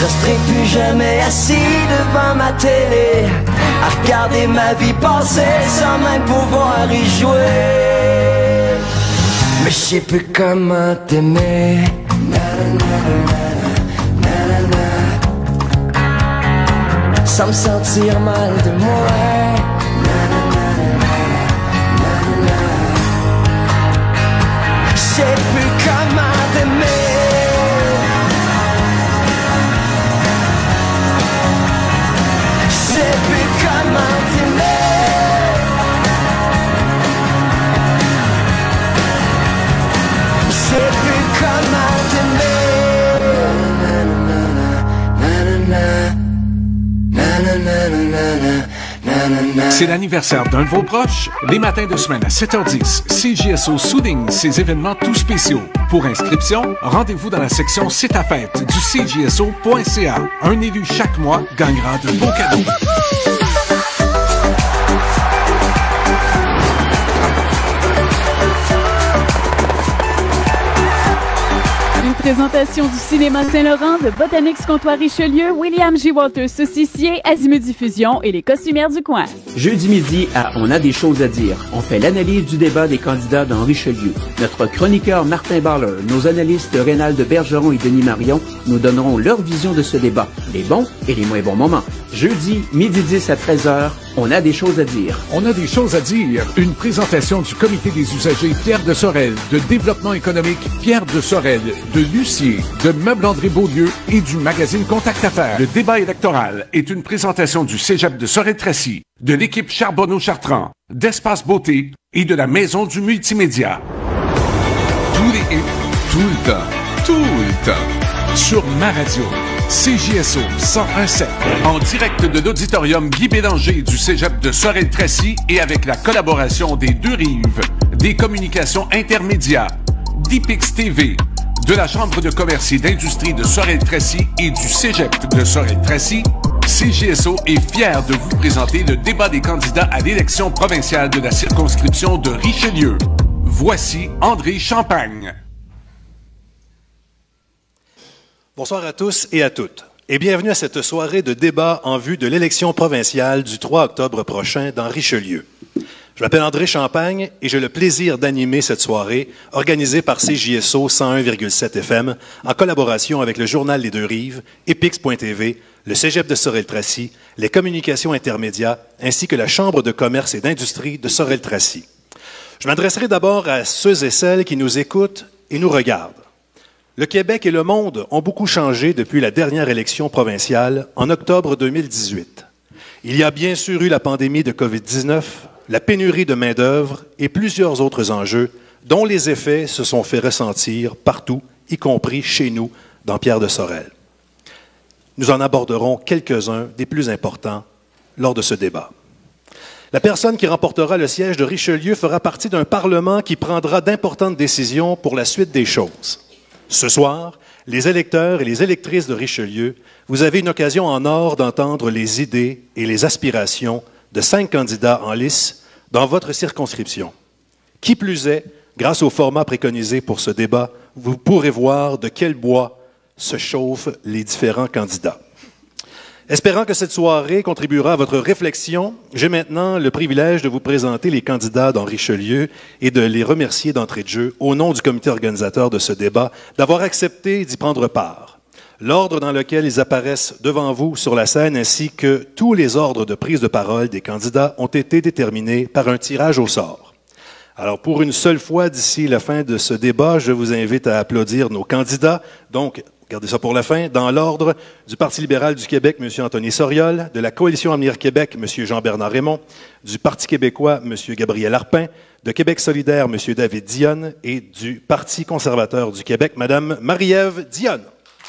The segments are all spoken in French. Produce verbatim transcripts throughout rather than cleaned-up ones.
serai plus jamais assis devant ma télé à regarder ma vie passer sans même pouvoir y jouer. Mais je sais plus comment t'aimer. Sans me sentir mal de moi. Je sais plus comment t'aimer. Je sais plus comment t'aimer. Je sais plus comment t'aimer. C'est l'anniversaire d'un de vos proches. Les matins de semaine à sept heures dix, C J S O souligne ses événements tout spéciaux. Pour inscription, rendez-vous dans la section C'est ta fête du C J S O point C A. Un élu chaque mois gagnera de beaux cadeaux. Une présentation du Cinéma Saint-Laurent, de Botaniques Comptoir Richelieu, William J. Walters Saucissier, Azimut Diffusion et les costumières du coin. Jeudi midi à On a des choses à dire. On fait l'analyse du débat des candidats dans Richelieu. Notre chroniqueur Martin Barler, nos analystes Reynald Bergeron et Denis Marion nous donneront leur vision de ce débat, les bons et les moins bons moments. Jeudi, midi dix à treize heures, On a des choses à dire. On a des choses à dire. Une présentation du comité des usagers Pierre de Sorel, de développement économique Pierre de Sorel, de Lucier, de Meubles André Beaulieu et du magazine Contact Affaires. Le débat électoral est une présentation du Cégep de Sorel-Tracy, de l'équipe Charbonneau-Chartrand, d'Espace Beauté et de la Maison du Multimédia. Tous les hits, tout le temps, tout le temps, sur ma radio. C J S O cent un sept, en direct de l'auditorium Guy Bélanger du Cégep de Sorel-Tracy et avec la collaboration des deux rives, des communications intermédiaires, d'Ipix T V, de la Chambre de commerce et d'industrie de Sorel-Tracy et du Cégep de Sorel-Tracy. C J S O est fier de vous présenter le débat des candidats à l'élection provinciale de la circonscription de Richelieu. Voici André Champagne. Bonsoir à tous et à toutes, et bienvenue à cette soirée de débat en vue de l'élection provinciale du trois octobre prochain dans Richelieu. Je m'appelle André Champagne et j'ai le plaisir d'animer cette soirée organisée par C J S O cent un virgule sept F M en collaboration avec le Journal Les Deux-Rives, Epix point T V, le Cégep de Sorel-Tracy, les communications intermédiaires ainsi que la Chambre de commerce et d'industrie de Sorel-Tracy. Je m'adresserai d'abord à ceux et celles qui nous écoutent et nous regardent. Le Québec et le monde ont beaucoup changé depuis la dernière élection provinciale en octobre deux mille dix-huit. Il y a bien sûr eu la pandémie de COVID dix-neuf, la pénurie de main-d'œuvre et plusieurs autres enjeux dont les effets se sont fait ressentir partout, y compris chez nous, dans Pierre de Sorel. Nous en aborderons quelques-uns des plus importants lors de ce débat. La personne qui remportera le siège de Richelieu fera partie d'un Parlement qui prendra d'importantes décisions pour la suite des choses. Ce soir, les électeurs et les électrices de Richelieu, vous avez une occasion en or d'entendre les idées et les aspirations de cinq candidats en lice dans votre circonscription. Qui plus est, grâce au format préconisé pour ce débat, vous pourrez voir de quel bois se chauffent les différents candidats. Espérant que cette soirée contribuera à votre réflexion, j'ai maintenant le privilège de vous présenter les candidats dans Richelieu et de les remercier d'entrée de jeu, au nom du comité organisateur de ce débat, d'avoir accepté d'y prendre part. L'ordre dans lequel ils apparaissent devant vous sur la scène ainsi que tous les ordres de prise de parole des candidats ont été déterminés par un tirage au sort. Alors, pour une seule fois d'ici la fin de ce débat, je vous invite à applaudir nos candidats. Donc, gardez ça pour la fin. Dans l'ordre, du Parti libéral du Québec, M. Anthony Soriol, de la Coalition Avenir Québec, M. Jean-Bernard Raymond, du Parti québécois, M. Gabriel Arpin, de Québec solidaire, M. David Dionne et du Parti conservateur du Québec, Mme Marie-Ève Dionne.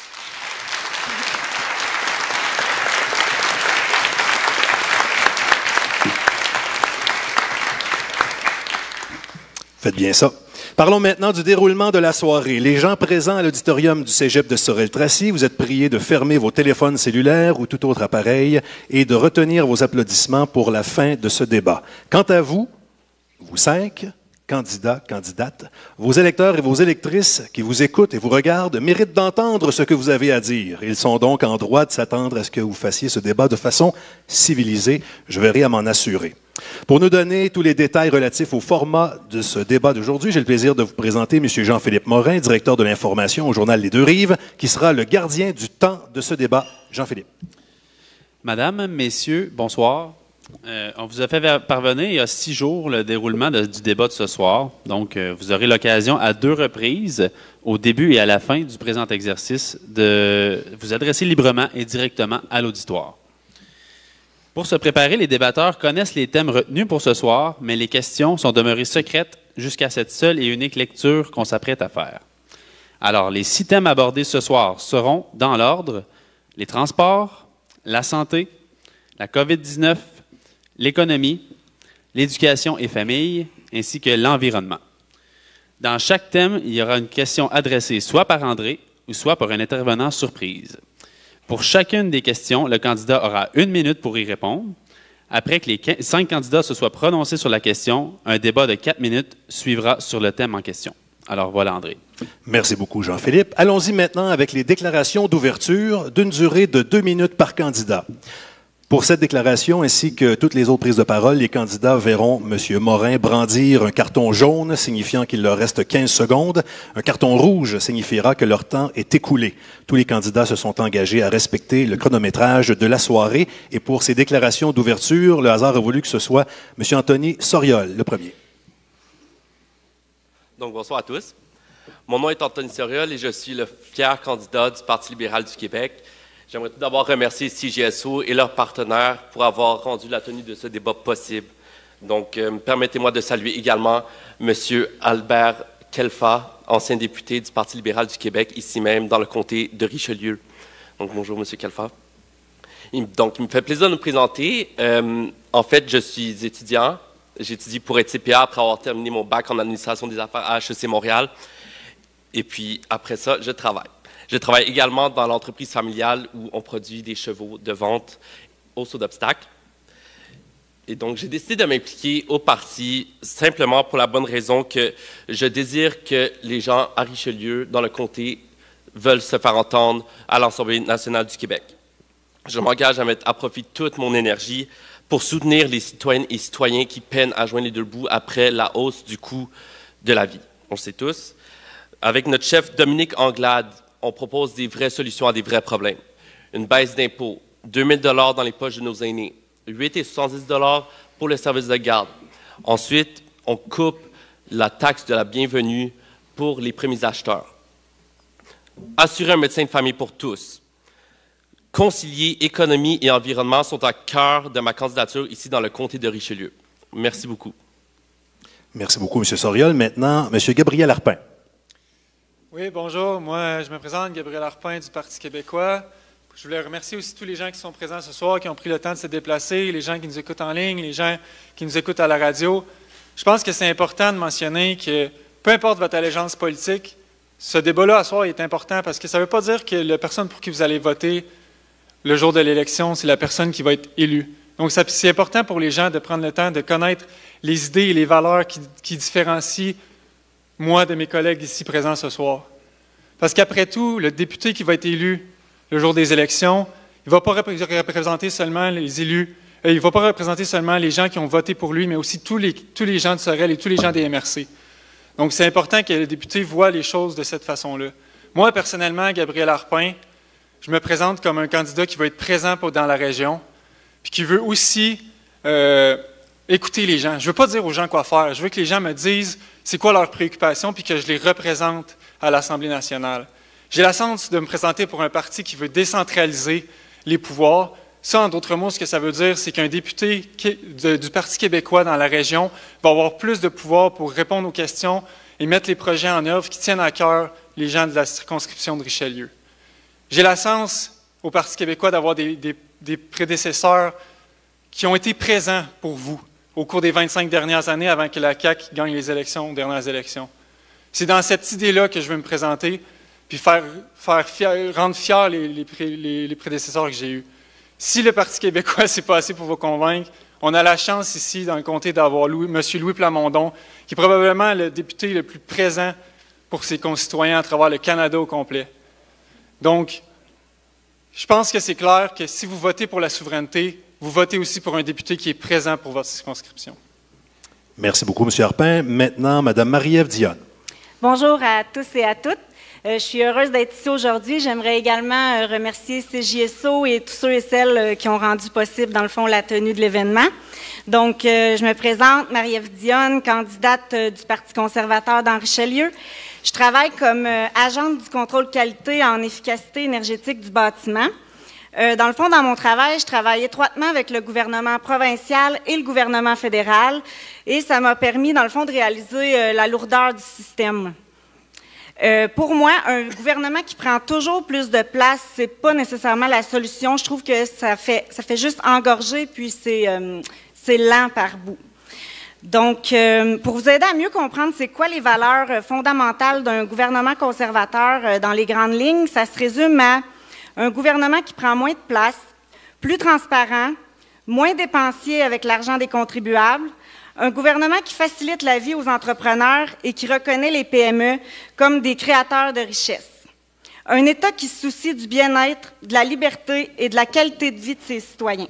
Faites bien ça. Parlons maintenant du déroulement de la soirée. Les gens présents à l'auditorium du Cégep de Sorel-Tracy, vous êtes priés de fermer vos téléphones cellulaires ou tout autre appareil et de retenir vos applaudissements pour la fin de ce débat. Quant à vous, vous cinq, candidats, candidates, vos électeurs et vos électrices qui vous écoutent et vous regardent méritent d'entendre ce que vous avez à dire. Ils sont donc en droit de s'attendre à ce que vous fassiez ce débat de façon civilisée. Je verrai à m'en assurer. Pour nous donner tous les détails relatifs au format de ce débat d'aujourd'hui, j'ai le plaisir de vous présenter M. Jean-Philippe Morin, directeur de l'information au journal Les Deux-Rives, qui sera le gardien du temps de ce débat. Jean-Philippe. Madame, messieurs, bonsoir. Euh, on vous a fait parvenir il y a six jours le déroulement de, du débat de ce soir. Donc, euh, vous aurez l'occasion à deux reprises, au début et à la fin du présent exercice, de vous adresser librement et directement à l'auditoire. Pour se préparer, les débatteurs connaissent les thèmes retenus pour ce soir, mais les questions sont demeurées secrètes jusqu'à cette seule et unique lecture qu'on s'apprête à faire. Alors, les six thèmes abordés ce soir seront, dans l'ordre, les transports, la santé, la COVID dix-neuf, l'économie, l'éducation et famille, ainsi que l'environnement. Dans chaque thème, il y aura une question adressée soit par André ou soit par un intervenant surprise. Pour chacune des questions, le candidat aura une minute pour y répondre. Après que les cinq candidats se soient prononcés sur la question, un débat de quatre minutes suivra sur le thème en question. Alors voilà, André. Merci beaucoup, Jean-Philippe. Allons-y maintenant avec les déclarations d'ouverture d'une durée de deux minutes par candidat. Pour cette déclaration, ainsi que toutes les autres prises de parole, les candidats verront M. Morin brandir un carton jaune, signifiant qu'il leur reste quinze secondes. Un carton rouge signifiera que leur temps est écoulé. Tous les candidats se sont engagés à respecter le chronométrage de la soirée. Et pour ces déclarations d'ouverture, le hasard a voulu que ce soit M. Anthony Soriol, le premier. Donc, bonsoir à tous. Mon nom est Anthony Soriol et je suis le fier candidat du Parti libéral du Québec. J'aimerais tout d'abord remercier C G S O et leurs partenaires pour avoir rendu la tenue de ce débat possible. Donc, euh, permettez-moi de saluer également M. Albert Kelfa, ancien député du Parti libéral du Québec, ici même dans le comté de Richelieu. Donc, bonjour M. Kelfa. Il, donc, il me fait plaisir de nous présenter. Euh, en fait, je suis étudiant. J'étudie pour être C P A après avoir terminé mon bac en administration des affaires à H E C Montréal. Et puis, après ça, je travaille. Je travaille également dans l'entreprise familiale où on produit des chevaux de vente au saut d'obstacles. Et donc, j'ai décidé de m'impliquer au parti simplement pour la bonne raison que je désire que les gens à Richelieu, dans le comté, veulent se faire entendre à l'Assemblée nationale du Québec. Je m'engage à mettre à profit toute mon énergie pour soutenir les citoyennes et citoyens qui peinent à joindre les deux bouts après la hausse du coût de la vie. On le sait tous. Avec notre chef Dominique Anglade, on propose des vraies solutions à des vrais problèmes. Une baisse d'impôts, deux mille dollars dans les poches de nos aînés, huit et soixante-dix dollars pour le service de garde. Ensuite, on coupe la taxe de la bienvenue pour les premiers acheteurs. Assurer un médecin de famille pour tous. Concilier économie et environnement sont à cœur de ma candidature ici dans le comté de Richelieu. Merci beaucoup. Merci beaucoup, M. Soriol. Maintenant, M. Gabriel Arpin. Oui, bonjour. Moi, je me présente, Gabriel Arpin du Parti québécois. Je voulais remercier aussi tous les gens qui sont présents ce soir, qui ont pris le temps de se déplacer, les gens qui nous écoutent en ligne, les gens qui nous écoutent à la radio. Je pense que c'est important de mentionner que, peu importe votre allégeance politique, ce débat-là, à soir, est important parce que ça ne veut pas dire que la personne pour qui vous allez voter le jour de l'élection, c'est la personne qui va être élue. Donc, c'est important pour les gens de prendre le temps de connaître les idées et les valeurs qui, qui différencient moi de mes collègues ici présents ce soir. Parce qu'après tout, le député qui va être élu le jour des élections, il ne va pas représenter seulement les élus, il ne va pas représenter seulement les gens qui ont voté pour lui, mais aussi tous les, tous les gens de Sorel et tous les gens des M R C. Donc, c'est important que le député voit les choses de cette façon-là. Moi, personnellement, Gabriel Arpin, je me présente comme un candidat qui va être présent dans la région, puis qui veut aussi euh, écouter les gens. Je ne veux pas dire aux gens quoi faire. Je veux que les gens me disent c'est quoi leurs préoccupations, puis que je les représente à l'Assemblée nationale. J'ai la chance de me présenter pour un parti qui veut décentraliser les pouvoirs. Ça, en d'autres mots, ce que ça veut dire, c'est qu'un député du Parti québécois dans la région va avoir plus de pouvoir pour répondre aux questions et mettre les projets en œuvre qui tiennent à cœur les gens de la circonscription de Richelieu. J'ai la chance au Parti québécois d'avoir des, des, des prédécesseurs qui ont été présents pour vous au cours des vingt-cinq dernières années avant que la C A Q gagne les élections, aux dernières élections. C'est dans cette idée-là que je veux me présenter puis faire, faire fier, rendre fiers les, les, les, les prédécesseurs que j'ai eus. Si le Parti québécois, c'est pas assez pour vous convaincre, On a la chance ici, dans le comté, d'avoir M. Louis Plamondon, qui est probablement le député le plus présent pour ses concitoyens à travers le Canada au complet. Donc, je pense que c'est clair que si vous votez pour la souveraineté, vous votez aussi pour un député qui est présent pour votre circonscription. Merci beaucoup, M. Harpin. Maintenant, Mme Marie-Ève Dionne. Bonjour à tous et à toutes. Euh, je suis heureuse d'être ici aujourd'hui. J'aimerais également euh, remercier C J S O et tous ceux et celles euh, qui ont rendu possible, dans le fond, la tenue de l'événement. Donc, euh, je me présente, Marie-Ève Dionne, candidate euh, du Parti conservateur dans Richelieu. Je travaille comme euh, agente du contrôle qualité en efficacité énergétique du bâtiment. Euh, dans le fond, dans mon travail, je travaille étroitement avec le gouvernement provincial et le gouvernement fédéral, et ça m'a permis, dans le fond, de réaliser euh, la lourdeur du système. Euh, pour moi, un gouvernement qui prend toujours plus de place, c'est pas nécessairement la solution. Je trouve que ça fait, ça fait juste engorger, puis c'est euh, c'est lent par bout. Donc, euh, pour vous aider à mieux comprendre c'est quoi les valeurs euh, fondamentales d'un gouvernement conservateur euh, dans les grandes lignes, ça se résume à un gouvernement qui prend moins de place, plus transparent, moins dépensier avec l'argent des contribuables, un gouvernement qui facilite la vie aux entrepreneurs et qui reconnaît les P M E comme des créateurs de richesses. Un État qui se soucie du bien-être, de la liberté et de la qualité de vie de ses citoyens.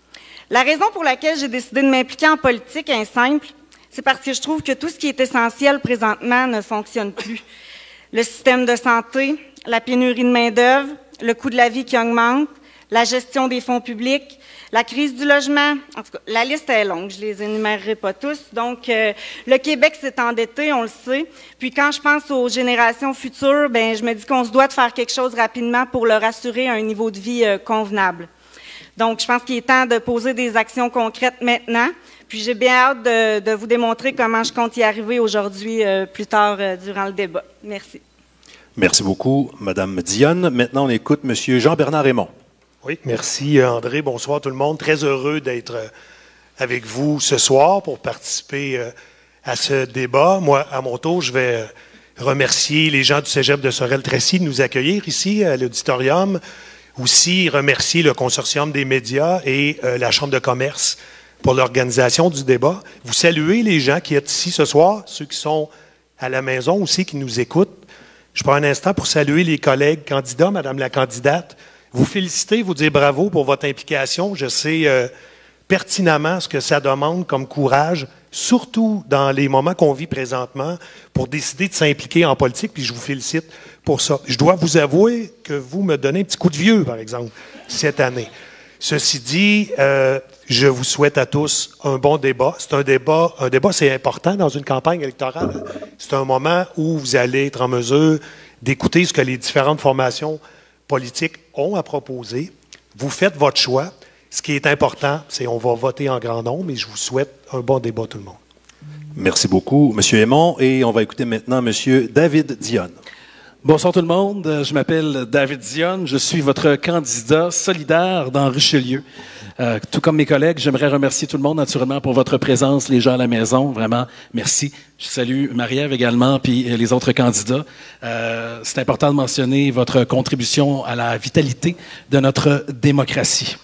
La raison pour laquelle j'ai décidé de m'impliquer en politique est simple, c'est parce que je trouve que tout ce qui est essentiel présentement ne fonctionne plus. Le système de santé, la pénurie de main-d'œuvre, le coût de la vie qui augmente, la gestion des fonds publics, la crise du logement, en tout cas, la liste est longue, je ne les énumérerai pas tous. Donc, euh, le Québec s'est endetté, on le sait. Puis quand je pense aux générations futures, ben, je me dis qu'on se doit de faire quelque chose rapidement pour leur assurer un niveau de vie euh, convenable. Donc, je pense qu'il est temps de poser des actions concrètes maintenant. Puis j'ai bien hâte de, de vous démontrer comment je compte y arriver aujourd'hui, euh, plus tard euh, durant le débat. Merci. Merci beaucoup, Mme Dionne. Maintenant, on écoute M. Jean-Bernard Raymond. Oui, merci André. Bonsoir tout le monde. Très heureux d'être avec vous ce soir pour participer à ce débat. Moi, à mon tour, je vais remercier les gens du Cégep de Sorel-Tracy de nous accueillir ici à l'auditorium. Aussi remercier le Consortium des médias et la Chambre de commerce pour l'organisation du débat. Vous saluez les gens qui êtes ici ce soir, ceux qui sont à la maison aussi, qui nous écoutent. Je prends un instant pour saluer les collègues candidats, Madame la candidate. Vous féliciter, vous dire bravo pour votre implication. Je sais euh, pertinemment ce que ça demande comme courage, surtout dans les moments qu'on vit présentement, pour décider de s'impliquer en politique, puis je vous félicite pour ça. Je dois vous avouer que vous me donnez un petit coup de vieux, par exemple, cette année. Ceci dit, euh, je vous souhaite à tous un bon débat. C'est un débat, un débat c'est important dans une campagne électorale. C'est un moment où vous allez être en mesure d'écouter ce que les différentes formations politiques ont à proposer. Vous faites votre choix. Ce qui est important, c'est qu'on va voter en grand nombre et je vous souhaite un bon débat tout le monde. Merci beaucoup, M. Aymon. Et on va écouter maintenant M. David Dionne. Bonsoir tout le monde. Je m'appelle David Dionne. Je suis votre candidat solidaire dans Richelieu. Euh, tout comme mes collègues, j'aimerais remercier tout le monde naturellement pour votre présence, les gens à la maison. Vraiment, merci. Je salue Marie-Ève également, puis les autres candidats. Euh, c'est important de mentionner votre contribution à la vitalité de notre démocratie.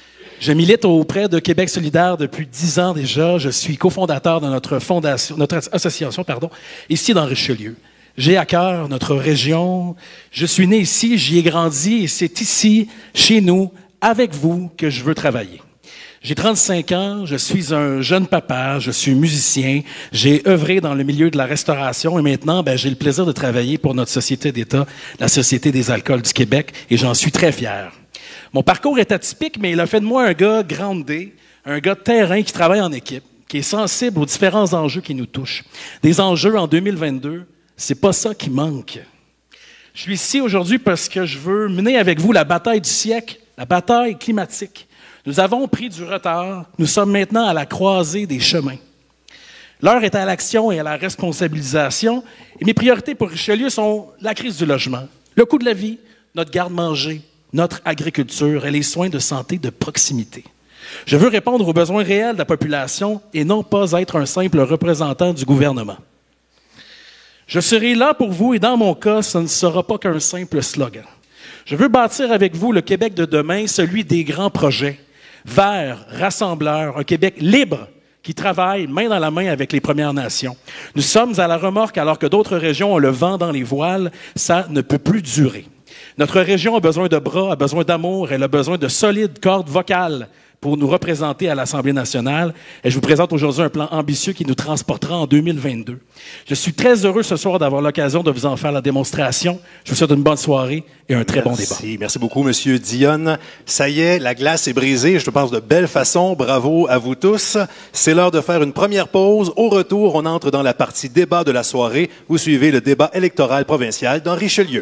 Je milite auprès de Québec solidaire depuis dix ans déjà. Je suis cofondateur de notre fondation, notre association, pardon, ici dans Richelieu. J'ai à cœur notre région. Je suis né ici, j'y ai grandi et c'est ici, chez nous, avec vous, que je veux travailler. J'ai trente-cinq ans, je suis un jeune papa, je suis musicien, j'ai œuvré dans le milieu de la restauration et maintenant, ben, j'ai le plaisir de travailler pour notre société d'État, la Société des alcools du Québec, et j'en suis très fier. Mon parcours est atypique, mais il a fait de moi un gars groundé, un gars de terrain qui travaille en équipe, qui est sensible aux différents enjeux qui nous touchent. Des enjeux en deux mille vingt-deux, c'est pas ça qui manque. Je suis ici aujourd'hui parce que je veux mener avec vous la bataille du siècle, la bataille climatique. Nous avons pris du retard. Nous sommes maintenant à la croisée des chemins. L'heure est à l'action et à la responsabilisation. Et mes priorités pour Richelieu sont la crise du logement, le coût de la vie, notre garde-manger, notre agriculture et les soins de santé de proximité. Je veux répondre aux besoins réels de la population et non pas être un simple représentant du gouvernement. Je serai là pour vous et dans mon cas, ce ne sera pas qu'un simple slogan. Je veux bâtir avec vous le Québec de demain, celui des grands projets. vert, rassembleur, un Québec libre qui travaille main dans la main avec les Premières Nations. Nous sommes à la remorque alors que d'autres régions ont le vent dans les voiles. Ça ne peut plus durer. Notre région a besoin de bras, a besoin d'amour, elle a besoin de solides cordes vocales pour nous représenter à l'Assemblée nationale. Et je vous présente aujourd'hui un plan ambitieux qui nous transportera en deux mille vingt-deux. Je suis très heureux ce soir d'avoir l'occasion de vous en faire la démonstration. Je vous souhaite une bonne soirée et un très Merci. bon débat. Merci beaucoup, Monsieur Dionne. Ça y est, la glace est brisée, je pense de belle façon. Bravo à vous tous. C'est l'heure de faire une première pause. Au retour, on entre dans la partie débat de la soirée. Vous suivez le débat électoral provincial dans Richelieu.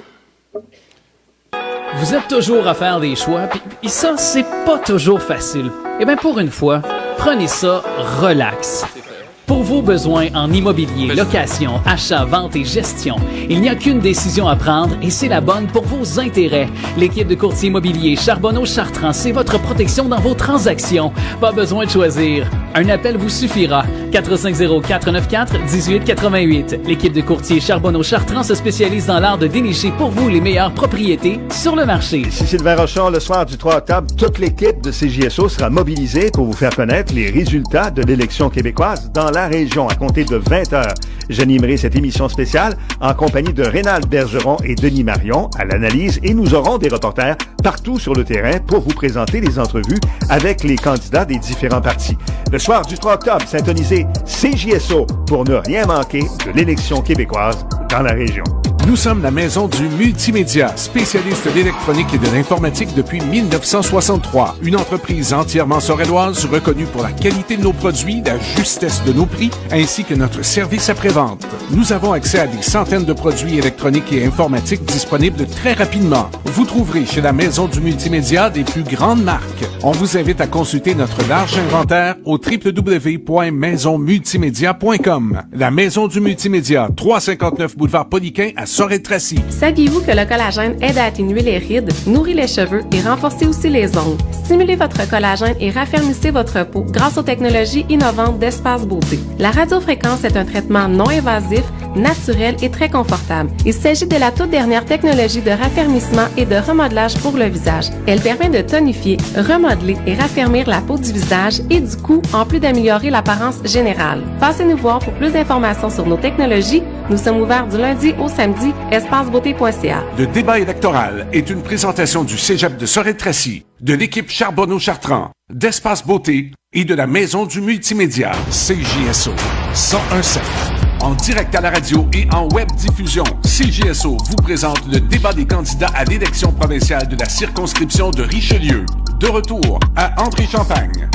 Vous êtes toujours à faire des choix, puis ça, c'est pas toujours facile. Eh bien, pour une fois, prenez ça relax. Pour vos besoins en immobilier, location, achat, vente et gestion, il n'y a qu'une décision à prendre et c'est la bonne pour vos intérêts. L'équipe de courtier immobilier Charbonneau-Chartrand, c'est votre protection dans vos transactions. Pas besoin de choisir. Un appel vous suffira. quatre cinq zéro, quatre neuf quatre, un huit huit huit. L'équipe de courtier Charbonneau-Chartrand se spécialise dans l'art de dénicher pour vous les meilleures propriétés sur le marché. Ici Sylvain Rochon, le soir du trois octobre, toute l'équipe de C J S O sera mobilisée pour vous faire connaître les résultats de l'élection québécoise dans la région à compter de vingt heures. J'animerai cette émission spéciale en compagnie de Rénal Bergeron et Denis Marion à l'analyse et nous aurons des reporters partout sur le terrain pour vous présenter les entrevues avec les candidats des différents partis. Le soir du trois octobre, syntonisez C J S O pour ne rien manquer de l'élection québécoise dans la région. Nous sommes la maison du multimédia, spécialiste de l'électronique et de l'informatique depuis mille neuf cent soixante-trois. Une entreprise entièrement sorelloise reconnue pour la qualité de nos produits, la justesse de nos prix, ainsi que notre service après-vente. Nous avons accès à des centaines de produits électroniques et informatiques disponibles très rapidement. Vous trouverez chez la maison du multimédia des plus grandes marques. On vous invite à consulter notre large inventaire au w w w point maison multimédia point com. La maison du multimédia, trois cent cinquante-neuf boulevard Poliquin à Sorel-Tracy. Saviez-vous que le collagène aide à atténuer les rides, nourrit les cheveux et renforcer aussi les ongles? Stimulez votre collagène et raffermissez votre peau grâce aux technologies innovantes d'Espace Beauté. La radiofréquence est un traitement non invasif, naturel et très confortable. Il s'agit de la toute dernière technologie de raffermissement et de remodelage pour le visage. Elle permet de tonifier, remodeler et raffermir la peau du visage et du cou en plus d'améliorer l'apparence générale. Passez nous voir pour plus d'informations sur nos technologies. Nous sommes ouverts du lundi au samedi, espace beauté point c a. Le débat électoral est une présentation du Cégep de Sorel-Tracy, de l'équipe Charbonneau-Chartrand, d'Espace Beauté et de la Maison du Multimédia, C J S O cent un sept. En direct à la radio et en web diffusion, C J S O vous présente le débat des candidats à l'élection provinciale de la circonscription de Richelieu. De retour à André-Champagne.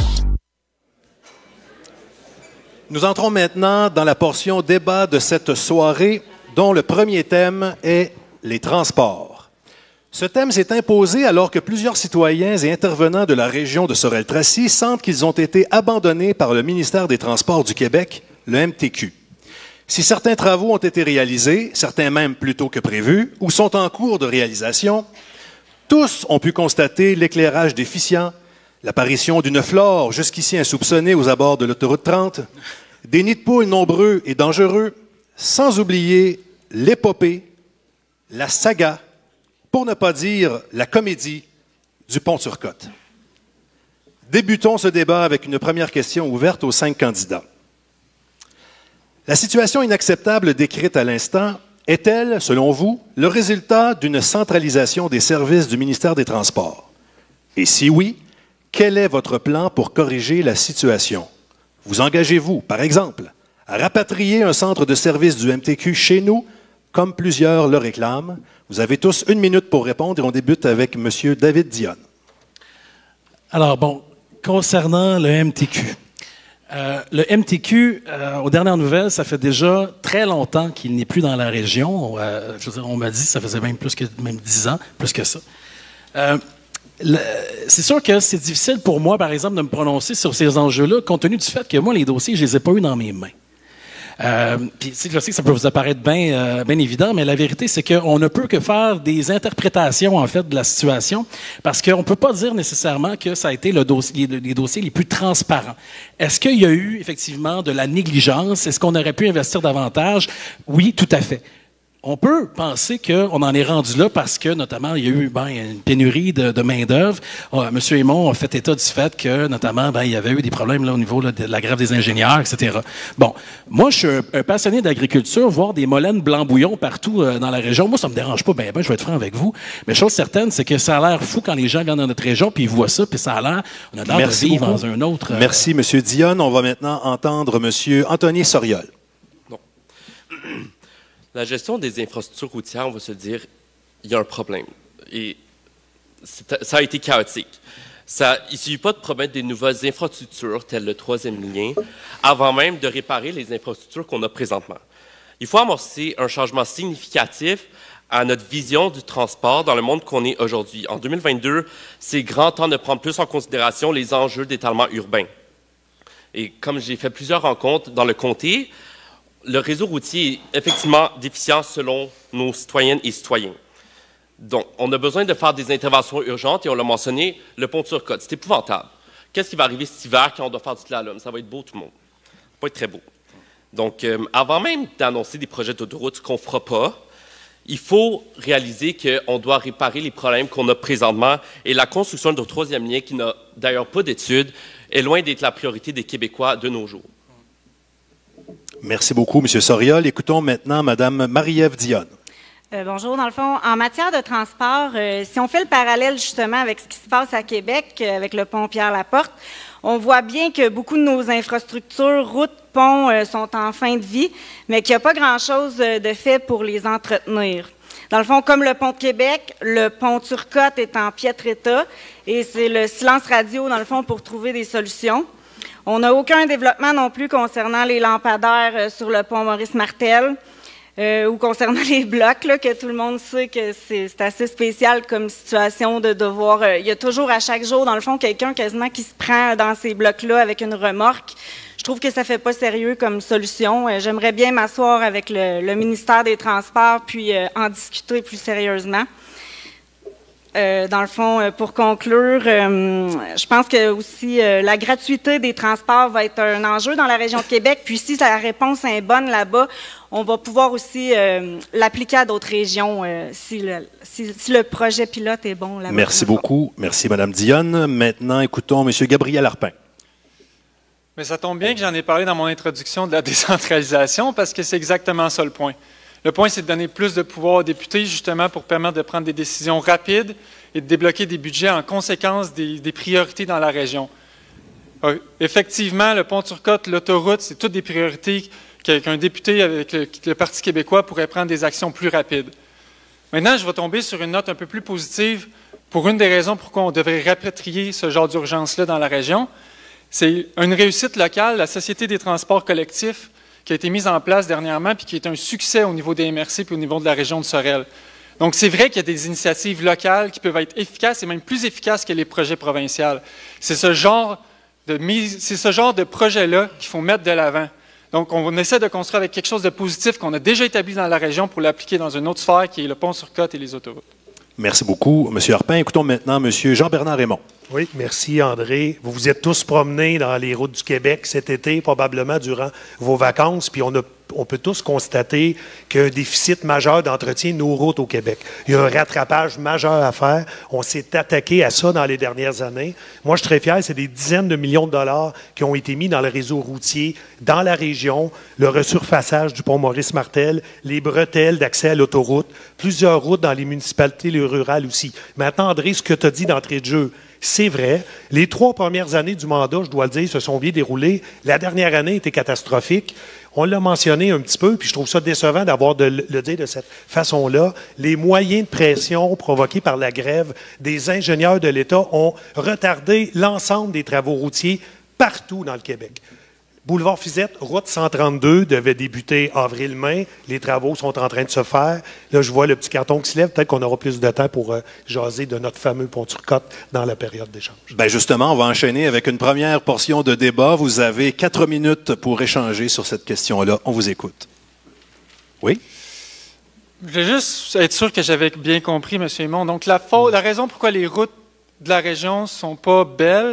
Nous entrons maintenant dans la portion débat de cette soirée, dont le premier thème est les transports. Ce thème s'est imposé alors que plusieurs citoyens et intervenants de la région de Sorel-Tracy sentent qu'ils ont été abandonnés par le ministère des Transports du Québec, le M T Q. Si certains travaux ont été réalisés, certains même plus tôt que prévu, ou sont en cours de réalisation, tous ont pu constater l'éclairage déficient, l'apparition d'une flore jusqu'ici insoupçonnée aux abords de l'autoroute trente, des nids de poules nombreux et dangereux, sans oublier l'épopée, la saga, pour ne pas dire la comédie du Pont-Turcotte. Débutons ce débat avec une première question ouverte aux cinq candidats. La situation inacceptable décrite à l'instant est-elle, selon vous, le résultat d'une centralisation des services du ministère des Transports? Et si oui, quel est votre plan pour corriger la situation? Vous engagez-vous, par exemple, à rapatrier un centre de service du M T Q chez nous, comme plusieurs le réclament? Vous avez tous une minute pour répondre et on débute avec M. David Dionne. Alors, bon, concernant le M T Q, euh, le M T Q, euh, aux dernières nouvelles, ça fait déjà très longtemps qu'il n'est plus dans la région. Euh, je veux dire, on m'a dit que ça faisait même plus que même dix ans, plus que ça. Euh, C'est sûr que c'est difficile pour moi, par exemple, de me prononcer sur ces enjeux-là, compte tenu du fait que moi, les dossiers, je les ai pas eus dans mes mains. Euh, puis, je sais que ça peut vous apparaître bien euh, bien évident, mais la vérité, c'est qu'on ne peut que faire des interprétations, en fait, de la situation, parce qu'on ne peut pas dire nécessairement que ça a été le dossier, les, les dossiers les plus transparents. Est-ce qu'il y a eu, effectivement, de la négligence? Est-ce qu'on aurait pu investir davantage? Oui, tout à fait. On peut penser qu'on en est rendu là parce que, notamment, il y a eu ben, une pénurie de, de main-d'œuvre. Oh, M. Aymon a fait état du fait que, notamment, ben, il y avait eu des problèmes là, au niveau là, de la grève des ingénieurs, et cetera. Bon, moi, je suis un, un passionné d'agriculture, voir des mollènes blanc-bouillon partout euh, dans la région. Moi, ça me dérange pas, ben, ben, je vais être franc avec vous. Mais chose certaine, c'est que ça a l'air fou quand les gens viennent dans notre région, puis ils voient ça, puis ça a l'air, on a l'air de vivre dans un autre... Euh... Merci, M. Dionne. On va maintenant entendre M. Anthony Soriol. La gestion des infrastructures routières, on va se dire, il y a un problème. Et ça a été chaotique. Ça, il ne suffit pas de promettre des nouvelles infrastructures, telles le troisième lien, avant même de réparer les infrastructures qu'on a présentement. Il faut amorcer un changement significatif à notre vision du transport dans le monde qu'on est aujourd'hui. En deux mille vingt-deux, c'est grand temps de prendre plus en considération les enjeux d'étalement urbain. Et comme j'ai fait plusieurs rencontres dans le comté, le réseau routier est effectivement déficient selon nos citoyennes et citoyens. Donc, on a besoin de faire des interventions urgentes et on l'a mentionné, le pont de Turcotte, c'est épouvantable. Qu'est-ce qui va arriver cet hiver quand on doit faire du slalom? Ça va être beau tout le monde. Ça va pas être très beau. Donc, euh, avant même d'annoncer des projets d'autoroute qu'on ne fera pas, il faut réaliser qu'on doit réparer les problèmes qu'on a présentement et la construction de troisième lien, qui n'a d'ailleurs pas d'études, est loin d'être la priorité des Québécois de nos jours. Merci beaucoup, M. Soriol. Écoutons maintenant Mme Marie-Ève Dionne. Euh, bonjour. Dans le fond, en matière de transport, euh, si on fait le parallèle justement avec ce qui se passe à Québec, euh, avec le pont Pierre-Laporte, on voit bien que beaucoup de nos infrastructures, routes, ponts, euh, sont en fin de vie, mais qu'il n'y a pas grand-chose de fait pour les entretenir. Dans le fond, comme le pont de Québec, le pont Turcotte est en piètre état et c'est le silence radio, dans le fond, pour trouver des solutions. On n'a aucun développement non plus concernant les lampadaires euh, sur le pont Maurice-Martel euh, ou concernant les blocs, là, que tout le monde sait que c'est assez spécial comme situation de devoir... Euh, il y a toujours à chaque jour, dans le fond, quelqu'un quasiment qui se prend dans ces blocs-là avec une remorque. Je trouve que ça ne fait pas sérieux comme solution. Euh, J'aimerais bien m'asseoir avec le, le ministère des Transports puis euh, en discuter plus sérieusement. Euh, dans le fond, pour conclure, euh, je pense que aussi euh, la gratuité des transports va être un enjeu dans la région de Québec. Puis si la réponse est bonne là-bas, on va pouvoir aussi euh, l'appliquer à d'autres régions euh, si, le, si, si le projet pilote est bon là-bas. Merci beaucoup. Merci, Mme Dionne. Maintenant, écoutons M. Gabriel Arpin. Mais ça tombe bien que j'en ai parlé dans mon introduction de la décentralisation parce que c'est exactement ça le point. Le point, c'est de donner plus de pouvoir aux députés, justement, pour permettre de prendre des décisions rapides et de débloquer des budgets en conséquence des, des priorités dans la région. Euh, effectivement, le pont Turcotte, l'autoroute, c'est toutes des priorités qu'un député avec le, le Parti québécois pourrait prendre des actions plus rapides. Maintenant, je vais tomber sur une note un peu plus positive pour une des raisons pourquoi on devrait rapatrier ce genre d'urgence-là dans la région. C'est une réussite locale, la Société des transports collectifs, qui a été mise en place dernièrement puis qui est un succès au niveau des M R C puis au niveau de la région de Sorel. Donc, c'est vrai qu'il y a des initiatives locales qui peuvent être efficaces et même plus efficaces que les projets provinciaux. C'est ce genre de mise, c'est ce genre de projet-là qu'il faut mettre de l'avant. Donc, on essaie de construire avec quelque chose de positif qu'on a déjà établi dans la région pour l'appliquer dans une autre sphère qui est le pont sur Côte et les autoroutes. Merci beaucoup, M. Arpin. Écoutons maintenant M. Jean-Bernard Raymond. Oui, merci André. Vous vous êtes tous promenés dans les routes du Québec cet été, probablement durant vos vacances, puis on, a, on peut tous constater qu'il y a un déficit majeur d'entretien de nos routes au Québec. Il y a un rattrapage majeur à faire. On s'est attaqué à ça dans les dernières années. Moi, je suis très fier, c'est des dizaines de millions de dollars qui ont été mis dans le réseau routier, dans la région, le resurfaçage du pont Maurice-Martel, les bretelles d'accès à l'autoroute, plusieurs routes dans les municipalités rurales aussi. Maintenant, André, ce que tu as dit d'entrée de jeu, c'est vrai. Les trois premières années du mandat, je dois le dire, se sont bien déroulées. La dernière année était catastrophique. On l'a mentionné un petit peu, puis je trouve ça décevant d'avoir de le dire de cette façon-là. Les moyens de pression provoqués par la grève des ingénieurs de l'État ont retardé l'ensemble des travaux routiers partout dans le Québec. Boulevard Fizette, route cent trente-deux, devait débuter avril-mai. Les travaux sont en train de se faire. Là, je vois le petit carton qui se lève. Peut-être qu'on aura plus de temps pour euh, jaser de notre fameux pont Turcotte dans la période d'échange. Bien, justement, on va enchaîner avec une première portion de débat. Vous avez quatre minutes pour échanger sur cette question-là. On vous écoute. Oui? Je voulais juste être sûr que j'avais bien compris, M. Aymon. Donc, la, faute, la raison pourquoi les routes de la région ne sont pas belles,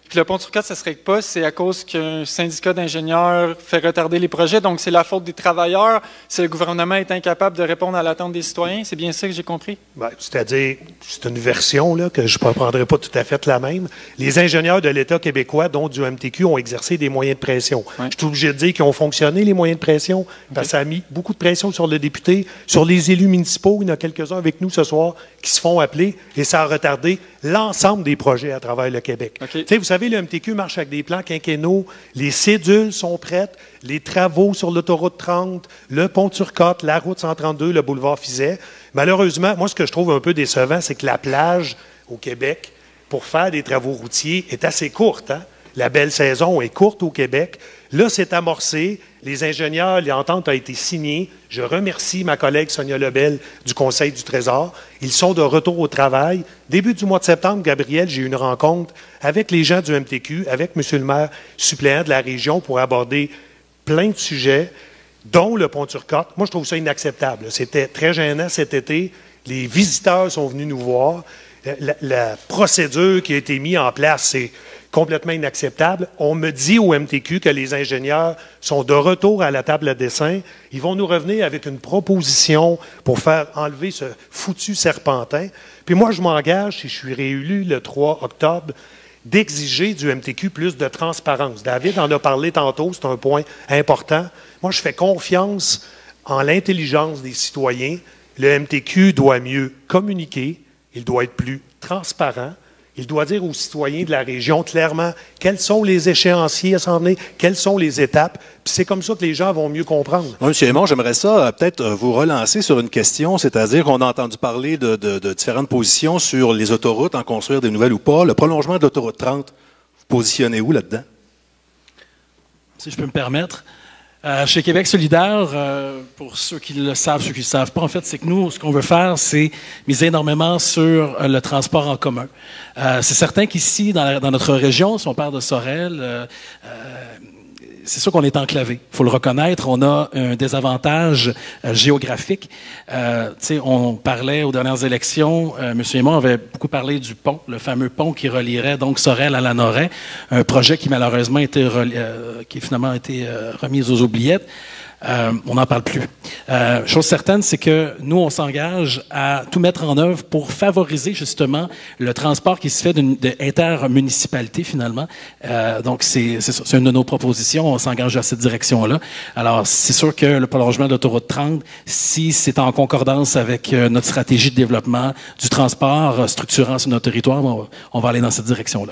Puis le pont Turcotte, ça ne se règle pas, c'est à cause qu'un syndicat d'ingénieurs fait retarder les projets. Donc, c'est la faute des travailleurs si le gouvernement est incapable de répondre à l'attente des citoyens. C'est bien ça que j'ai compris? Ben, c'est-à-dire, c'est une version là, que je ne prendrai pas tout à fait la même. Les ingénieurs de l'État québécois, dont du M T Q, ont exercé des moyens de pression. Ouais. Je suis obligé de dire qu'ils ont fonctionné, les moyens de pression, parce que ça a mis beaucoup de pression sur le député, sur les élus municipaux. Il y en a quelques-uns avec nous ce soir qui se font appeler, et ça a retardé l'ensemble des projets à travers le Québec. Okay. Vous savez, le M T Q marche avec des plans quinquennaux, les cédules sont prêtes, les travaux sur l'autoroute trente, le pont Turcotte, la route cent trente-deux, le boulevard Fizet. Malheureusement, moi, ce que je trouve un peu décevant, c'est que la plage au Québec, pour faire des travaux routiers, est assez courte. Hein? La belle saison est courte au Québec. Là, c'est amorcé. Les ingénieurs, l'entente a été signée. Je remercie ma collègue Sonia Lebel du Conseil du Trésor. Ils sont de retour au travail. Début du mois de septembre, Gabriel, j'ai eu une rencontre avec les gens du M T Q, avec M. le maire suppléant de la région pour aborder plein de sujets, dont le pont Turcotte. Moi, je trouve ça inacceptable. C'était très gênant cet été. Les visiteurs sont venus nous voir. La, la procédure qui a été mise en place, c'est complètement inacceptable. On me dit au M T Q que les ingénieurs sont de retour à la table à dessin. Ils vont nous revenir avec une proposition pour faire enlever ce foutu serpentin. Puis moi, je m'engage, si je suis réélu le trois octobre, d'exiger du M T Q plus de transparence. David en a parlé tantôt, c'est un point important. Moi, je fais confiance en l'intelligence des citoyens. Le M T Q doit mieux communiquer, il doit être plus transparent. Il doit dire aux citoyens de la région clairement quels sont les échéanciers à s'en venir, quelles sont les étapes. Puis c'est comme ça que les gens vont mieux comprendre. Oui, M. Aymon, j'aimerais ça euh, peut-être euh, vous relancer sur une question, c'est-à-dire qu'on a entendu parler de, de, de différentes positions sur les autoroutes, en construire des nouvelles ou pas. Le prolongement de l'autoroute trente, vous positionnez où là-dedans? Si je peux me permettre. Euh, chez Québec solidaire, euh, pour ceux qui le savent, ceux qui ne le savent pas, en fait, c'est que nous, ce qu'on veut faire, c'est miser énormément sur euh, le transport en commun. Euh, c'est certain qu'ici, dans, la, dans notre région, si on parle de Sorel, euh, euh, c'est sûr qu'on est enclavé. Il faut le reconnaître. On a un désavantage euh, géographique. Euh, on parlait aux dernières élections, euh, M. Aymon avait beaucoup parlé du pont, le fameux pont qui relierait donc Sorel à Lanoraie, un projet qui malheureusement a été euh, qui finalement a été euh, remis aux oubliettes. Euh, on n'en parle plus. Euh, chose certaine, c'est que nous, on s'engage à tout mettre en œuvre pour favoriser justement le transport qui se fait d'une intermunicipalité finalement. Euh, donc, c'est une de nos propositions. On s'engage dans cette direction-là. Alors, c'est sûr que le prolongement de l'autoroute trente, si c'est en concordance avec euh, notre stratégie de développement du transport euh, structurant sur notre territoire, on, on va aller dans cette direction-là.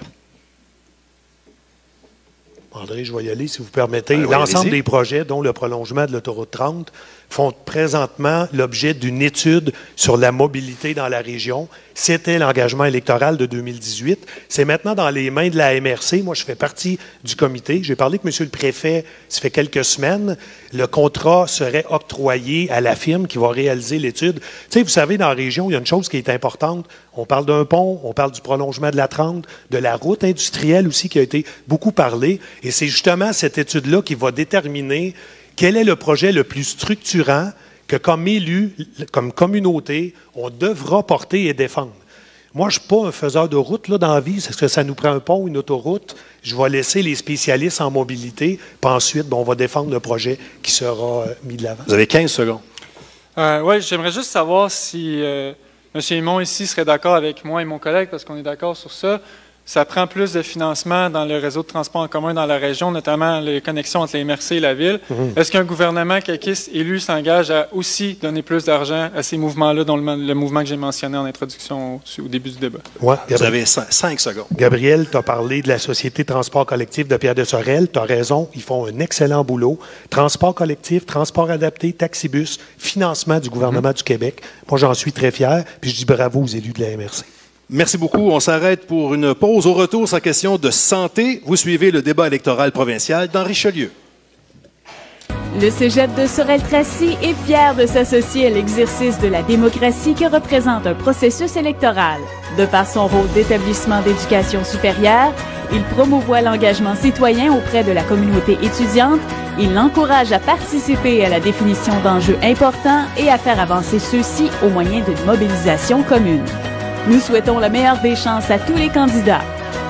André, je vais y aller, si vous permettez. Ben, l'ensemble des projets, dont le prolongement de l'autoroute trente, font présentement l'objet d'une étude sur la mobilité dans la région. C'était l'engagement électoral de deux mille dix-huit. C'est maintenant dans les mains de la M R C. Moi, je fais partie du comité. J'ai parlé avec M. le préfet, ça fait quelques semaines. Le contrat serait octroyé à la firme qui va réaliser l'étude. Tu sais, vous savez, dans la région, il y a une chose qui est importante. On parle d'un pont, on parle du prolongement de la trente, de la route industrielle aussi qui a été beaucoup parlé. Et c'est justement cette étude-là qui va déterminer quel est le projet le plus structurant que, comme élu, comme communauté, on devra porter et défendre. Moi, je ne suis pas un faiseur de route là, dans la vie. Est-ce que ça nous prend un pont ou une autoroute? Je vais laisser les spécialistes en mobilité, puis ensuite, ben, on va défendre le projet qui sera euh, mis de l'avant. Vous avez quinze secondes. Euh, oui, j'aimerais juste savoir si euh, M. Aymon ici serait d'accord avec moi et mon collègue, parce qu'on est d'accord sur ça. Ça prend plus de financement dans le réseau de transport en commun dans la région, notamment les connexions entre les M R C et la ville. Mm-hmm. Est-ce qu'un gouvernement caquiste élu s'engage à aussi donner plus d'argent à ces mouvements-là, dont le, le mouvement que j'ai mentionné en introduction au, au début du débat? Ouais, vous avez cinq, cinq secondes. Gabriel, tu as parlé de la Société de transport collectif de Pierre de Sorel. Tu as raison, ils font un excellent boulot. Transport collectif, transport adapté, taxibus, financement du gouvernement mm-hmm. du Québec. Moi, j'en suis très fier, puis je dis bravo aux élus de la M R C. Merci beaucoup. On s'arrête pour une pause. Au retour, sa question de santé. Vous suivez le débat électoral provincial dans Richelieu. Le Cégep de Sorel-Tracy est fier de s'associer à l'exercice de la démocratie que représente un processus électoral. De par son rôle d'établissement d'éducation supérieure, il promouvoit l'engagement citoyen auprès de la communauté étudiante, il l'encourage à participer à la définition d'enjeux importants et à faire avancer ceux-ci au moyen d'une mobilisation commune. Nous souhaitons la meilleure des chances à tous les candidats.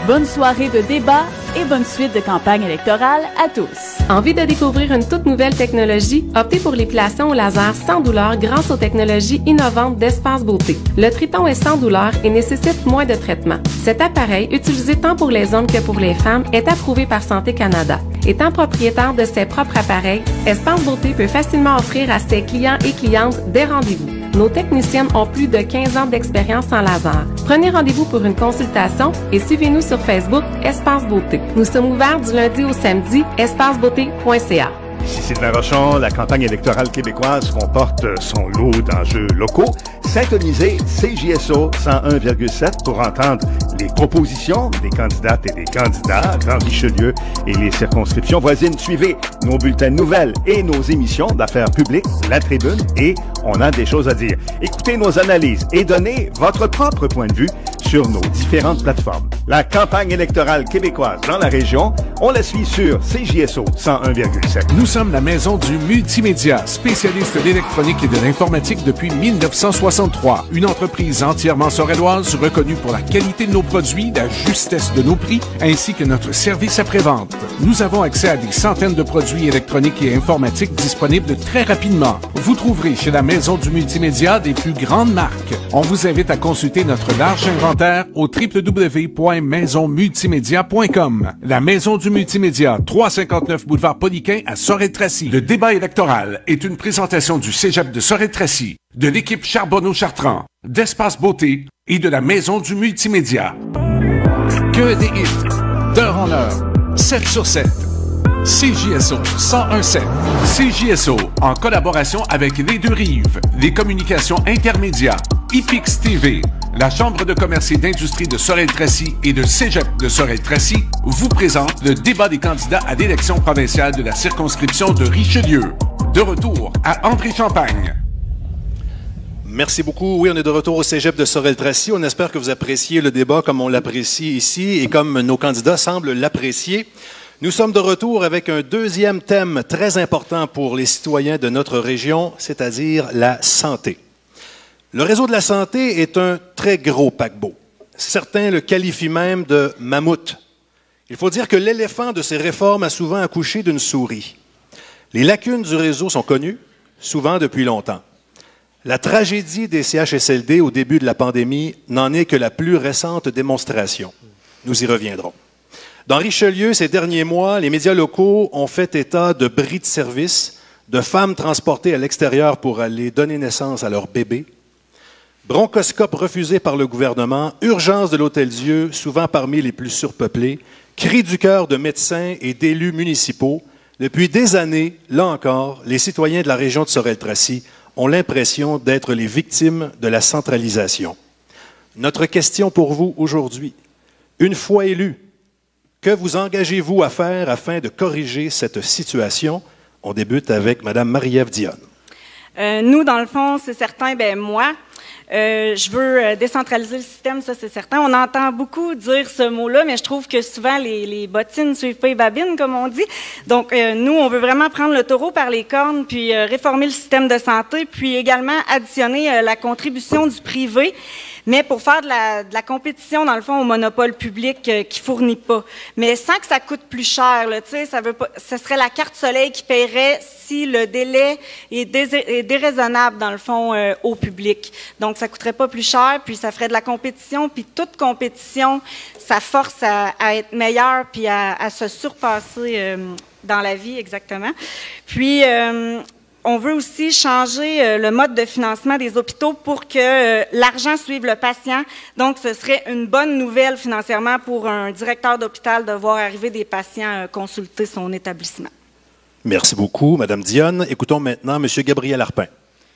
Bonne soirée de débat et bonne suite de campagne électorale à tous. Envie de découvrir une toute nouvelle technologie? Optez pour l'épilation au laser sans douleur grâce aux technologies innovantes d'Espace Beauté. Le Triton est sans douleur et nécessite moins de traitement. Cet appareil, utilisé tant pour les hommes que pour les femmes, est approuvé par Santé Canada. Étant propriétaire de ses propres appareils, Espace Beauté peut facilement offrir à ses clients et clientes des rendez-vous. Nos techniciennes ont plus de quinze ans d'expérience en laser. Prenez rendez-vous pour une consultation et suivez-nous sur Facebook Espace Beauté. Nous sommes ouverts du lundi au samedi, espace beauté point c a. Ici Sylvain Rochon, la campagne électorale québécoise comporte son lot d'enjeux locaux. Syntonisez C J S O cent un virgule sept pour entendre les propositions des candidates et des candidats dans Richelieu et les circonscriptions voisines. Suivez nos bulletins de nouvelles et nos émissions d'affaires publiques, La Tribune, et on a des choses à dire. Écoutez nos analyses et donnez votre propre point de vue sur nos différentes plateformes. La campagne électorale québécoise dans la région, on la suit sur C J S O cent un virgule sept. Nous sommes la maison du multimédia, spécialiste de l'électronique et de l'informatique depuis mille neuf cent soixante-trois. Une entreprise entièrement sorelloise reconnue pour la qualité de nos produits, la justesse de nos prix, ainsi que notre service après-vente. Nous avons accès à des centaines de produits électroniques et informatiques disponibles très rapidement. Vous trouverez chez la maison du multimédia des plus grandes marques. On vous invite à consulter notre large inventaire au w w w point maison multimédia point com. La maison du multimédia, trois cent cinquante-neuf boulevard Poliquin à Sorel-Tracy. Le débat électoral est une présentation du Cégep de Sorel-Tracy, de l'équipe Charbonneau-Chartrand, d'Espace Beauté et de la maison du multimédia. Que des hits, d'heure en heure, sept sur sept. C J S O cent un virgule sept. C J S O, en collaboration avec Les Deux Rives, les communications intermédiaires, I P X T V, la Chambre de commerce et d'industrie de Sorel-Tracy et le Cégep de Sorel-Tracy vous présente le débat des candidats à l'élection provinciale de la circonscription de Richelieu. De retour à André-Champagne. Merci beaucoup. Oui, on est de retour au Cégep de Sorel-Tracy. On espère que vous appréciez le débat comme on l'apprécie ici et comme nos candidats semblent l'apprécier. Nous sommes de retour avec un deuxième thème très important pour les citoyens de notre région, c'est-à-dire la santé. Le réseau de la santé est un très gros paquebot. Certains le qualifient même de mammouth. Il faut dire que l'éléphant de ces réformes a souvent accouché d'une souris. Les lacunes du réseau sont connues, souvent depuis longtemps. La tragédie des C H S L D au début de la pandémie n'en est que la plus récente démonstration. Nous y reviendrons. Dans Richelieu, ces derniers mois, les médias locaux ont fait état de bris de service, de femmes transportées à l'extérieur pour aller donner naissance à leur bébé, bronchoscope refusé par le gouvernement, urgence de l'Hôtel-Dieu, souvent parmi les plus surpeuplés, cris du cœur de médecins et d'élus municipaux. Depuis des années, là encore, les citoyens de la région de Sorel-Tracy ont l'impression d'être les victimes de la centralisation. Notre question pour vous aujourd'hui, une fois élus, que vous engagez-vous à faire afin de corriger cette situation? On débute avec Mme Marie-Ève Dionne. Euh, nous, dans le fond, c'est certain, ben moi, euh, je veux décentraliser le système, ça c'est certain. On entend beaucoup dire ce mot-là, mais je trouve que souvent les, les bottines ne suivent pas les babines, comme on dit. Donc, euh, nous, on veut vraiment prendre le taureau par les cornes, puis euh, réformer le système de santé, puis également additionner euh, la contribution du privé, mais pour faire de la, de la compétition, dans le fond, au monopole public euh, qui fournit pas. Mais sans que ça coûte plus cher, là, tu sais, ça veut pas, ce serait la carte soleil qui paierait si le délai est, dé, est déraisonnable, dans le fond, euh, au public. Donc, ça coûterait pas plus cher, puis ça ferait de la compétition, puis toute compétition, ça force à, à être meilleur, puis à, à se surpasser euh, dans la vie, exactement. Puis, euh, on veut aussi changer euh, le mode de financement des hôpitaux pour que euh, l'argent suive le patient. Donc, ce serait une bonne nouvelle financièrement pour un directeur d'hôpital de voir arriver des patients euh, consulter son établissement. Merci beaucoup, Mme Dionne. Écoutons maintenant M. Gabriel Arpin.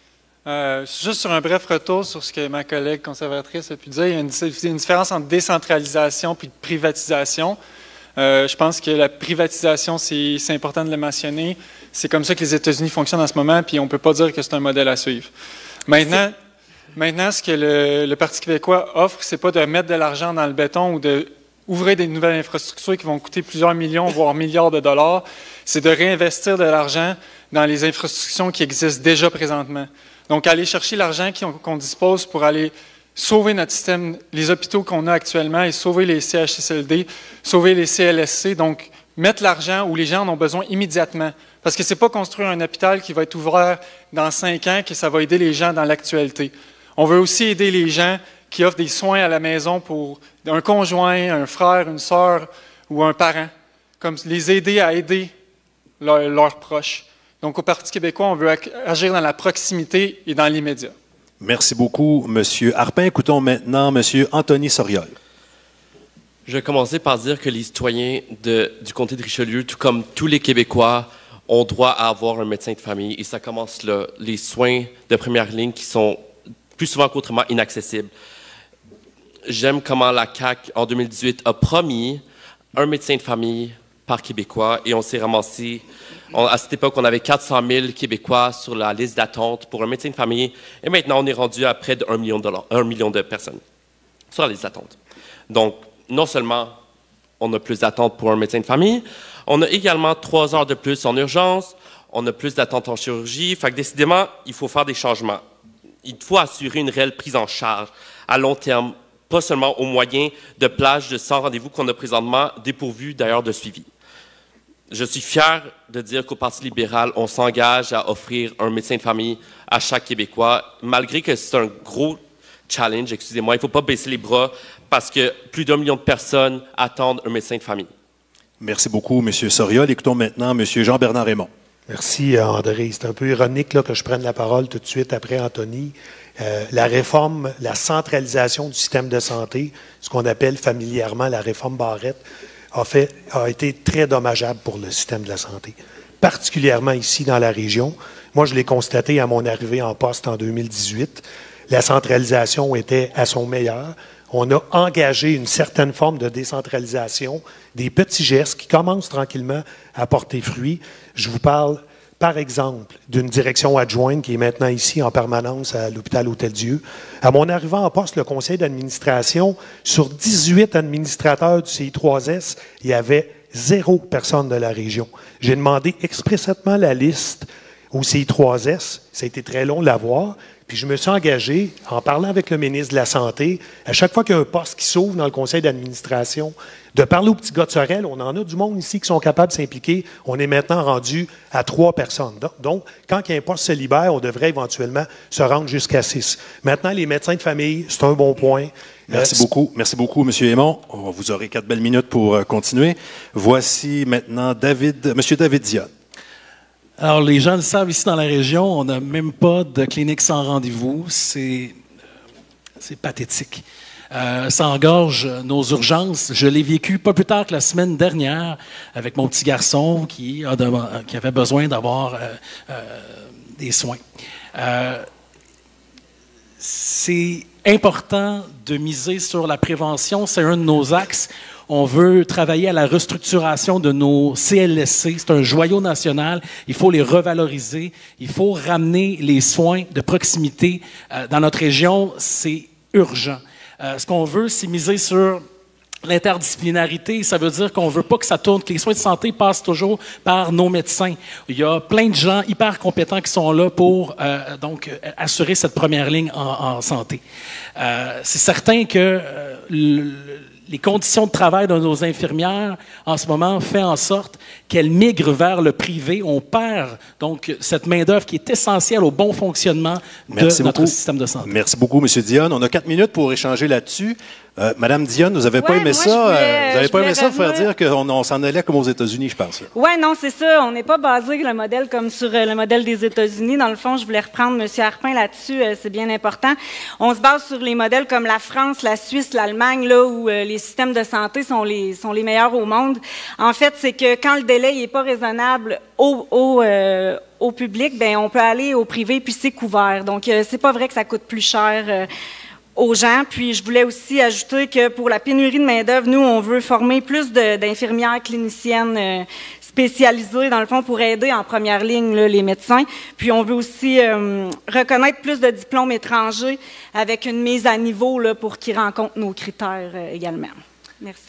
Euh, juste sur un bref retour sur ce que ma collègue conservatrice a pu dire, il y a une, une différence entre décentralisation et privatisation. Euh, je pense que la privatisation, c'est important de le mentionner. C'est comme ça que les États-Unis fonctionnent en ce moment, puis on ne peut pas dire que c'est un modèle à suivre. Maintenant, maintenant ce que le, le Parti québécois offre, c'est pas de mettre de l'argent dans le béton ou d'ouvrir des nouvelles infrastructures qui vont coûter plusieurs millions, voire milliards de dollars. C'est de réinvestir de l'argent dans les infrastructures qui existent déjà présentement. Donc, aller chercher l'argent qu'on dispose pour aller sauver notre système, les hôpitaux qu'on a actuellement et sauver les C H S L D, sauver les C L S C, donc mettre l'argent où les gens en ont besoin immédiatement. Parce que ce n'est pas construire un hôpital qui va être ouvert dans cinq ans que ça va aider les gens dans l'actualité. On veut aussi aider les gens qui offrent des soins à la maison pour un conjoint, un frère, une sœur ou un parent, comme les aider à aider leur, leurs proches. Donc, au Parti québécois, on veut agir dans la proximité et dans l'immédiat. Merci beaucoup, M. Harpin. Écoutons maintenant M. Anthony Soriol. Je vais commencer par dire que les citoyens de, du comté de Richelieu, tout comme tous les Québécois, ont droit à avoir un médecin de famille. Et ça commence là, les soins de première ligne qui sont plus souvent qu'autrement inaccessibles. J'aime comment la C A Q, en deux mille dix-huit, a promis un médecin de famille par Québécois et on s'est ramassé. On, à cette époque, on avait quatre cent mille Québécois sur la liste d'attente pour un médecin de famille et maintenant, on est rendu à près d'un million de dollars, un million de personnes sur la liste d'attente. Donc, non seulement on a plus d'attente pour un médecin de famille, on a également trois heures de plus en urgence, on a plus d'attente en chirurgie. Fait que décidément, il faut faire des changements. Il faut assurer une réelle prise en charge à long terme, pas seulement au moyen de plages de cent rendez-vous qu'on a présentement, dépourvues d'ailleurs de suivi. Je suis fier de dire qu'au Parti libéral, on s'engage à offrir un médecin de famille à chaque Québécois, malgré que c'est un gros challenge, excusez-moi, il ne faut pas baisser les bras parce que plus d'un million de personnes attendent un médecin de famille. Merci beaucoup, M. Soriol. Écoutons maintenant M. Jean-Bernard Raymond. Merci, André. C'est un peu ironique là, que je prenne la parole tout de suite après Anthony. Euh, la réforme, la centralisation du système de santé, ce qu'on appelle familièrement la réforme Barrette, a, fait, a été très dommageable pour le système de la santé, particulièrement ici dans la région. Moi, je l'ai constaté à mon arrivée en poste en deux mille dix-huit. La centralisation était à son meilleur. On a engagé une certaine forme de décentralisation, des petits gestes qui commencent tranquillement à porter fruit. Je vous parle, par exemple, d'une direction adjointe qui est maintenant ici en permanence à l'hôpital Hôtel-Dieu. À mon arrivée en poste, le conseil d'administration, sur dix-huit administrateurs du C I trois S, il y avait zéro personne de la région. J'ai demandé expressément la liste au C I trois S. Ça a été très long de l'avoir. Puis je me suis engagé, en parlant avec le ministre de la Santé, à chaque fois qu'il y a un poste qui s'ouvre dans le conseil d'administration, de parler aux petits gars de Sorel. On en a du monde ici qui sont capables de s'impliquer. On est maintenant rendu à trois personnes. Donc, quand il y a un poste se libère, on devrait éventuellement se rendre jusqu'à six. Maintenant, les médecins de famille, c'est un bon point. Merci euh, beaucoup. Merci beaucoup, M. Aymon. Vous aurez quatre belles minutes pour continuer. Voici maintenant David, M. David Dion. Alors, les gens le savent, ici dans la région, on n'a même pas de clinique sans rendez-vous. C'est c'est pathétique. Euh, ça engorge nos urgences. Je l'ai vécu pas plus tard que la semaine dernière avec mon petit garçon qui, a de, qui avait besoin d'avoir euh, euh, des soins. Euh, c'est important de miser sur la prévention. C'est un de nos axes. On veut travailler à la restructuration de nos C L S C. C'est un joyau national. Il faut les revaloriser. Il faut ramener les soins de proximité euh, dans notre région. C'est urgent. Euh, ce qu'on veut, c'est miser sur l'interdisciplinarité. Ça veut dire qu'on ne veut pas que ça tourne, que les soins de santé passent toujours par nos médecins. Il y a plein de gens hyper compétents qui sont là pour euh, donc assurer cette première ligne en, en santé. Euh, c'est certain que euh, le, les conditions de travail de nos infirmières, en ce moment, font en sorte qu'elles migrent vers le privé. On perd donc cette main-d'œuvre qui est essentielle au bon fonctionnement Merci de notre beaucoup. système de santé. Merci beaucoup, M. Dion. On a quatre minutes pour échanger là-dessus. Euh, Madame Dion, vous n'avez ouais, pas aimé moi, ça? Voulais, euh, vous n'avez pas aimé ça, revenir... faire dire qu'on on s'en allait comme aux États-Unis, je pense. Oui, non, c'est ça. On n'est pas basé le modèle comme sur euh, le modèle des États-Unis. Dans le fond, je voulais reprendre M. Harpin là-dessus. Euh, c'est bien important. On se base sur les modèles comme la France, la Suisse, l'Allemagne, là où euh, les systèmes de santé sont les sont les meilleurs au monde. En fait, c'est que quand le délai n'est pas raisonnable au, au, euh, au public, ben on peut aller au privé puis c'est couvert. Donc, euh, c'est pas vrai que ça coûte plus cher. Euh, aux gens. Puis, je voulais aussi ajouter que pour la pénurie de main-d'œuvre, nous, on veut former plus d'infirmières cliniciennes euh, spécialisées, dans le fond, pour aider en première ligne là, les médecins. Puis, on veut aussi euh, reconnaître plus de diplômes étrangers avec une mise à niveau là, pour qu'ils rencontrent nos critères euh, également. Merci.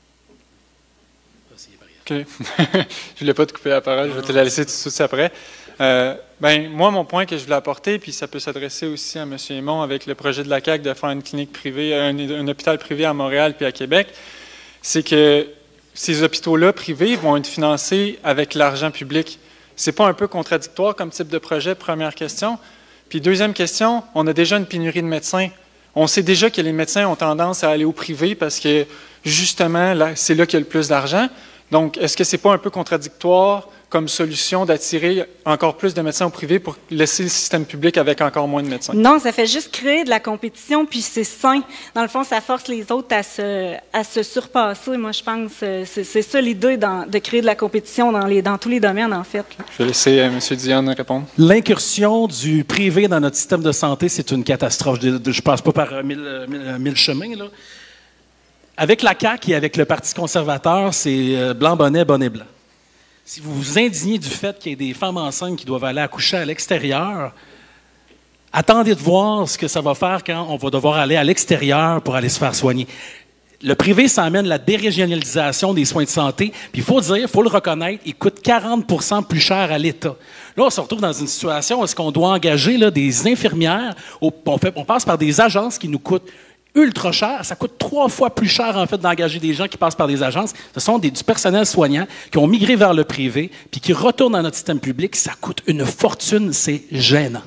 OK. Je ne voulais pas te couper la parole. Je vais te la laisser tout de suite après. Euh, ben, moi, mon point que je voulais apporter, puis ça peut s'adresser aussi à M. Aymon avec le projet de la C A Q de faire une clinique privée, un, un hôpital privé à Montréal puis à Québec, c'est que ces hôpitaux-là privés vont être financés avec l'argent public. C'est pas un peu contradictoire comme type de projet, première question. Puis deuxième question, on a déjà une pénurie de médecins. On sait déjà que les médecins ont tendance à aller au privé parce que, justement, là, c'est là qu'il y a le plus d'argent. Donc, est-ce que c'est pas un peu contradictoire comme solution d'attirer encore plus de médecins au privé pour laisser le système public avec encore moins de médecins? Non, ça fait juste créer de la compétition, puis c'est sain. Dans le fond, ça force les autres à se, à se surpasser. Moi, je pense que c'est, c'est ça l'idée dans, de créer de la compétition dans, les, dans tous les domaines, en fait. Je vais laisser euh, M. Dionne répondre. L'incursion du privé dans notre système de santé, c'est une catastrophe. Je ne passe pas par mille, mille, mille chemins, là. Avec la C A Q et avec le Parti conservateur, c'est blanc bonnet, bonnet blanc. Si vous vous indignez du fait qu'il y ait des femmes enceintes qui doivent aller accoucher à l'extérieur, attendez de voir ce que ça va faire quand on va devoir aller à l'extérieur pour aller se faire soigner. Le privé, ça amène la dérégionalisation des soins de santé. Puis il faut dire, il faut le reconnaître, il coûte quarante pour cent plus cher à l'État. Là, on se retrouve dans une situation où est-ce qu'on doit engager là, des infirmières. Au, on, fait, on passe par des agences qui nous coûtent ultra cher. Ça coûte trois fois plus cher, en fait, d'engager des gens qui passent par des agences. Ce sont des, du personnel soignant qui ont migré vers le privé puis qui retournent dans notre système public. Ça coûte une fortune. C'est gênant.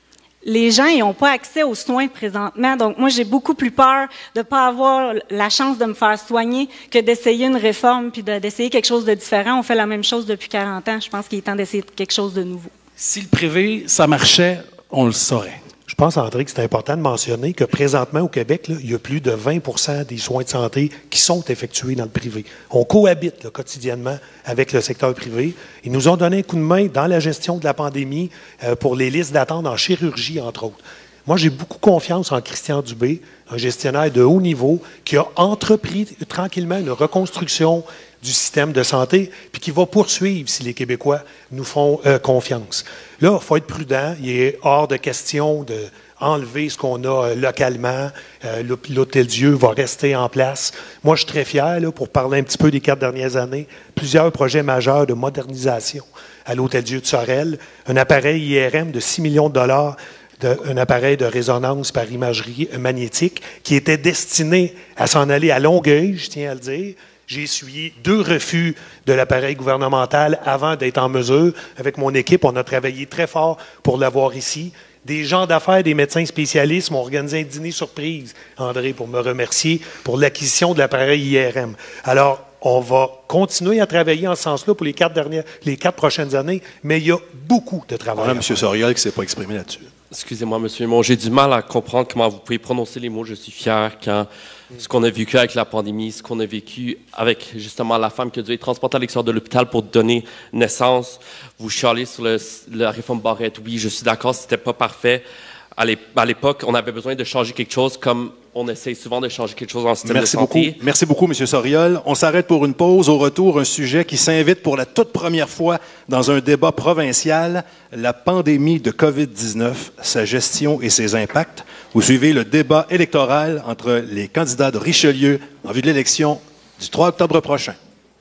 Les gens n'ont pas accès aux soins présentement. Donc, moi, j'ai beaucoup plus peur de ne pas avoir la chance de me faire soigner que d'essayer une réforme puis de, d'essayer quelque chose de différent. On fait la même chose depuis quarante ans. Je pense qu'il est temps d'essayer quelque chose de nouveau. Si le privé, ça marchait, on le saurait. Je pense, André, que c'est important de mentionner que présentement, au Québec, là, il y a plus de vingt pour cent des soins de santé qui sont effectués dans le privé. On cohabite là, quotidiennement avec le secteur privé. Ils nous ont donné un coup de main dans la gestion de la pandémie euh, pour les listes d'attente en chirurgie, entre autres. Moi, j'ai beaucoup confiance en Christian Dubé, un gestionnaire de haut niveau qui a entrepris tranquillement une reconstruction du système de santé, puis qui va poursuivre si les Québécois nous font euh, confiance. Là, il faut être prudent. Il est hors de question d'enlever ce qu'on a euh, localement. Euh, L'Hôtel-Dieu va rester en place. Moi, je suis très fier, là, pour parler un petit peu des quatre dernières années, plusieurs projets majeurs de modernisation à l'Hôtel-Dieu de Sorel, un appareil I R M de six millions de dollars, de, un appareil de résonance par imagerie magnétique qui était destiné à s'en aller à Longueuil, je tiens à le dire. J'ai essuyé deux refus de l'appareil gouvernemental avant d'être en mesure. Avec mon équipe, on a travaillé très fort pour l'avoir ici. Des gens d'affaires, des médecins spécialistes m'ont organisé un dîner surprise, André, pour me remercier pour l'acquisition de l'appareil I R M. Alors, on va continuer à travailler en ce sens-là pour les quatre, dernières, les quatre prochaines années, mais il y a beaucoup de travail. Voilà, M. Soriol qui ne s'est pas exprimé là-dessus. Excusez-moi, M. Aymon, j'ai du mal à comprendre comment vous pouvez prononcer les mots « je suis fier » quand ce qu'on a vécu avec la pandémie, ce qu'on a vécu avec justement la femme qui a dû être transportée à l'extérieur de l'hôpital pour donner naissance. Vous chialez sur le, la réforme Barrette. Oui, je suis d'accord, c'était pas parfait. À l'époque, on avait besoin de changer quelque chose comme on essaie souvent de changer quelque chose dans le système Merci de santé. Beaucoup. Merci beaucoup, M. Soriol. On s'arrête pour une pause. Au retour, un sujet qui s'invite pour la toute première fois dans un débat provincial, la pandémie de COVID dix-neuf, sa gestion et ses impacts. Vous suivez le débat électoral entre les candidats de Richelieu en vue de l'élection du trois octobre prochain.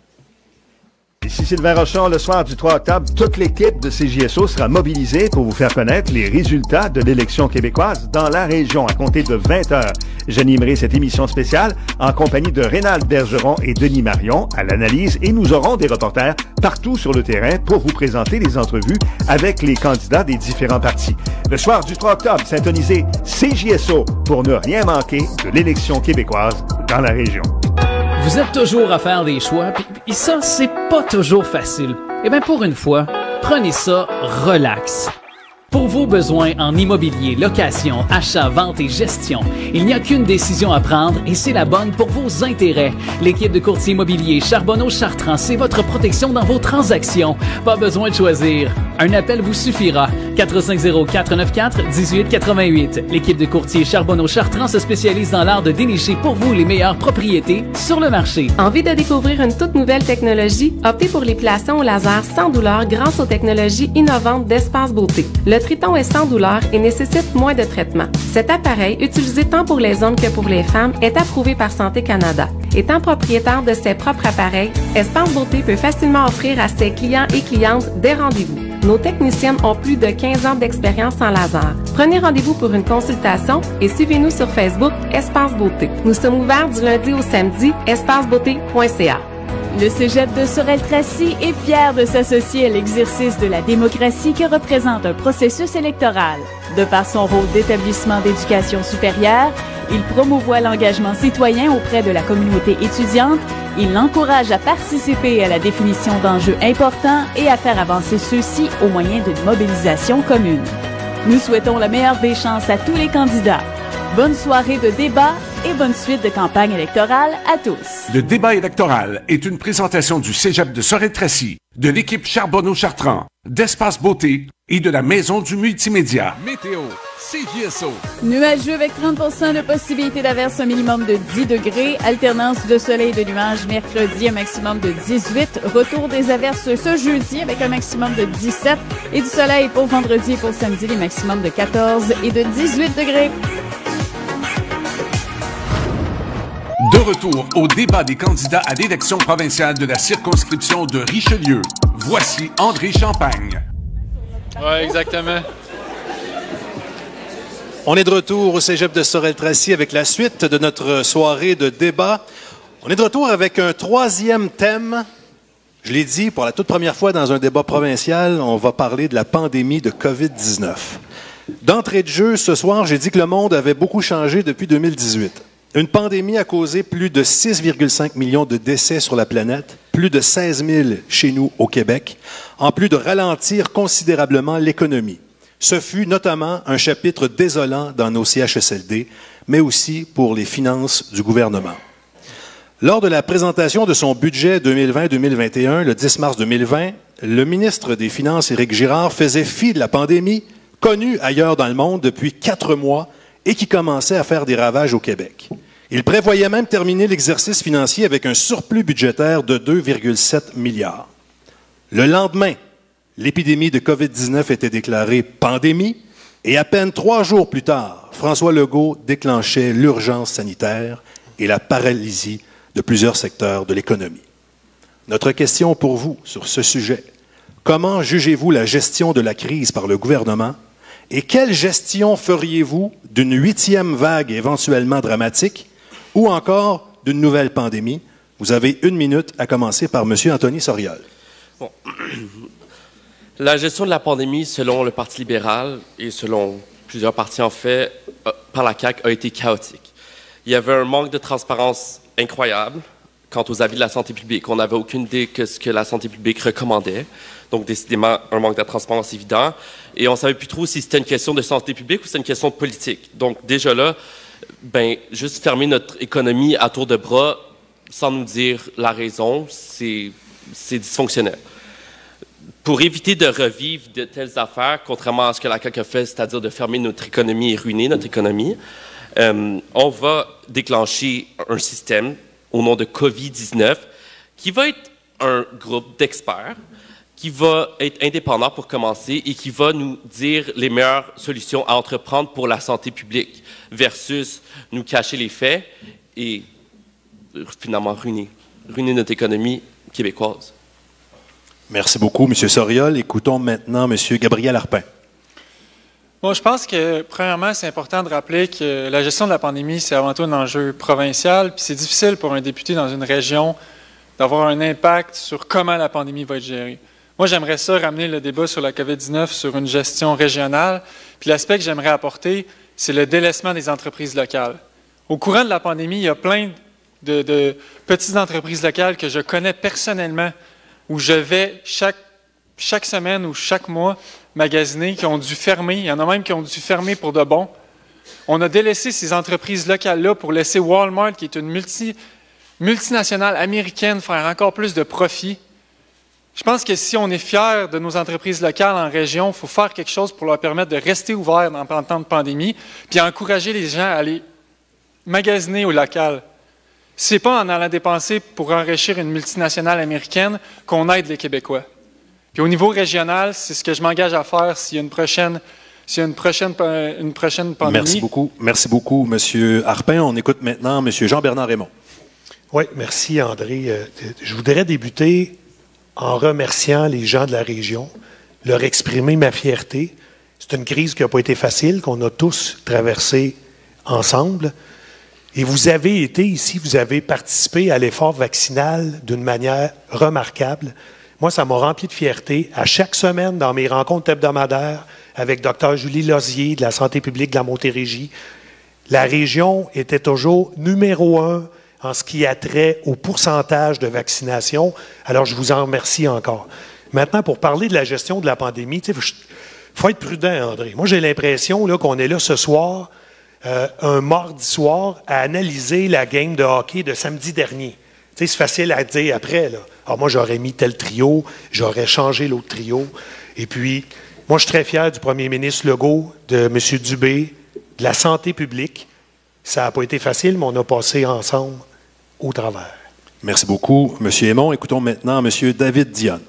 Ici Sylvain Rochon, le soir du trois octobre, toute l'équipe de C J S O sera mobilisée pour vous faire connaître les résultats de l'élection québécoise dans la région à compter de vingt heures. J'animerai cette émission spéciale en compagnie de Rénal Bergeron et Denis Marion à l'analyse et nous aurons des reporters partout sur le terrain pour vous présenter les entrevues avec les candidats des différents partis. Le soir du trois octobre, syntonisez C J S O pour ne rien manquer de l'élection québécoise dans la région. Vous êtes toujours à faire des choix, puis ça, c'est pas toujours facile. Eh bien, pour une fois, prenez ça relax. Pour vos besoins en immobilier, location, achat, vente et gestion, il n'y a qu'une décision à prendre et c'est la bonne pour vos intérêts. L'équipe de courtier immobilier Charbonneau-Chartrand, c'est votre protection dans vos transactions. Pas besoin de choisir. Un appel vous suffira. quatre cinq zéro, quatre neuf quatre, un huit huit huit. L'équipe de courtier Charbonneau-Chartrand se spécialise dans l'art de dénicher pour vous les meilleures propriétés sur le marché. Envie de découvrir une toute nouvelle technologie? Optez pour l'épilation au laser sans douleur grâce aux technologies innovantes d'Espace Beauté. Le Triton est sans douleur et nécessite moins de traitement. Cet appareil, utilisé tant pour les hommes que pour les femmes, est approuvé par Santé Canada. Étant propriétaire de ses propres appareils, Espace Beauté peut facilement offrir à ses clients et clientes des rendez-vous. Nos techniciennes ont plus de quinze ans d'expérience en laser. Prenez rendez-vous pour une consultation et suivez-nous sur Facebook Espace Beauté. Nous sommes ouverts du lundi au samedi, espace beauté point c a. Le Cégep de Sorel-Tracy est fier de s'associer à l'exercice de la démocratie que représente un processus électoral. De par son rôle d'établissement d'éducation supérieure, il promouvoit l'engagement citoyen auprès de la communauté étudiante, il l'encourage à participer à la définition d'enjeux importants et à faire avancer ceux-ci au moyen d'une mobilisation commune. Nous souhaitons la meilleure des chances à tous les candidats. Bonne soirée de débat et bonne suite de campagne électorale à tous. Le débat électoral est une présentation du Cégep de Sorel-Tracy, de l'équipe Charbonneau-Chartrand, d'Espace Beauté et de la Maison du Multimédia. Météo, C J S O. Nuageux avec trente pour cent de possibilité d'averse, un minimum de dix degrés. Alternance de soleil et de nuages mercredi, un maximum de dix-huit. Retour des averses ce jeudi avec un maximum de dix-sept. Et du soleil pour vendredi et pour samedi, les maximums de quatorze et de dix-huit degrés. De retour au débat des candidats à l'élection provinciale de la circonscription de Richelieu. Voici André Champagne. Oui, exactement. On est de retour au Cégep de Sorel-Tracy avec la suite de notre soirée de débat. On est de retour avec un troisième thème. Je l'ai dit, pour la toute première fois dans un débat provincial, on va parler de la pandémie de covid dix-neuf. D'entrée de jeu, ce soir, j'ai dit que le monde avait beaucoup changé depuis deux mille dix-huit. Une pandémie a causé plus de six virgule cinq millions de décès sur la planète, plus de seize mille chez nous au Québec, en plus de ralentir considérablement l'économie. Ce fut notamment un chapitre désolant dans nos C H S L D, mais aussi pour les finances du gouvernement. Lors de la présentation de son budget deux mille vingt deux mille vingt et un, le dix mars deux mille vingt, le ministre des Finances, Éric Girard, faisait fi de la pandémie, connue ailleurs dans le monde depuis quatre mois, et qui commençait à faire des ravages au Québec. Il prévoyait même terminer l'exercice financier avec un surplus budgétaire de deux virgule sept milliards. Le lendemain, l'épidémie de covid dix-neuf était déclarée pandémie et à peine trois jours plus tard, François Legault déclenchait l'urgence sanitaire et la paralysie de plusieurs secteurs de l'économie. Notre question pour vous sur ce sujet, comment jugez-vous la gestion de la crise par le gouvernement? Et quelle gestion feriez-vous d'une huitième vague éventuellement dramatique ou encore d'une nouvelle pandémie? Vous avez une minute, à commencer par M. Anthony Soriol. Bon. La gestion de la pandémie, selon le Parti libéral et selon plusieurs partis en fait, par la C A Q, a été chaotique. Il y avait un manque de transparence incroyable quant aux avis de la santé publique. On n'avait aucune idée de ce que la santé publique recommandait. Donc, décidément, un manque de transparence évident. Et on ne savait plus trop si c'était une question de santé publique ou c'était une question de politique. Donc, déjà là, ben, juste fermer notre économie à tour de bras sans nous dire la raison, c'est dysfonctionnel. Pour éviter de revivre de telles affaires, contrairement à ce que la C A Q a fait, c'est-à-dire de fermer notre économie et ruiner notre économie, euh, on va déclencher un système au nom de covid dix-neuf qui va être un groupe d'experts qui va être indépendant pour commencer et qui va nous dire les meilleures solutions à entreprendre pour la santé publique versus nous cacher les faits et finalement ruiner, ruiner notre économie québécoise. Merci beaucoup, M. Soriol. Écoutons maintenant M. Gabriel Arpin. Bon, je pense que, premièrement, c'est important de rappeler que la gestion de la pandémie, c'est avant tout un enjeu provincial, puis c'est difficile pour un député dans une région d'avoir un impact sur comment la pandémie va être gérée. Moi, j'aimerais ça ramener le débat sur la covid dix-neuf sur une gestion régionale, puis l'aspect que j'aimerais apporter, c'est le délaissement des entreprises locales. Au courant de la pandémie, il y a plein de, de petites entreprises locales que je connais personnellement, où je vais chaque, chaque semaine ou chaque mois magasiner, qui ont dû fermer. Il y en a même qui ont dû fermer pour de bon. On a délaissé ces entreprises locales-là pour laisser Walmart, qui est une multi, multinationale américaine, faire encore plus de profit. Je pense que si on est fier de nos entreprises locales en région, il faut faire quelque chose pour leur permettre de rester ouverts en temps de pandémie, puis encourager les gens à aller magasiner au local. Ce n'est pas en allant dépenser pour enrichir une multinationale américaine qu'on aide les Québécois. Puis au niveau régional, c'est ce que je m'engage à faire s'il y a une prochaine, s'il y a une prochaine, une prochaine pandémie. Merci beaucoup. Merci beaucoup, M. Arpin. On écoute maintenant M. Jean-Bernard Raymond. Oui, merci, André. Je voudrais débuter en remerciant les gens de la région leur exprimer ma fierté. C'est une crise qui n'a pas été facile, qu'on a tous traversée ensemble. Et vous avez été ici, vous avez participé à l'effort vaccinal d'une manière remarquable. Moi, ça m'a rempli de fierté. À chaque semaine, dans mes rencontres hebdomadaires avec Dr Julie Lozier de la Santé publique de la Montérégie, la région était toujours numéro un en ce qui a trait au pourcentage de vaccination. Alors, je vous en remercie encore. Maintenant, pour parler de la gestion de la pandémie, il faut être prudent, André. Moi, j'ai l'impression là, qu'on est là ce soir, euh, un mardi soir, à analyser la game de hockey de samedi dernier. C'est facile à dire après. Là. Alors, moi, j'aurais mis tel trio, j'aurais changé l'autre trio. Et puis, moi, je suis très fier du premier ministre Legault, de M. Dubé, de la santé publique. Ça n'a pas été facile, mais on a passé ensemble au travers. Merci beaucoup, M. Aymon. Écoutons maintenant M. David Dionne.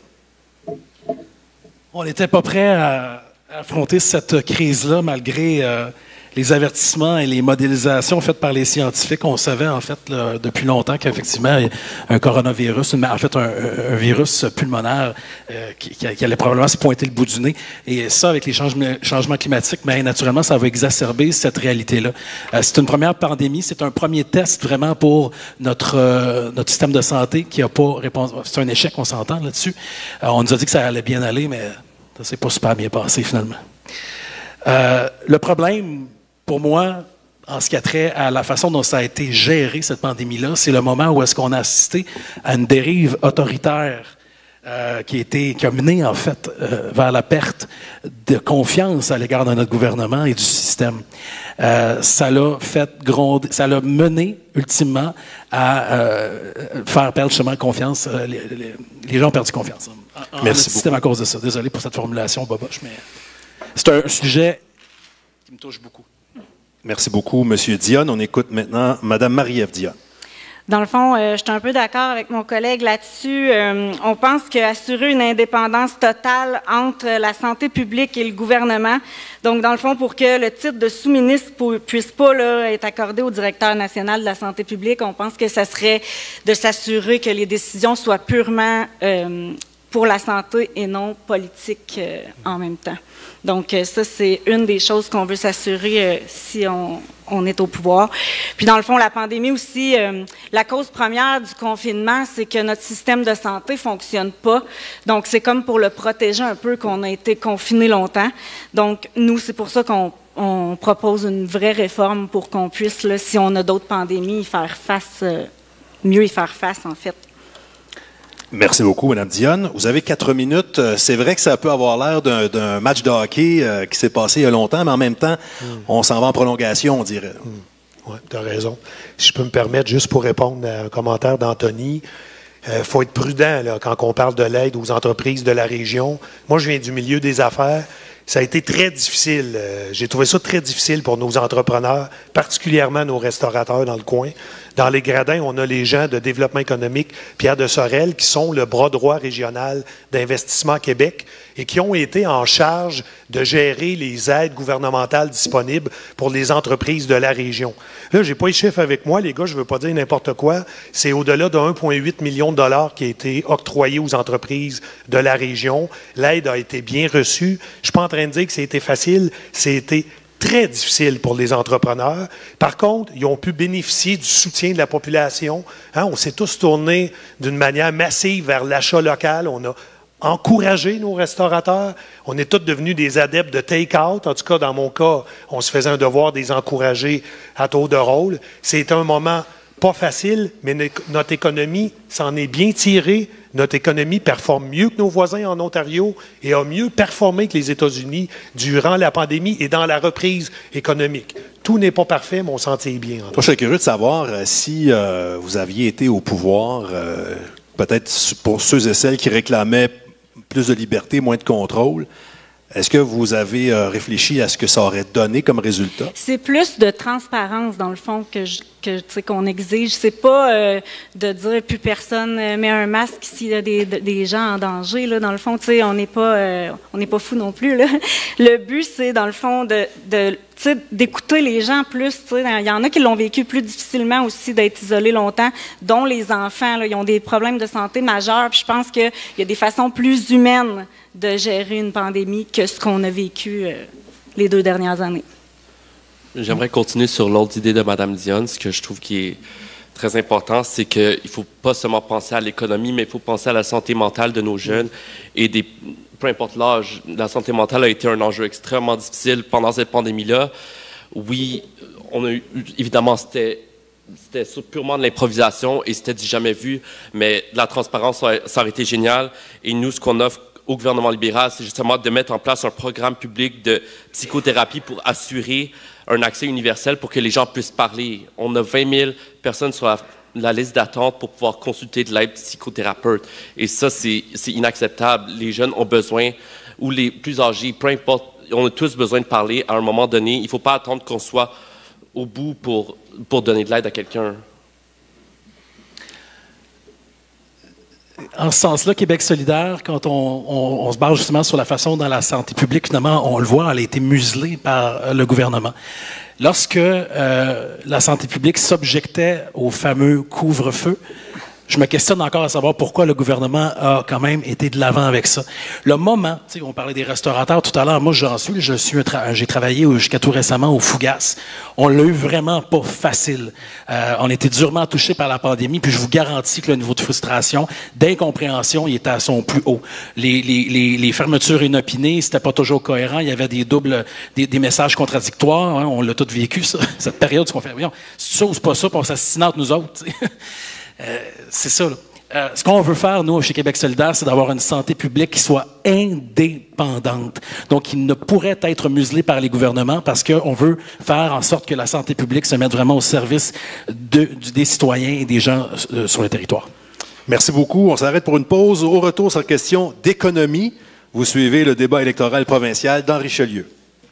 On n'était pas prêt à affronter cette crise-là, malgré euh, les avertissements et les modélisations faites par les scientifiques. On savait, en fait, là, depuis longtemps qu'effectivement, un coronavirus, en fait, un, un virus pulmonaire euh, qui, qui allait probablement se pointer le bout du nez. Et ça, avec les changements, changements climatiques, mais naturellement, ça va exacerber cette réalité-là. Euh, c'est une première pandémie, c'est un premier test vraiment pour notre, euh, notre système de santé qui n'a pas répondu. C'est un échec, on s'entend là-dessus. Euh, on nous a dit que ça allait bien aller, mais ça s'est pas super bien passé, finalement. Euh, le problème, pour moi, en ce qui a trait à la façon dont ça a été géré, cette pandémie-là, c'est le moment où est-ce qu'on a assisté à une dérive autoritaire euh, qui, a été, qui a mené, en fait, euh, vers la perte de confiance à l'égard de notre gouvernement et du système. Euh, ça l'a fait gronder, ça l'a mené, ultimement, à euh, faire perdre justement confiance. Euh, les, les, les gens ont perdu confiance en, en Merci notre système à cause de ça. Désolé pour cette formulation boboche, mais c'est un sujet qui me touche beaucoup. Merci beaucoup, M. Dionne. On écoute maintenant Mme Marie-Ève Dionne. Dans le fond, euh, je suis un peu d'accord avec mon collègue là-dessus. Euh, on pense qu'assurer une indépendance totale entre la santé publique et le gouvernement, donc dans le fond, pour que le titre de sous-ministre puisse pas là, être accordé au directeur national de la santé publique, on pense que ça serait de s'assurer que les décisions soient purement euh, pour la santé et non politiques euh, en même temps. Donc, euh, ça, c'est une des choses qu'on veut s'assurer euh, si on, on est au pouvoir. Puis, dans le fond, la pandémie aussi, euh, la cause première du confinement, c'est que notre système de santé ne fonctionne pas. Donc, c'est comme pour le protéger un peu qu'on a été confiné longtemps. Donc, nous, c'est pour ça qu'on on propose une vraie réforme pour qu'on puisse, là, si on a d'autres pandémies, y faire face, euh, mieux y faire face, en fait. Merci beaucoup, Mme Dionne. Vous avez quatre minutes. C'est vrai que ça peut avoir l'air d'un, d'un match de hockey euh, qui s'est passé il y a longtemps, mais en même temps, mm. on s'en va en prolongation, on dirait. Mm. Oui, tu as raison. Si je peux me permettre, juste pour répondre à un commentaire d'Anthony, il euh, faut être prudent là, quand on parle de l'aide aux entreprises de la région. Moi, je viens du milieu des affaires. Ça a été très difficile. Euh, j'ai trouvé ça très difficile pour nos entrepreneurs, particulièrement nos restaurateurs dans le coin. Dans les gradins, on a les gens de développement économique, Pierre de Sorel, qui sont le bras droit régional d'Investissement Québec et qui ont été en charge de gérer les aides gouvernementales disponibles pour les entreprises de la région. Là, je n'ai pas les chiffres avec moi, les gars, je ne veux pas dire n'importe quoi. C'est au-delà de un virgule huit million de dollars qui a été octroyé aux entreprises de la région. L'aide a été bien reçue. Je ne suis pas en train de dire que c'était facile, c'était très difficile pour les entrepreneurs. Par contre, ils ont pu bénéficier du soutien de la population. Hein, on s'est tous tournés d'une manière massive vers l'achat local. On a encouragé nos restaurateurs. On est tous devenus des adeptes de take-out. En tout cas, dans mon cas, on se faisait un devoir de les encourager à tour de rôle. C'est un moment pas facile, mais notre économie s'en est bien tirée. Notre économie performe mieux que nos voisins en Ontario et a mieux performé que les États-Unis durant la pandémie et dans la reprise économique. Tout n'est pas parfait, mais on s'en tire bien. Moi, je serais curieux de savoir euh, si euh, vous aviez été au pouvoir, euh, peut-être pour ceux et celles qui réclamaient plus de liberté, moins de contrôle. Est-ce que vous avez euh, réfléchi à ce que ça aurait donné comme résultat? C'est plus de transparence, dans le fond, que, je, que tu sais, qu'on exige. C'est pas euh, de dire plus personne euh, met un masque s'il y a des, des gens en danger. Là. Dans le fond, tu sais, on n'est pas, euh, on n'est pas fou non plus. Là. Le but, c'est, dans le fond, de, de tu sais, d'écouter les gens plus. Tu sais, il y en a qui l'ont vécu plus difficilement aussi, d'être isolés longtemps, dont les enfants. Là, ils ont des problèmes de santé majeurs. Puis je pense qu'il y a des façons plus humaines de gérer une pandémie que ce qu'on a vécu euh, les deux dernières années. J'aimerais continuer sur l'autre idée de Mme Dionne. Ce que je trouve qui est très important, c'est qu'il ne faut pas seulement penser à l'économie, mais il faut penser à la santé mentale de nos jeunes. Et des, peu importe l'âge, la santé mentale a été un enjeu extrêmement difficile pendant cette pandémie-là. Oui, on a eu, évidemment, c'était C'était purement de l'improvisation et c'était du jamais vu, mais de la transparence, ça aurait été génial. Et nous, ce qu'on offre au gouvernement libéral, c'est justement de mettre en place un programme public de psychothérapie pour assurer un accès universel pour que les gens puissent parler. On a vingt mille personnes sur la, la liste d'attente pour pouvoir consulter de l'aide psychothérapeute. Et ça, c'est inacceptable. Les jeunes ont besoin, ou les plus âgés, peu importe, on a tous besoin de parler à un moment donné. Il ne faut pas attendre qu'on soit au bout pour, pour donner de l'aide à quelqu'un. En ce sens-là, Québec solidaire, quand on, on, on se base justement sur la façon dont la santé publique, finalement, on le voit, elle a été muselée par le gouvernement. Lorsque euh, la santé publique s'objectait au fameux couvre-feu, je me questionne encore à savoir pourquoi le gouvernement a quand même été de l'avant avec ça. Le moment, tu sais, on parlait des restaurateurs tout à l'heure, moi j'en suis, je suis, tra j'ai travaillé jusqu'à tout récemment au Fougas. On l'a eu vraiment pas facile. Euh, on était durement touchés par la pandémie, puis je vous garantis que le niveau de frustration, d'incompréhension, il était à son plus haut. Les, les, les, les fermetures inopinées, c'était pas toujours cohérent. Il y avait des doubles, des, des messages contradictoires. Hein, on l'a tous vécu ça, cette période où on fait, voyons, c'est ça ou c'est pas ça, puis on s'assasine entre nous autres. Euh, c'est ça. Là. Euh, ce qu'on veut faire, nous, chez Québec solidaire, c'est d'avoir une santé publique qui soit indépendante. Donc, il ne pourrait être muselé par les gouvernements parce qu'on veut faire en sorte que la santé publique se mette vraiment au service de, des citoyens et des gens euh, sur le territoire. Merci beaucoup. On s'arrête pour une pause. Au retour sur la question d'économie, vous suivez le débat électoral provincial dans Richelieu.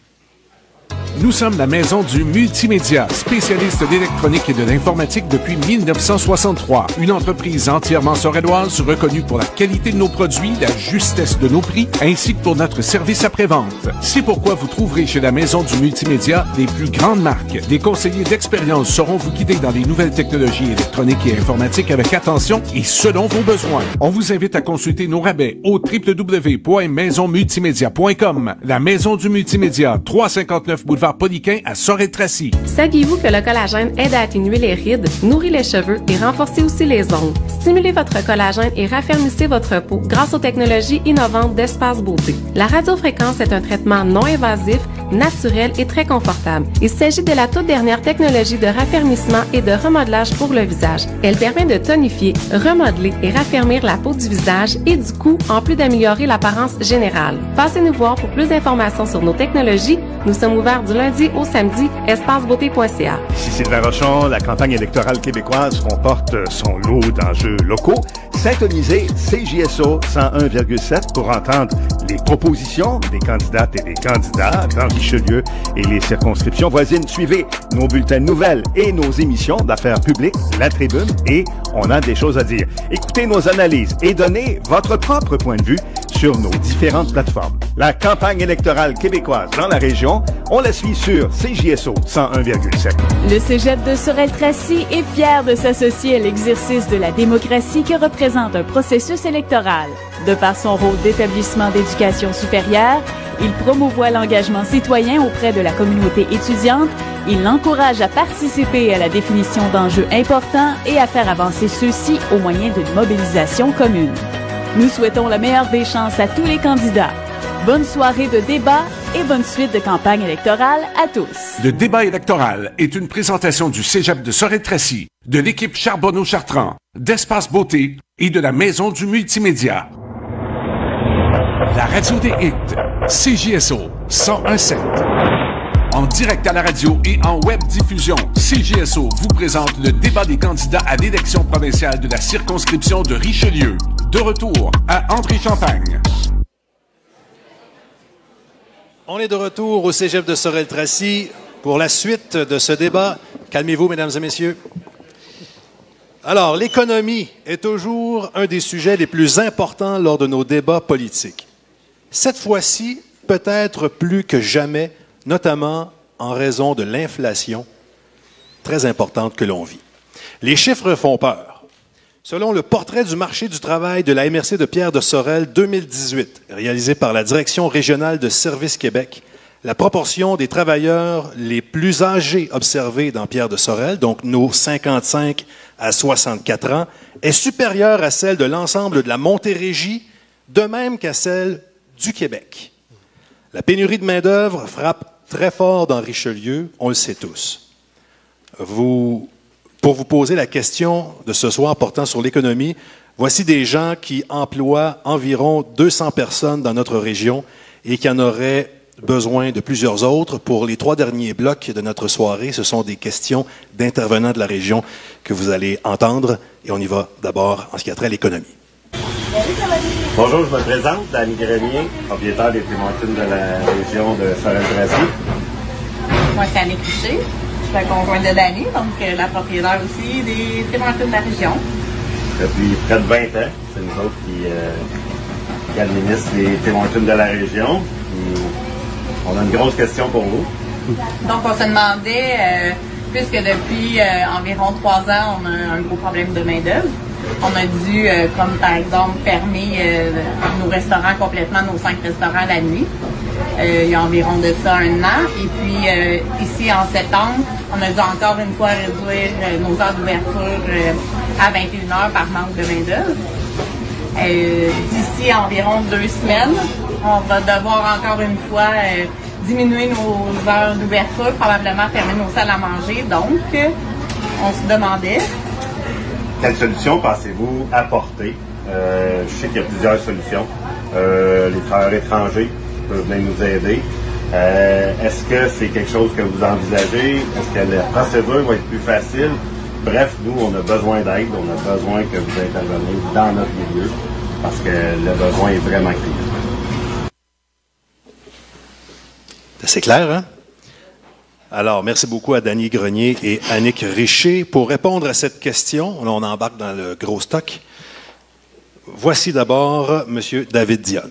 Nous sommes la maison du multimédia, spécialiste d'électronique et de l'informatique depuis mille neuf cent soixante-trois. Une entreprise entièrement sorelloise reconnue pour la qualité de nos produits, la justesse de nos prix, ainsi que pour notre service après-vente. C'est pourquoi vous trouverez chez la maison du multimédia les plus grandes marques. Des conseillers d'expérience sauront vous guider dans les nouvelles technologies électroniques et informatiques avec attention et selon vos besoins. On vous invite à consulter nos rabais au w w w point maison multimédia point com. La maison du multimédia, trois cent cinquante-neuf boulevard Poliquin à Sorel-Tracy. Saviez-vous que le collagène aide à atténuer les rides, nourrit les cheveux et renforcer aussi les ongles? Stimulez votre collagène et raffermissez votre peau grâce aux technologies innovantes d'Espace Beauté. La radiofréquence est un traitement non invasif, naturel et très confortable. Il s'agit de la toute dernière technologie de raffermissement et de remodelage pour le visage. Elle permet de tonifier, remodeler et raffermir la peau du visage et du cou en plus d'améliorer l'apparence générale. Passez nous voir pour plus d'informations sur nos technologies. Nous sommes ouverts du lundi au samedi, espace beauté point c a. Ici Sylvain Rochon, la campagne électorale québécoise comporte son lot d'enjeux locaux. Syntonisez C J S O cent un virgule sept pour entendre les propositions des candidates et des candidats dans Richelieu et les circonscriptions voisines. Suivez nos bulletins de nouvelles et nos émissions d'affaires publiques, La Tribune, et on a des choses à dire. Écoutez nos analyses et donnez votre propre point de vue sur nos différentes plateformes. La campagne électorale québécoise dans la région, on la suit sur C J S O cent un virgule sept. Le Cégep de Sorel-Tracy est fier de s'associer à l'exercice de la démocratie que représente un processus électoral. De par son rôle d'établissement d'éducation supérieure, il promouvoit l'engagement citoyen auprès de la communauté étudiante, il l'encourage à participer à la définition d'enjeux importants et à faire avancer ceux-ci au moyen d'une mobilisation commune. Nous souhaitons la meilleure des chances à tous les candidats. Bonne soirée de débat et bonne suite de campagne électorale à tous. Le débat électoral est une présentation du Cégep de Sorel-Tracy, de l'équipe Charbonneau-Chartrand, d'Espace Beauté et de la Maison du Multimédia. La radio des hits, C J S O cent un virgule sept. En direct à la radio et en web diffusion, C J S O vous présente le débat des candidats à l'élection provinciale de la circonscription de Richelieu. De retour à André-Champagne. On est de retour au Cégep de Sorel-Tracy pour la suite de ce débat. Calmez-vous, mesdames et messieurs. Alors, l'économie est toujours un des sujets les plus importants lors de nos débats politiques. Cette fois-ci, peut-être plus que jamais, notamment en raison de l'inflation très importante que l'on vit. Les chiffres font peur. Selon le portrait du marché du travail de la M R C de Pierre de Sorel deux mille dix-huit, réalisé par la Direction régionale de Services Québec, la proportion des travailleurs les plus âgés observés dans Pierre de Sorel, donc nos cinquante-cinq à soixante-quatre ans, est supérieure à celle de l'ensemble de la Montérégie, de même qu'à celle du Québec. La pénurie de main-d'œuvre frappe très fort dans Richelieu, on le sait tous. Vous, pour vous poser la question de ce soir portant sur l'économie, voici des gens qui emploient environ deux cents personnes dans notre région et qui en auraient besoin de plusieurs autres. Pour les trois derniers blocs de notre soirée, ce sont des questions d'intervenants de la région que vous allez entendre. Et on y va d'abord en ce qui a trait à l'économie. Bonjour, je me présente, Danny Grenier, propriétaire des Témontines de la région de Sorel-Tracy. Moi, c'est Annick Richer. Je suis la conjointe de Danny, donc euh, la propriétaire aussi des Témontines de la région. Depuis près de vingt ans, c'est nous autres qui, euh, qui administrent les Témontines de la région. Puis, on a une grosse question pour vous. Donc, on se demandait, euh, puisque depuis euh, environ trois ans, on a un gros problème de main-d'œuvre. On a dû, euh, comme par exemple, fermer euh, nos restaurants complètement, nos cinq restaurants la nuit. Euh, il y a environ de ça un an. Et puis, euh, ici, en septembre, on a dû encore une fois réduire euh, nos heures d'ouverture euh, à vingt et une heures par manque de main-d'œuvre. Euh, D'ici environ deux semaines, on va devoir encore une fois euh, diminuer nos heures d'ouverture, probablement fermer nos salles à manger. Donc, euh, on se demandait... Quelle solution pensez-vous apporter? Euh, je sais qu'il y a plusieurs solutions. Euh, les travailleurs étrangers peuvent venir nous aider. Euh, Est-ce que c'est quelque chose que vous envisagez? Est-ce que la procédure va être plus facile? Bref, nous, on a besoin d'aide. On a besoin que vous interveniez dans notre milieu parce que le besoin est vraiment critique. C'est clair, hein? Alors, merci beaucoup à Danny Grenier et Annick Richer. Pour répondre à cette question, là, on embarque dans le gros stock. Voici d'abord M. David Dionne.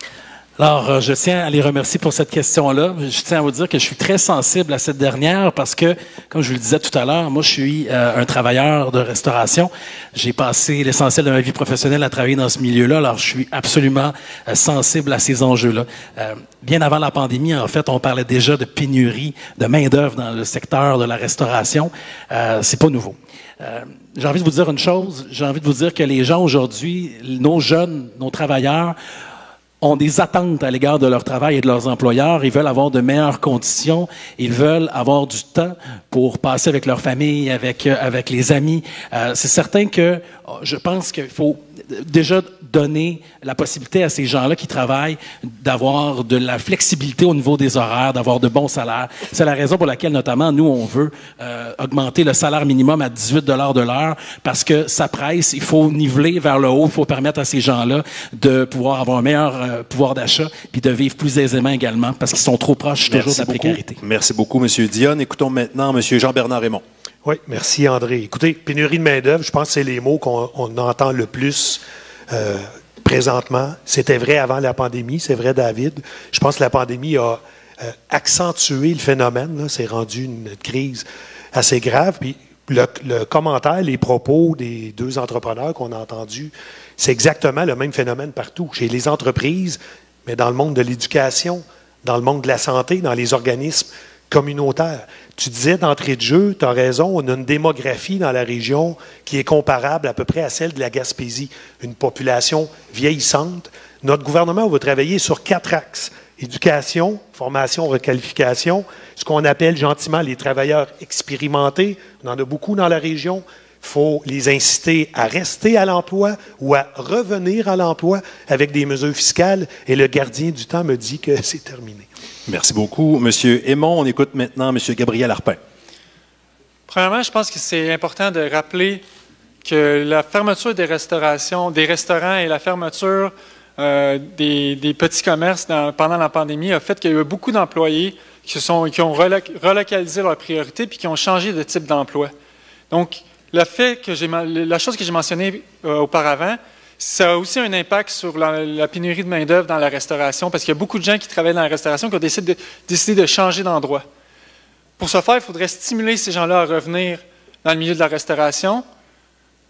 Alors, je tiens à les remercier pour cette question-là. Je tiens à vous dire que je suis très sensible à cette dernière parce que, comme je vous le disais tout à l'heure, moi, je suis euh, un travailleur de restauration. J'ai passé l'essentiel de ma vie professionnelle à travailler dans ce milieu-là, alors je suis absolument euh, sensible à ces enjeux-là. Euh, bien avant la pandémie, en fait, on parlait déjà de pénurie de main-d'œuvre dans le secteur de la restauration. Euh, c'est pas nouveau. Euh, j'ai envie de vous dire une chose. J'ai envie de vous dire que les gens aujourd'hui, nos jeunes, nos travailleurs, ont des attentes à l'égard de leur travail et de leurs employeurs. Ils veulent avoir de meilleures conditions. Ils veulent avoir du temps pour passer avec leur famille, avec, avec les amis. Euh, c'est certain que je pense qu'il faut déjà donner la possibilité à ces gens-là qui travaillent d'avoir de la flexibilité au niveau des horaires, d'avoir de bons salaires. C'est la raison pour laquelle, notamment, nous, on veut euh, augmenter le salaire minimum à dix-huit dollars de l'heure parce que ça presse, il faut niveler vers le haut, il faut permettre à ces gens-là de pouvoir avoir un meilleur euh, pouvoir d'achat puis de vivre plus aisément également parce qu'ils sont trop proches toujours Merci de la beaucoup. précarité. Merci beaucoup, M. Dionne. Écoutons maintenant M. Jean-Bernard Raymond. Oui, merci André. Écoutez, pénurie de main-d'œuvre, je pense que c'est les mots qu'on on entend le plus euh, présentement. C'était vrai avant la pandémie, c'est vrai, David. Je pense que la pandémie a euh, accentué le phénomène. C'est rendu une crise assez grave. Puis le, le commentaire, les propos des deux entrepreneurs qu'on a entendus, c'est exactement le même phénomène partout. Chez les entreprises, mais dans le monde de l'éducation, dans le monde de la santé, dans les organismes communautaires. Tu disais d'entrée de jeu, tu as raison, on a une démographie dans la région qui est comparable à peu près à celle de la Gaspésie. Une population vieillissante. Notre gouvernement va travailler sur quatre axes. Éducation, formation, requalification, ce qu'on appelle gentiment les travailleurs expérimentés. On en a beaucoup dans la région. Il faut les inciter à rester à l'emploi ou à revenir à l'emploi avec des mesures fiscales. Et le gardien du temps me dit que c'est terminé. Merci beaucoup, M. Aymon. On écoute maintenant M. Gabriel Arpin. Premièrement, je pense que c'est important de rappeler que la fermeture des restaurations, des restaurants et la fermeture euh, des, des petits commerces dans, pendant la pandémie a fait qu'il y a eu beaucoup d'employés qui, sont, qui ont relocalisé leurs priorités puis qui ont changé de type d'emploi. Donc, le fait que j'ai, la chose que j'ai mentionnée euh, auparavant, ça a aussi un impact sur la, la pénurie de main-d'œuvre dans la restauration, parce qu'il y a beaucoup de gens qui travaillent dans la restauration qui ont décidé de, décidé de changer d'endroit. Pour ce faire, il faudrait stimuler ces gens-là à revenir dans le milieu de la restauration,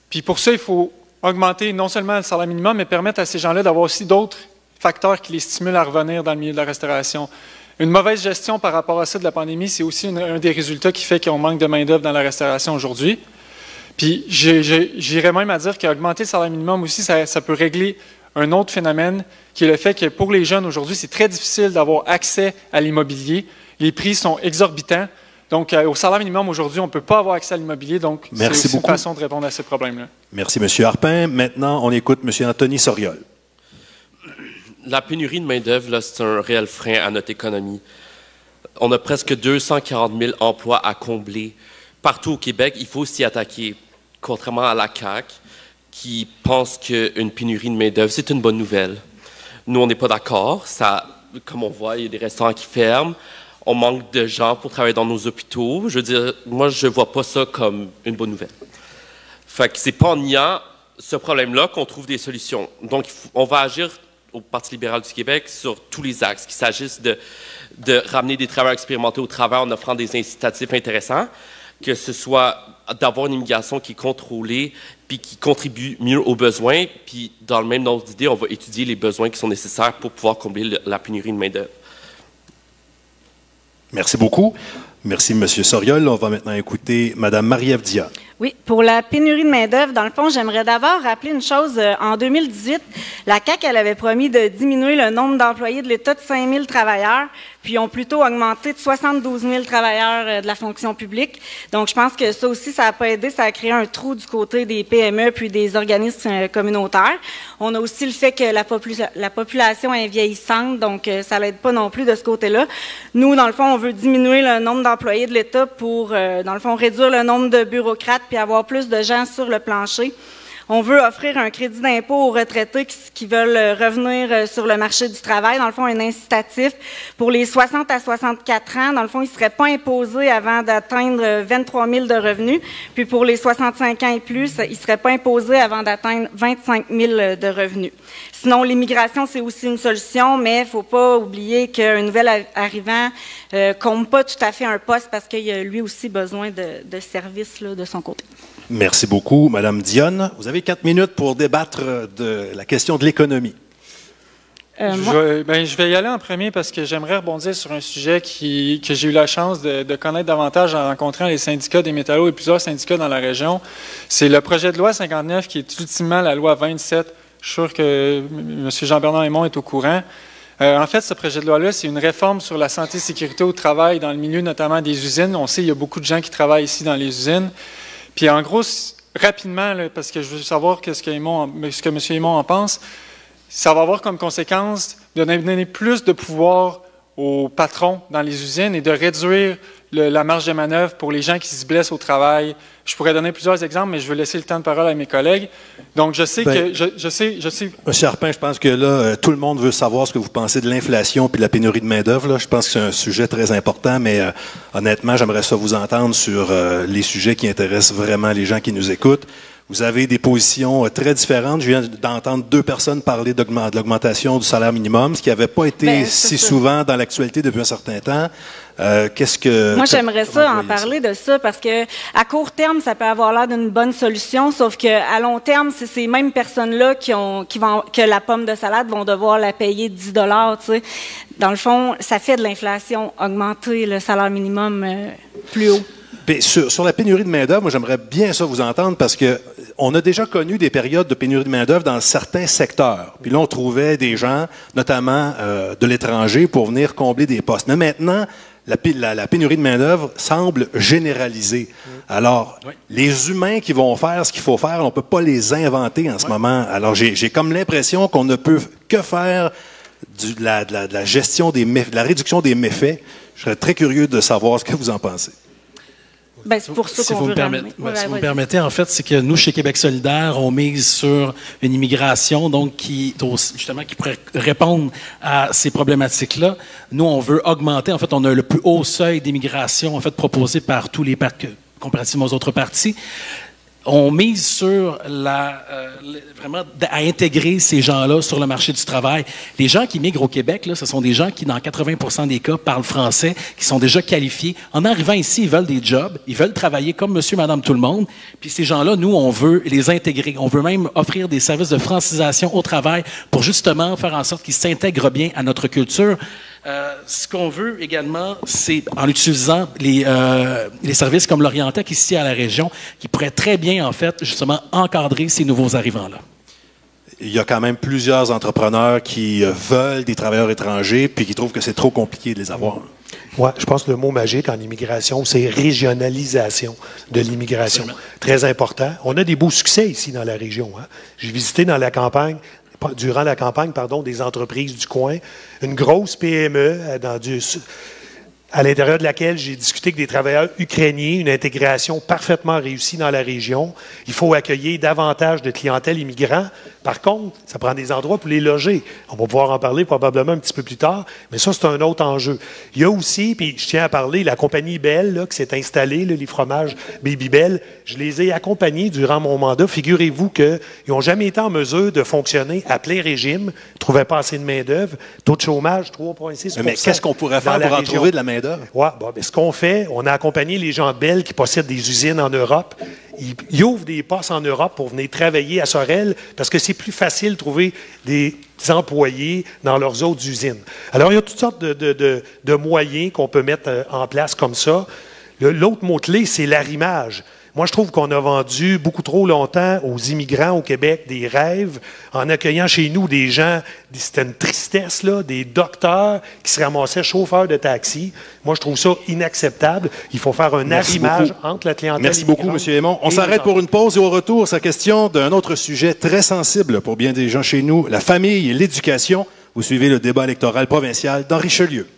Puis pour ça, il faut augmenter non seulement le salaire minimum, mais permettre à ces gens-là d'avoir aussi d'autres facteurs qui les stimulent à revenir dans le milieu de la restauration. Une mauvaise gestion par rapport à ça de la pandémie, c'est aussi une, un des résultats qui fait qu'on manque de main-d'œuvre dans la restauration aujourd'hui. Puis j'irais même à dire qu'augmenter le salaire minimum aussi, ça, ça peut régler un autre phénomène, qui est le fait que pour les jeunes aujourd'hui, c'est très difficile d'avoir accès à l'immobilier. Les prix sont exorbitants. Donc, euh, au salaire minimum aujourd'hui, on ne peut pas avoir accès à l'immobilier. Donc, c'est aussi une façon de répondre à ce problème-là. Merci, M. Harpin. Maintenant, on écoute M. Anthony Soriol. La pénurie de main-d'œuvre, c'est un réel frein à notre économie. On a presque deux cent quarante mille emplois à combler. Partout au Québec, il faut s'y attaquer. Contrairement à la C A Q, qui pense qu'une pénurie de main-d'œuvre, c'est une bonne nouvelle. Nous, on n'est pas d'accord. Ça, comme on voit, il y a des restaurants qui ferment. On manque de gens pour travailler dans nos hôpitaux. Je veux dire, moi, je ne vois pas ça comme une bonne nouvelle. Fait que c'est pas en niant ce problème-là qu'on trouve des solutions. Donc, on va agir au Parti libéral du Québec sur tous les axes, qu'il s'agisse de, de ramener des travailleurs expérimentés au travail en offrant des incitatifs intéressants, que ce soit d'avoir une immigration qui est contrôlée puis qui contribue mieux aux besoins, puis dans le même ordre d'idée, on va étudier les besoins qui sont nécessaires pour pouvoir combler le, la pénurie de main-d'œuvre. Merci beaucoup. Merci, M. Soriol. On va maintenant écouter Mme Marie-Ève Dia. Oui, pour la pénurie de main-d'œuvre, dans le fond, j'aimerais d'abord rappeler une chose. En deux mille dix-huit, la C A Q elle avait promis de diminuer le nombre d'employés de l'État de cinq mille travailleurs, puis ont plutôt augmenté de soixante-douze mille travailleurs de la fonction publique. Donc, je pense que ça aussi, ça n'a pas aidé, ça a créé un trou du côté des P M E puis des organismes communautaires. On a aussi le fait que la, popula la population est vieillissante, donc ça l'aide pas non plus de ce côté-là. Nous, dans le fond, on veut diminuer le nombre d'employés de l'État pour, euh, dans le fond, réduire le nombre de bureaucrates puis avoir plus de gens sur le plancher. On veut offrir un crédit d'impôt aux retraités qui, qui veulent revenir sur le marché du travail. Dans le fond, un incitatif pour les soixante à soixante-quatre ans. Dans le fond, ils ne seraient pas imposés avant d'atteindre vingt-trois mille de revenus. Puis pour les soixante-cinq ans et plus, ils ne seraient pas imposés avant d'atteindre vingt-cinq mille de revenus. Sinon, l'immigration, c'est aussi une solution, mais il ne faut pas oublier qu'un nouvel arrivant ne euh, compte pas tout à fait un poste parce qu'il a lui aussi besoin de, de services là, de son côté. Merci beaucoup, Mme Dionne. Vous avez quatre minutes pour débattre de la question de l'économie. Euh, je, vais, ben, je vais y aller en premier parce que j'aimerais rebondir sur un sujet qui, que j'ai eu la chance de, de connaître davantage en rencontrant les syndicats des métallos et plusieurs syndicats dans la région. C'est le projet de loi cinquante-neuf qui est ultimement la loi vingt-sept. Je suis sûr que M. Jean-Bernard Aymon est au courant. Euh, en fait, ce projet de loi-là, c'est une réforme sur la santé et sécurité au travail dans le milieu notamment des usines. On sait qu'il y a beaucoup de gens qui travaillent ici dans les usines. Puis en gros, rapidement, là, parce que je veux savoir ce que, Aymon, ce que M. Aymon en pense, ça va avoir comme conséquence de donner plus de pouvoir aux patrons dans les usines et de réduire le, la marge de manœuvre pour les gens qui se blessent au travail. Je pourrais donner plusieurs exemples, mais je vais laisser le temps de parole à mes collègues. Donc, je sais ben, que... Je, je sais, je sais... M. Harpin, je pense que là, euh, tout le monde veut savoir ce que vous pensez de l'inflation puis de la pénurie de main-d'œuvre. Je pense que c'est un sujet très important, mais euh, honnêtement, j'aimerais ça vous entendre sur euh, les sujets qui intéressent vraiment les gens qui nous écoutent. Vous avez des positions euh, très différentes. Je viens d'entendre deux personnes parler de l'augmentation du salaire minimum, ce qui n'avait pas été ben, si ça. souvent dans l'actualité depuis un certain temps. Euh, qu'est-ce que... Moi, j'aimerais ça en parler ça? de ça parce que à court terme, ça peut avoir l'air d'une bonne solution, sauf qu'à long terme, c'est ces mêmes personnes-là qui ont, qui vont, que la pomme de salade vont devoir la payer dix dollars, tu sais. Dans le fond, ça fait de l'inflation, augmenter le salaire minimum euh, plus haut. Bien, sur, sur la pénurie de main-d'œuvre, moi, j'aimerais bien ça vous entendre parce que on a déjà connu des périodes de pénurie de main-d'œuvre dans certains secteurs. Puis là, on trouvait des gens, notamment euh, de l'étranger, pour venir combler des postes. Mais maintenant, la, la, la pénurie de main-d'œuvre semble généralisée. Alors, oui. les humains qui vont faire ce qu'il faut faire, on ne peut pas les inventer en ce oui. moment. Alors, j'ai comme l'impression qu'on ne peut que faire du, de, la, de, la, de la gestion des méfaits, de la réduction des méfaits. Je serais très curieux de savoir ce que vous en pensez. Ben, c'est pour ça si qu'on vous veut me permettez, ouais, Si ouais, vous me permettez, en fait, c'est que nous, chez Québec solidaire, on mise sur une immigration donc qui, justement, qui pourrait répondre à ces problématiques-là. Nous, on veut augmenter. En fait, on a le plus haut seuil d'immigration en fait proposé par tous les partis, comparativement aux autres partis. on mise sur la, euh, vraiment à intégrer ces gens-là sur le marché du travail. Les gens qui migrent au Québec, là, ce sont des gens qui, dans quatre-vingts pour cent des cas, parlent français, qui sont déjà qualifiés. En arrivant ici, ils veulent des jobs, ils veulent travailler comme monsieur, madame, tout le monde. Puis ces gens-là, nous, on veut les intégrer. On veut même offrir des services de francisation au travail pour justement faire en sorte qu'ils s'intègrent bien à notre culture. Euh, ce qu'on veut également, c'est en utilisant les, euh, les services comme l'Orientec ici à la région, qui pourraient très bien, en fait, justement, encadrer ces nouveaux arrivants-là. Il y a quand même plusieurs entrepreneurs qui veulent des travailleurs étrangers puis qui trouvent que c'est trop compliqué de les avoir. Oui, je pense que le mot magique en immigration, c'est régionalisation de l'immigration. Très important. On a des beaux succès ici dans la région. Hein. J'ai visité dans la campagne durant la campagne, pardon, des entreprises du coin, une grosse P M E dans du, à l'intérieur de laquelle j'ai discuté avec des travailleurs ukrainiens, une intégration parfaitement réussie dans la région. Il faut accueillir davantage de clientèle immigrants. Par contre, ça prend des endroits pour les loger. On va pouvoir en parler probablement un petit peu plus tard, mais ça, c'est un autre enjeu. Il y a aussi, puis je tiens à parler, la compagnie Bell, là, qui s'est installée, là, les fromages Baby Bell, je les ai accompagnés durant mon mandat. Figurez-vous qu'ils n'ont jamais été en mesure de fonctionner à plein régime, ne trouvaient pas assez de main-d'œuvre, taux de chômage trois virgule six pour cent. Mais qu'est-ce qu'on pourrait faire pour en trouver de la main-d'œuvre? Oui, bon, ce qu'on fait, on a accompagné les gens de Bell qui possèdent des usines en Europe. Ils, ils ouvrent des postes en Europe pour venir travailler à Sorel parce que c'est plus facile de trouver des employés dans leurs autres usines. Alors, il y a toutes sortes de, de, de, de moyens qu'on peut mettre en place comme ça. L'autre mot-clé, c'est l'arrimage. Moi, je trouve qu'on a vendu beaucoup trop longtemps aux immigrants au Québec des rêves en accueillant chez nous des gens, c'était une tristesse, là, des docteurs qui se ramassaient chauffeurs de taxi. Moi, je trouve ça inacceptable. Il faut faire un Merci arrimage beaucoup. entre la clientèle Merci beaucoup, M. Aymon. On s'arrête pour une pause et au retour, sa question d'un autre sujet très sensible pour bien des gens chez nous, la famille et l'éducation. Vous suivez le débat électoral provincial dans Richelieu.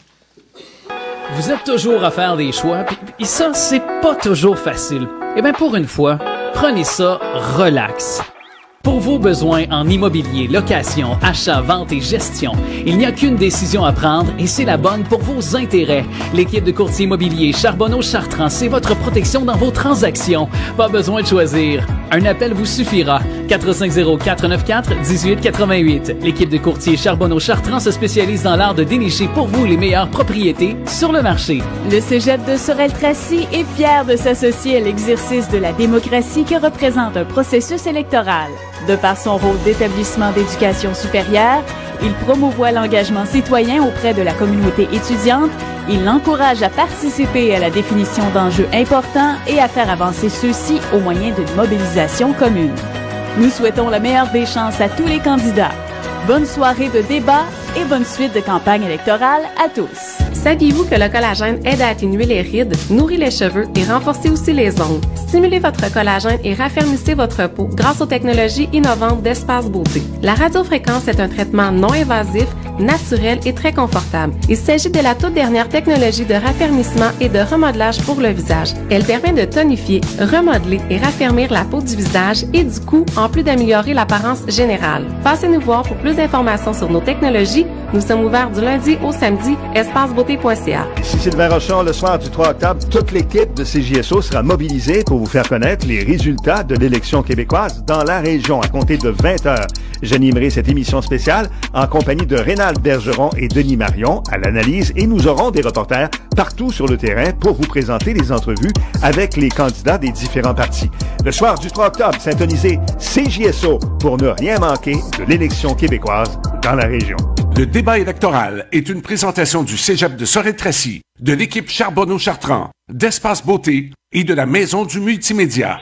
Vous êtes toujours à faire des choix, puis ça, c'est pas toujours facile. Eh bien, pour une fois, prenez ça relax. Pour vos besoins en immobilier, location, achat, vente et gestion, il n'y a qu'une décision à prendre et c'est la bonne pour vos intérêts. L'équipe de courtier immobilier Charbonneau-Chartrand, c'est votre protection dans vos transactions. Pas besoin de choisir. Un appel vous suffira. quatre cinq zéro, quatre neuf quatre, un huit huit huit. L'équipe de courtier Charbonneau-Chartrand se spécialise dans l'art de dénicher pour vous les meilleures propriétés sur le marché. Le Cégep de Sorel-Tracy est fier de s'associer à l'exercice de la démocratie que représente un processus électoral. De par son rôle d'établissement d'éducation supérieure, il promouvoit l'engagement citoyen auprès de la communauté étudiante, il l'encourage à participer à la définition d'enjeux importants et à faire avancer ceux-ci au moyen d'une mobilisation commune. Nous souhaitons la meilleure des chances à tous les candidats. Bonne soirée de débat et bonne suite de campagne électorale à tous. Saviez-vous que le collagène aide à atténuer les rides, nourrit les cheveux et renforcer aussi les ongles? Stimulez votre collagène et raffermissez votre peau grâce aux technologies innovantes d'Espace Beauté. La radiofréquence est un traitement non invasif, naturel et très confortable. Il s'agit de la toute dernière technologie de raffermissement et de remodelage pour le visage. Elle permet de tonifier, remodeler et raffermir la peau du visage et du cou, en plus d'améliorer l'apparence générale. Passez nous voir pour plus d'informations sur nos technologies. Nous sommes ouverts du lundi au samedi, espace beauté point c a. Ici Sylvain Rochon, le soir du trois octobre, toute l'équipe de C J S O sera mobilisée pour vous faire connaître les résultats de l'élection québécoise dans la région à compter de vingt heures. J'animerai cette émission spéciale en compagnie de Rénal Bergeron et Denis Marion à l'analyse et nous aurons des reporters partout sur le terrain pour vous présenter les entrevues avec les candidats des différents partis. Le soir du trois octobre, syntonisez C J S O pour ne rien manquer de l'élection québécoise dans la région. Le débat électoral est une présentation du Cégep de Sorel-Tracy, de l'équipe Charbonneau-Chartrand, d'Espace Beauté et de la Maison du Multimédia.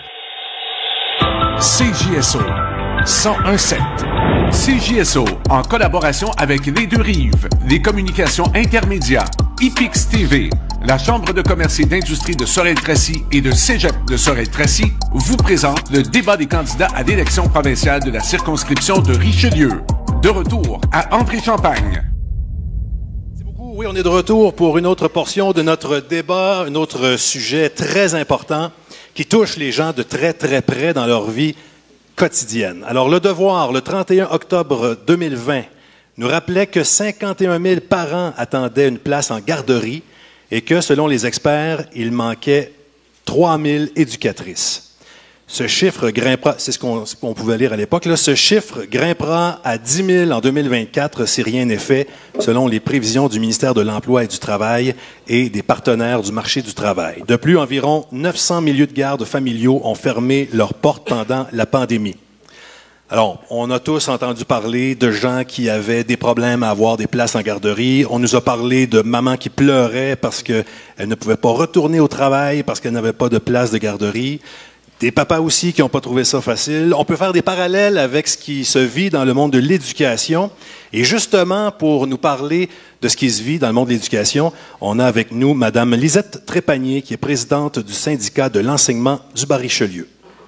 C J S O cent un virgule sept. C J S O, en collaboration avec Les Deux Rives, les communications intermédiaires, I P X T V, la Chambre de commerce et d'industrie de Sorel-Tracy et de Cégep de Sorel-Tracy, vous présente le débat des candidats à l'élection provinciale de la circonscription de Richelieu. De retour à André-Champagne. Merci beaucoup. Oui, on est de retour pour une autre portion de notre débat, un autre sujet très important qui touche les gens de très, très près dans leur vie quotidienne. Alors, Le Devoir, le trente et un octobre deux mille vingt, nous rappelait que cinquante et un mille parents attendaient une place en garderie et que, selon les experts, il manquait trois mille éducatrices. Ce chiffre grimpera, c'est ce qu'on qu'on pouvait lire à l'époque, là, ce chiffre grimpera à dix mille en deux mille vingt-quatre si rien n'est fait, selon les prévisions du ministère de l'Emploi et du Travail et des partenaires du marché du travail. De plus, environ neuf cents milieux de garde familiaux ont fermé leurs portes pendant la pandémie. Alors, on a tous entendu parler de gens qui avaient des problèmes à avoir des places en garderie. On nous a parlé de mamans qui pleuraient parce qu'elles ne pouvaient pas retourner au travail parce qu'elles n'avaient pas de place de garderie. Des papas aussi qui n'ont pas trouvé ça facile. On peut faire des parallèles avec ce qui se vit dans le monde de l'éducation. Et justement, pour nous parler de ce qui se vit dans le monde de l'éducation, on a avec nous Mme Lisette Trépanier, qui est présidente du syndicat de l'enseignement du Bas-Richelieu.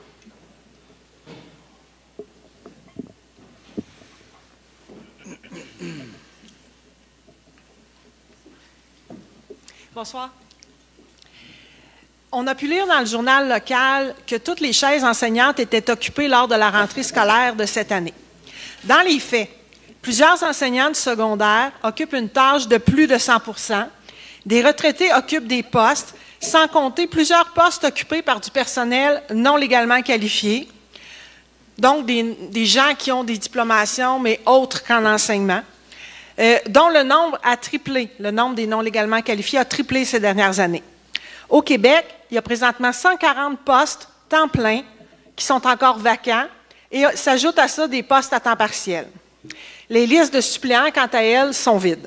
Bonsoir. On a pu lire dans le journal local que toutes les chaises enseignantes étaient occupées lors de la rentrée scolaire de cette année. Dans les faits, plusieurs enseignants du secondaire occupent une tâche de plus de cent pour cent. Des retraités occupent des postes, sans compter plusieurs postes occupés par du personnel non légalement qualifié, donc des, des gens qui ont des diplomations, mais autres qu'en enseignement, euh, dont le nombre a triplé, le nombre des non légalement qualifiés a triplé ces dernières années. Au Québec, il y a présentement cent quarante postes temps plein qui sont encore vacants et s'ajoutent à ça des postes à temps partiel. Les listes de suppléants, quant à elles, sont vides.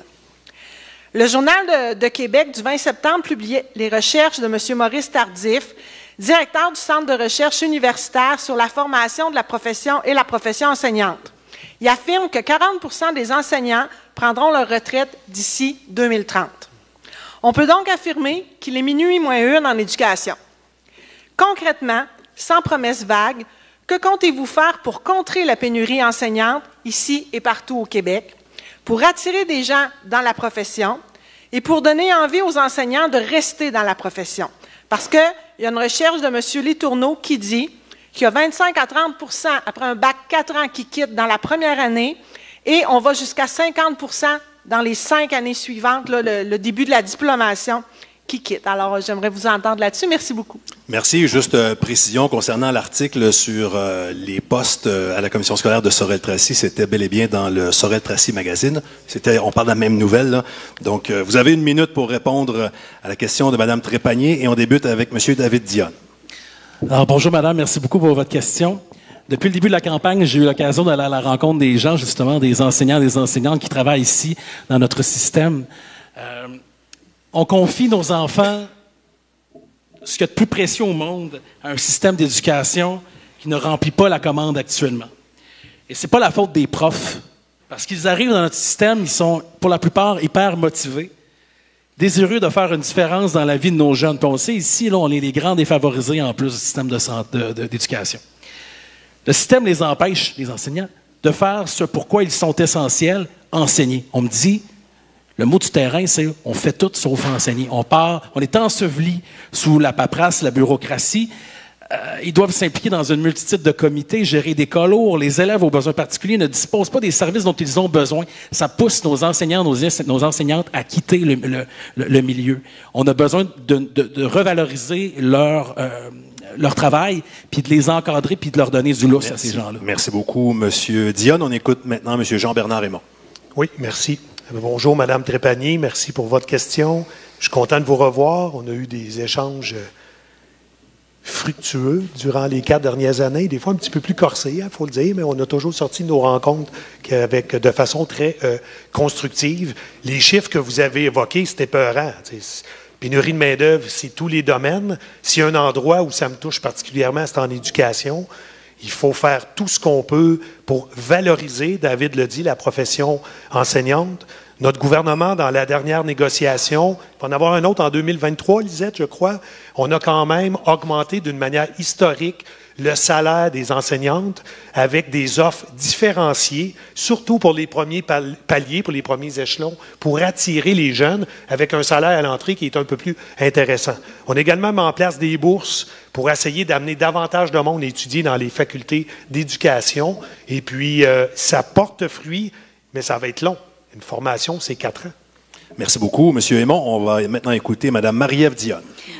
Le Journal de, de Québec du vingt septembre publiait les recherches de M. Maurice Tardif, directeur du Centre de recherche universitaire sur la formation de la profession et la profession enseignante. Il affirme que quarante pour cent des enseignants prendront leur retraite d'ici deux mille trente. On peut donc affirmer qu'il est minuit moins une en éducation. Concrètement, sans promesse vague, que comptez-vous faire pour contrer la pénurie enseignante ici et partout au Québec, pour attirer des gens dans la profession et pour donner envie aux enseignants de rester dans la profession? Parce qu'il y a une recherche de M. Letourneau qui dit qu'il y a vingt-cinq à trente pour cent après un bac quatre ans qui quittent dans la première année et on va jusqu'à cinquante pour cent dans les cinq années suivantes, là, le, le début de la diplomation, qui quitte. Alors, j'aimerais vous entendre là-dessus. Merci beaucoup. Merci. Juste euh, précision concernant l'article sur euh, les postes euh, à la commission scolaire de Sorel-Tracy. C'était bel et bien dans le Sorel-Tracy Magazine. C'était, on parle de la même nouvelle, là. Donc, euh, vous avez une minute pour répondre à la question de Mme Trépanier et on débute avec M. David Dionne. Alors, bonjour, madame. Merci beaucoup pour votre question. Depuis le début de la campagne, j'ai eu l'occasion d'aller à la rencontre des gens, justement, des enseignants, des enseignantes qui travaillent ici, dans notre système. Euh, on confie nos enfants, ce qu'il y a de plus précieux au monde, à un système d'éducation qui ne remplit pas la commande actuellement. Et c'est pas la faute des profs, parce qu'ils arrivent dans notre système, ils sont, pour la plupart, hyper motivés, désireux de faire une différence dans la vie de nos jeunes. Puis on sait, ici, là, on est les grands défavorisés en plus du système de santé, de, de, d'éducation. Le système les empêche, les enseignants, de faire ce pourquoi ils sont essentiels, enseigner. On me dit, le mot du terrain, c'est on fait tout sauf enseigner. On part, on est enseveli sous la paperasse, la bureaucratie. Euh, ils doivent s'impliquer dans une multitude de comités, gérer des cas lourds. Les élèves aux besoins particuliers ne disposent pas des services dont ils ont besoin. Ça pousse nos enseignants, nos, nos enseignantes à quitter le, le, le, le milieu. On a besoin de, de, de revaloriser leur... Euh, leur travail, puis de les encadrer, puis de leur donner du lousse à ces gens-là. Merci beaucoup, M. Dionne. On écoute maintenant M. Jean-Bernard Raymond. Oui, merci. Bonjour, Mme Trépanier. Merci pour votre question. Je suis content de vous revoir. On a eu des échanges fructueux durant les quatre dernières années, des fois un petit peu plus corsés, il faut le dire, mais on a toujours sorti de nos rencontres avec, de façon très euh, constructive. Les chiffres que vous avez évoqués, c'était peurant. Pénurie de main-d'œuvre, c'est tous les domaines. S'il y a un endroit où ça me touche particulièrement, c'est en éducation. Il faut faire tout ce qu'on peut pour valoriser, David le dit, la profession enseignante. Notre gouvernement, dans la dernière négociation, il va en avoir un autre en deux mille vingt-trois, Lisette, je crois, on a quand même augmenté d'une manière historique le salaire des enseignantes avec des offres différenciées, surtout pour les premiers paliers, pour les premiers échelons, pour attirer les jeunes avec un salaire à l'entrée qui est un peu plus intéressant. On a également mis en place des bourses pour essayer d'amener davantage de monde à étudier dans les facultés d'éducation. Et puis, euh, ça porte fruit, mais ça va être long. Une formation, c'est quatre ans. Merci beaucoup, M. Aymon. On va maintenant écouter Mme Marie-Ève Dionne.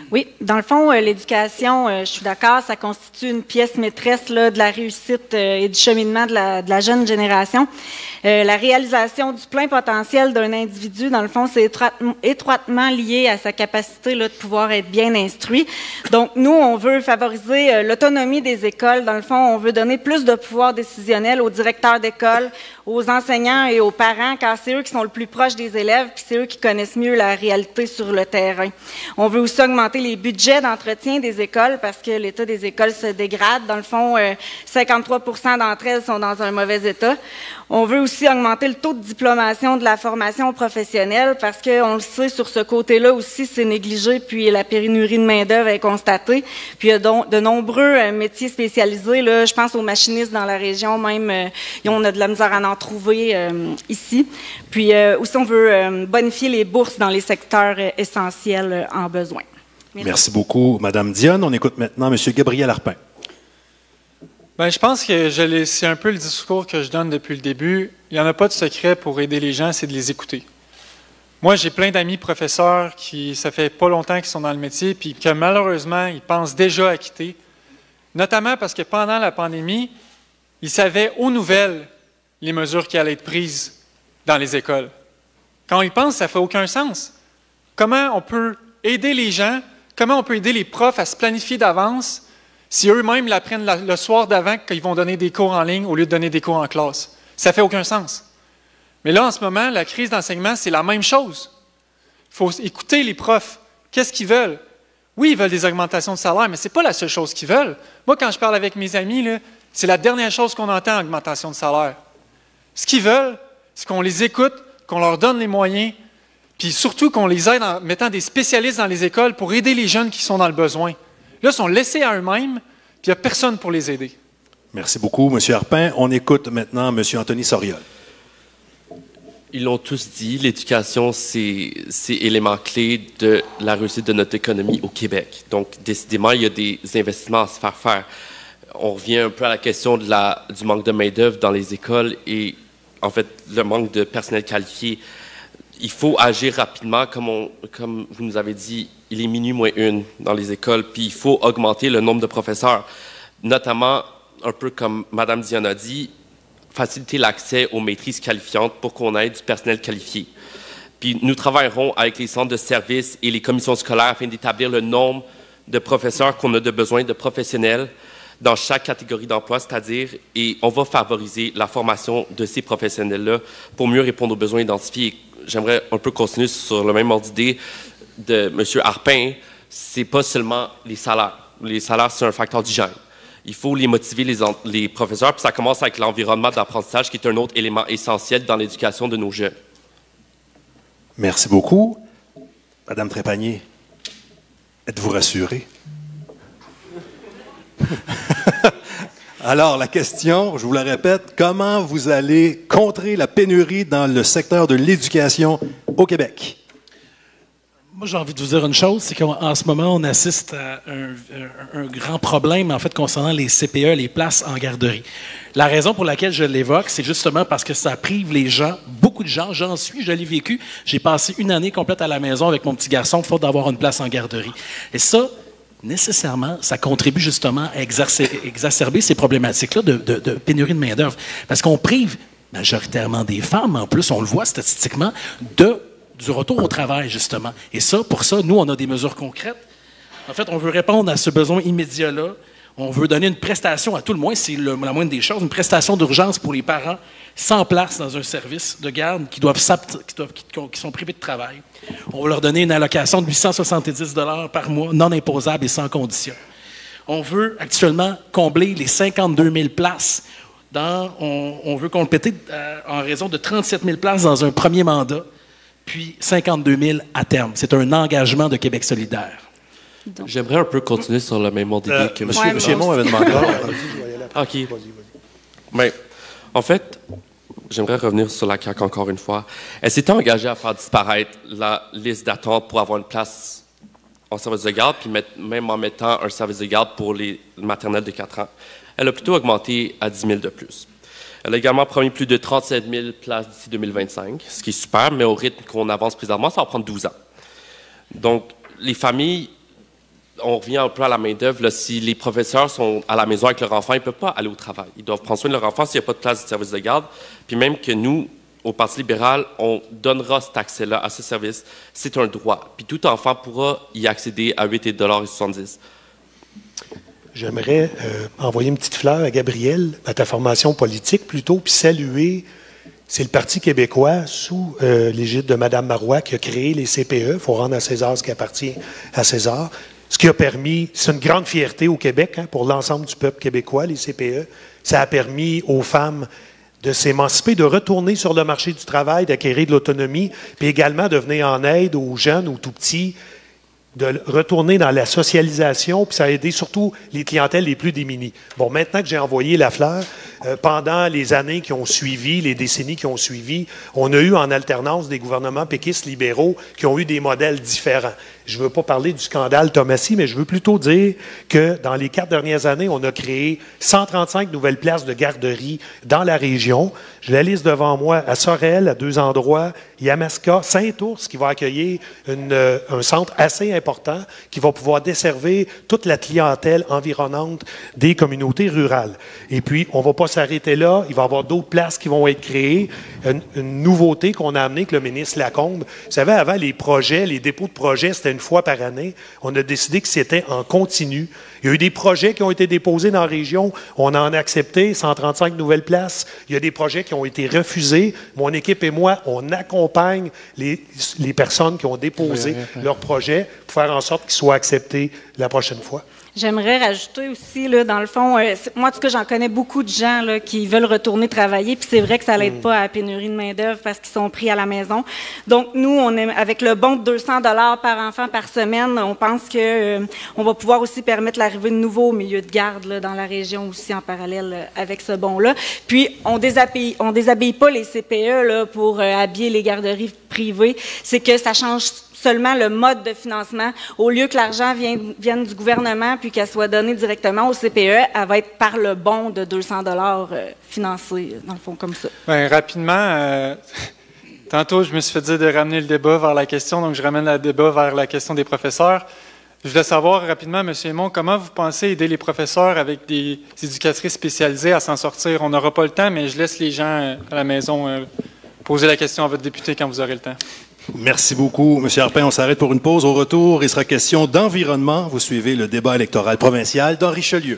Oui, dans le fond, euh, l'éducation, euh, je suis d'accord, ça constitue une pièce maîtresse là, de la réussite euh, et du cheminement de la, de la jeune génération. Euh, la réalisation du plein potentiel d'un individu, dans le fond, c'est étroitement, étroitement lié à sa capacité là, de pouvoir être bien instruit. Donc, nous, on veut favoriser euh, l'autonomie des écoles. Dans le fond, on veut donner plus de pouvoir décisionnel aux directeurs d'école, aux enseignants et aux parents, car c'est eux qui sont le plus proches des élèves, puis c'est eux qui connaissent mieux la réalité sur le terrain. On veut aussi augmenter les budgets d'entretien des écoles, parce que l'état des écoles se dégrade. Dans le fond, euh, cinquante-trois pour cent d'entre elles sont dans un mauvais état. On veut aussi augmenter le taux de diplomation de la formation professionnelle, parce qu'on le sait, sur ce côté-là aussi, c'est négligé, puis la pénurie de main-d'œuvre est constatée. Puis il y a donc de nombreux euh, métiers spécialisés, là, je pense aux machinistes dans la région, même, euh, on a de la misère à en trouver euh, ici. Puis euh, aussi, on veut euh, bonifier les bourses dans les secteurs euh, essentiels euh, en besoin. Merci. Merci beaucoup, Mme Dionne. On écoute maintenant M. Gabriel Arpin. Bien, je pense que c'est un peu le discours que je donne depuis le début. Il n'y en a pas de secret pour aider les gens, c'est de les écouter. Moi, j'ai plein d'amis professeurs qui, ça fait pas longtemps qu'ils sont dans le métier, puis que malheureusement, ils pensent déjà à quitter, notamment parce que pendant la pandémie, ils savaient aux nouvelles les mesures qui allaient être prises dans les écoles. Quand ils pensent, ça ne fait aucun sens. Comment on peut aider les gens, comment on peut aider les profs à se planifier d'avance si eux-mêmes l'apprennent le soir d'avant qu'ils vont donner des cours en ligne au lieu de donner des cours en classe? Ça ne fait aucun sens. Mais là, en ce moment, la crise d'enseignement, c'est la même chose. Il faut écouter les profs. Qu'est-ce qu'ils veulent? Oui, ils veulent des augmentations de salaire, mais ce n'est pas la seule chose qu'ils veulent. Moi, quand je parle avec mes amis, c'est la dernière chose qu'on entend, augmentation de salaire. Ce qu'ils veulent, c'est qu'on les écoute, qu'on leur donne les moyens, puis surtout qu'on les aide en mettant des spécialistes dans les écoles pour aider les jeunes qui sont dans le besoin. Là, ils sont laissés à eux-mêmes, puis il n'y a personne pour les aider. Merci beaucoup, M. Arpin. On écoute maintenant M. Anthony Soriol. Ils l'ont tous dit, l'éducation, c'est élément clé de la réussite de notre économie au Québec. Donc, décidément, il y a des investissements à se faire faire. On revient un peu à la question de la, du manque de main-d'œuvre dans les écoles et, en fait, le manque de personnel qualifié. Il faut agir rapidement, comme, on, comme vous nous avez dit, il est minuit moins une dans les écoles, puis il faut augmenter le nombre de professeurs, notamment, un peu comme Mme Dionne a dit, faciliter l'accès aux maîtrises qualifiantes pour qu'on ait du personnel qualifié. Puis nous travaillerons avec les centres de services et les commissions scolaires afin d'établir le nombre de professeurs qu'on a de besoin de professionnels dans chaque catégorie d'emploi, c'est-à-dire, et on va favoriser la formation de ces professionnels-là pour mieux répondre aux besoins identifiés. J'aimerais un peu continuer sur le même ordre d'idée de M. Arpin. Ce n'est pas seulement les salaires. Les salaires, c'est un facteur d'hygiène. Il faut les motiver, les, les professeurs, puis ça commence avec l'environnement d'apprentissage, qui est un autre élément essentiel dans l'éducation de nos jeunes. Merci beaucoup. Madame Trépanier, êtes-vous rassurée? Alors, la question, je vous la répète, comment vous allez contrer la pénurie dans le secteur de l'éducation au Québec? Moi, j'ai envie de vous dire une chose, c'est qu'en ce moment, on assiste à un, un, un grand problème, en fait, concernant les C P E, les places en garderie. La raison pour laquelle je l'évoque, c'est justement parce que ça prive les gens, beaucoup de gens, j'en suis, je l'ai vécu. J'ai passé une année complète à la maison avec mon petit garçon, faute d'avoir une place en garderie. Et ça, nécessairement, ça contribue justement à exacerber ces problématiques-là de, de, de pénurie de main-d'œuvre. Parce qu'on prive majoritairement des femmes, en plus, on le voit statistiquement, de du retour au travail, justement. Et ça, pour ça, nous, on a des mesures concrètes. En fait, on veut répondre à ce besoin immédiat-là. On veut donner une prestation, à tout le moins, c'est la moindre des choses, une prestation d'urgence pour les parents sans place dans un service de garde qui, doivent, qui, doivent, qui, qui sont privés de travail. On va leur donner une allocation de huit cent soixante-dix dollars par mois, non imposable et sans condition. On veut actuellement combler les cinquante-deux mille places. Dans, on, on veut compléter euh, en raison de trente-sept mille places dans un premier mandat, puis cinquante-deux mille à terme. C'est un engagement de Québec solidaire. J'aimerais un peu continuer sur le même ordre d'idée euh, que M. Ouais, M. Aymon avait demandé. OK. Mais, en fait, j'aimerais revenir sur la C A Q encore une fois. Elle s'était engagée à faire disparaître la liste d'attente pour avoir une place en service de garde, puis mettre, même en mettant un service de garde pour les maternelles de quatre ans. Elle a plutôt augmenté à dix mille de plus. Elle a également promis plus de trente-sept mille places d'ici deux mille vingt-cinq, ce qui est super, mais au rythme qu'on avance présentement, ça va prendre douze ans. Donc, les familles on revient un peu à la main-d'œuvre. Là, si les professeurs sont à la maison avec leur enfant, ils ne peuvent pas aller au travail. Ils doivent prendre soin de leur enfant s'il n'y a pas de place de service de garde. Puis même que nous, au Parti libéral, on donnera cet accès-là à ce service. C'est un droit. Puis tout enfant pourra y accéder à huit dollars soixante-dix. J'aimerais euh, envoyer une petite fleur à Gabriel, à ta formation politique plutôt, puis saluer, c'est le Parti québécois, sous euh, l'égide de Mme Marois, qui a créé les C P E. Il faut rendre à César ce qui appartient à César. Ce qui a permis, c'est une grande fierté au Québec, hein, pour l'ensemble du peuple québécois, les C P E. Ça a permis aux femmes de s'émanciper, de retourner sur le marché du travail, d'acquérir de l'autonomie, puis également de venir en aide aux jeunes, aux tout-petits, de retourner dans la socialisation, puis ça a aidé surtout les clientèles les plus démunies. Bon, maintenant que j'ai envoyé la fleur, euh, pendant les années qui ont suivi, les décennies qui ont suivi, on a eu en alternance des gouvernements péquistes libéraux qui ont eu des modèles différents. Je ne veux pas parler du scandale Thomasy, mais je veux plutôt dire que dans les quatre dernières années, on a créé cent trente-cinq nouvelles places de garderie dans la région. Je la liste devant moi à Sorel, à deux endroits, Yamaska, Saint-Ours, qui va accueillir une, euh, un centre assez important qui va pouvoir desservir toute la clientèle environnante des communautés rurales. Et puis, on ne va pas s'arrêter là. Il va y avoir d'autres places qui vont être créées. Une, une nouveauté qu'on a amenée avec le ministre Lacombe. Vous savez, avant, les projets, les dépôts de projets, c'était une fois par année. On a décidé que c'était en continu. Il y a eu des projets qui ont été déposés dans la région. On en a accepté cent trente-cinq nouvelles places. Il y a des projets qui ont été refusés. Mon équipe et moi, on accompagne les, les personnes qui ont déposé oui, oui, oui. leurs projets pour faire en sorte qu'ils soient acceptés la prochaine fois. J'aimerais rajouter aussi, là, dans le fond, euh, moi, en tout cas, j'en connais beaucoup de gens là, qui veulent retourner travailler, puis c'est vrai que ça n'aide mmh. pas à la pénurie de main-d'œuvre parce qu'ils sont pris à la maison. Donc, nous, on est avec le bon de deux cents dollars par enfant par semaine, on pense qu'on euh, va pouvoir aussi permettre l'arrivée de nouveaux milieux de garde là, dans la région aussi en parallèle euh, avec ce bon-là. Puis, on déshabille, on déshabille pas les C P E là, pour euh, habiller les garderies privées. C'est que ça change seulement le mode de financement. Au lieu que l'argent vienne, vienne du gouvernement puis qu'elle soit donnée directement au C P E, elle va être par le bon de deux cents dollars euh, financée, dans le fond, comme ça. Bien, rapidement, euh, tantôt, je me suis fait dire de ramener le débat vers la question, donc je ramène le débat vers la question des professeurs. Je voulais savoir rapidement, M. Aymon, comment vous pensez aider les professeurs avec des éducatrices spécialisées à s'en sortir? On n'aura pas le temps, mais je laisse les gens à la maison euh, poser la question à votre député quand vous aurez le temps. Merci beaucoup, M. Harpin. On s'arrête pour une pause. Au retour, il sera question d'environnement. Vous suivez le débat électoral provincial dans Richelieu.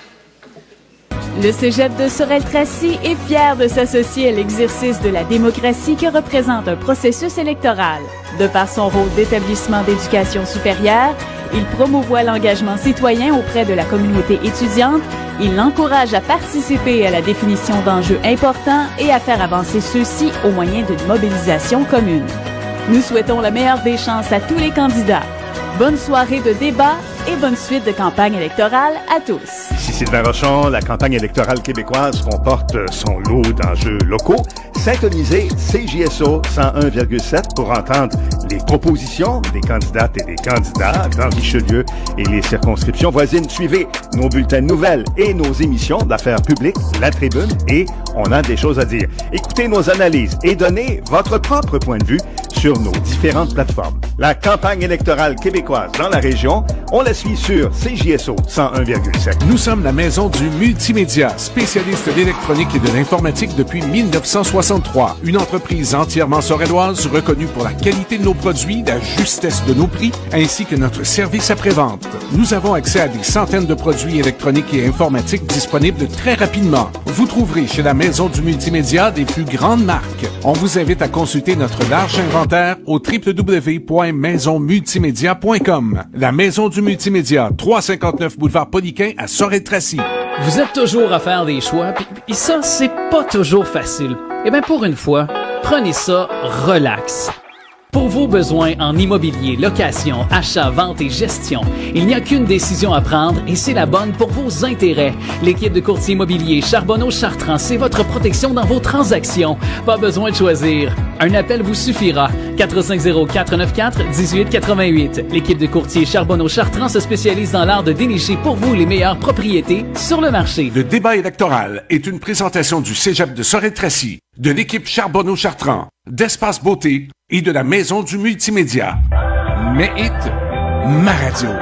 Le Cégep de Sorel-Tracy est fier de s'associer à l'exercice de la démocratie que représente un processus électoral. De par son rôle d'établissement d'éducation supérieure, il promouvoit l'engagement citoyen auprès de la communauté étudiante, il l'encourage à participer à la définition d'enjeux importants et à faire avancer ceux-ci au moyen d'une mobilisation commune. Nous souhaitons la meilleure des chances à tous les candidats. Bonne soirée de débat et bonne suite de campagne électorale à tous. Ici Sylvain Rochon, la campagne électorale québécoise comporte son lot d'enjeux locaux. Syntonisez C J S O cent un virgule sept pour entendre les propositions des candidates et des candidats dans Richelieu et les circonscriptions voisines. Suivez nos bulletins de nouvelles et nos émissions d'affaires publiques, La Tribune, et on a des choses à dire. Écoutez nos analyses et donnez votre propre point de vue sur nos différentes plateformes. La campagne électorale québécoise dans la région, on la suit sur C J S O cent un virgule sept. Nous sommes la maison du multimédia, spécialiste d'électronique et de l'informatique depuis mille neuf cent soixante-trois. Une entreprise entièrement sorelloise reconnue pour la qualité de nos produits, la justesse de nos prix, ainsi que notre service après-vente. Nous avons accès à des centaines de produits électroniques et informatiques disponibles très rapidement. Vous trouverez chez la maison du multimédia des plus grandes marques. On vous invite à consulter notre large inventaire au w w w point maison multimédia point com. La maison du multimédia, trois cent cinquante-neuf boulevard Poliquin à Sorel-Tracy. Vous êtes toujours à faire des choix, puis ça, c'est pas toujours facile. Eh bien, pour une fois, prenez ça relax. Pour vos besoins en immobilier, location, achat, vente et gestion, il n'y a qu'une décision à prendre et c'est la bonne pour vos intérêts. L'équipe de courtier immobilier Charbonneau-Chartrand, c'est votre protection dans vos transactions. Pas besoin de choisir. Un appel vous suffira. quatre cinq zéro, quatre neuf quatre, un huit huit huit. L'équipe de courtier Charbonneau-Chartrand se spécialise dans l'art de dénicher pour vous les meilleures propriétés sur le marché. Le débat électoral est une présentation du Cégep de Sorel-Tracy, de l'équipe Charbonneau-Chartrand, d'Espace Beauté et de la Maison du Multimédia. Mais hit, ma radio.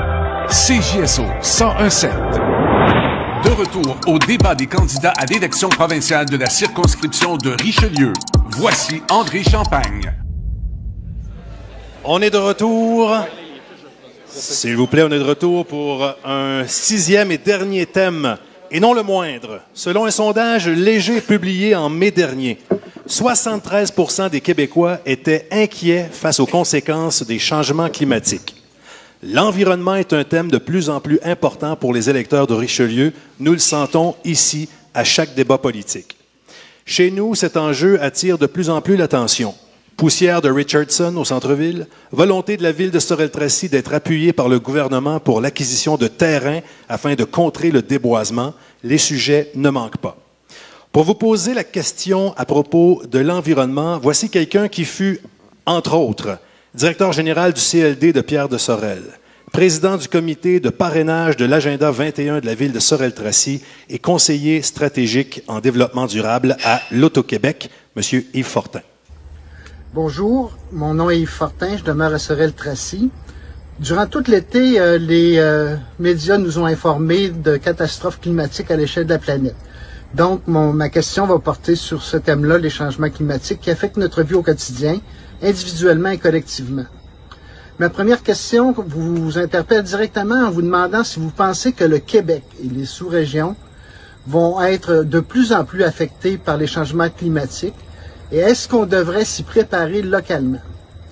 C J S O cent un sept. De retour au débat des candidats à l'élection provinciale de la circonscription de Richelieu. Voici André Champagne. On est de retour. S'il vous plaît, on est de retour pour un sixième et dernier thème, et non le moindre. Selon un sondage léger publié en mai dernier, soixante-treize pour cent des Québécois étaient inquiets face aux conséquences des changements climatiques. L'environnement est un thème de plus en plus important pour les électeurs de Richelieu. Nous le sentons ici à chaque débat politique. Chez nous, cet enjeu attire de plus en plus l'attention. Poussière de Richardson au centre-ville, volonté de la ville de Sorel-Tracy d'être appuyée par le gouvernement pour l'acquisition de terrains afin de contrer le déboisement, les sujets ne manquent pas. Pour vous poser la question à propos de l'environnement, voici quelqu'un qui fut, entre autres, directeur général du C L D de Pierre de Sorel, président du comité de parrainage de l'agenda vingt et un de la ville de Sorel-Tracy et conseiller stratégique en développement durable à l'Auto-Québec, M. Yves Fortin. Bonjour, mon nom est Yves Fortin, je demeure à Sorel-Tracy. Durant tout l'été, euh, les euh, médias nous ont informés de catastrophes climatiques à l'échelle de la planète. Donc, mon, ma question va porter sur ce thème-là, les changements climatiques qui affectent notre vie au quotidien, individuellement et collectivement. Ma première question vous interpelle directement en vous demandant si vous pensez que le Québec et les sous-régions vont être de plus en plus affectés par les changements climatiques et est-ce qu'on devrait s'y préparer localement?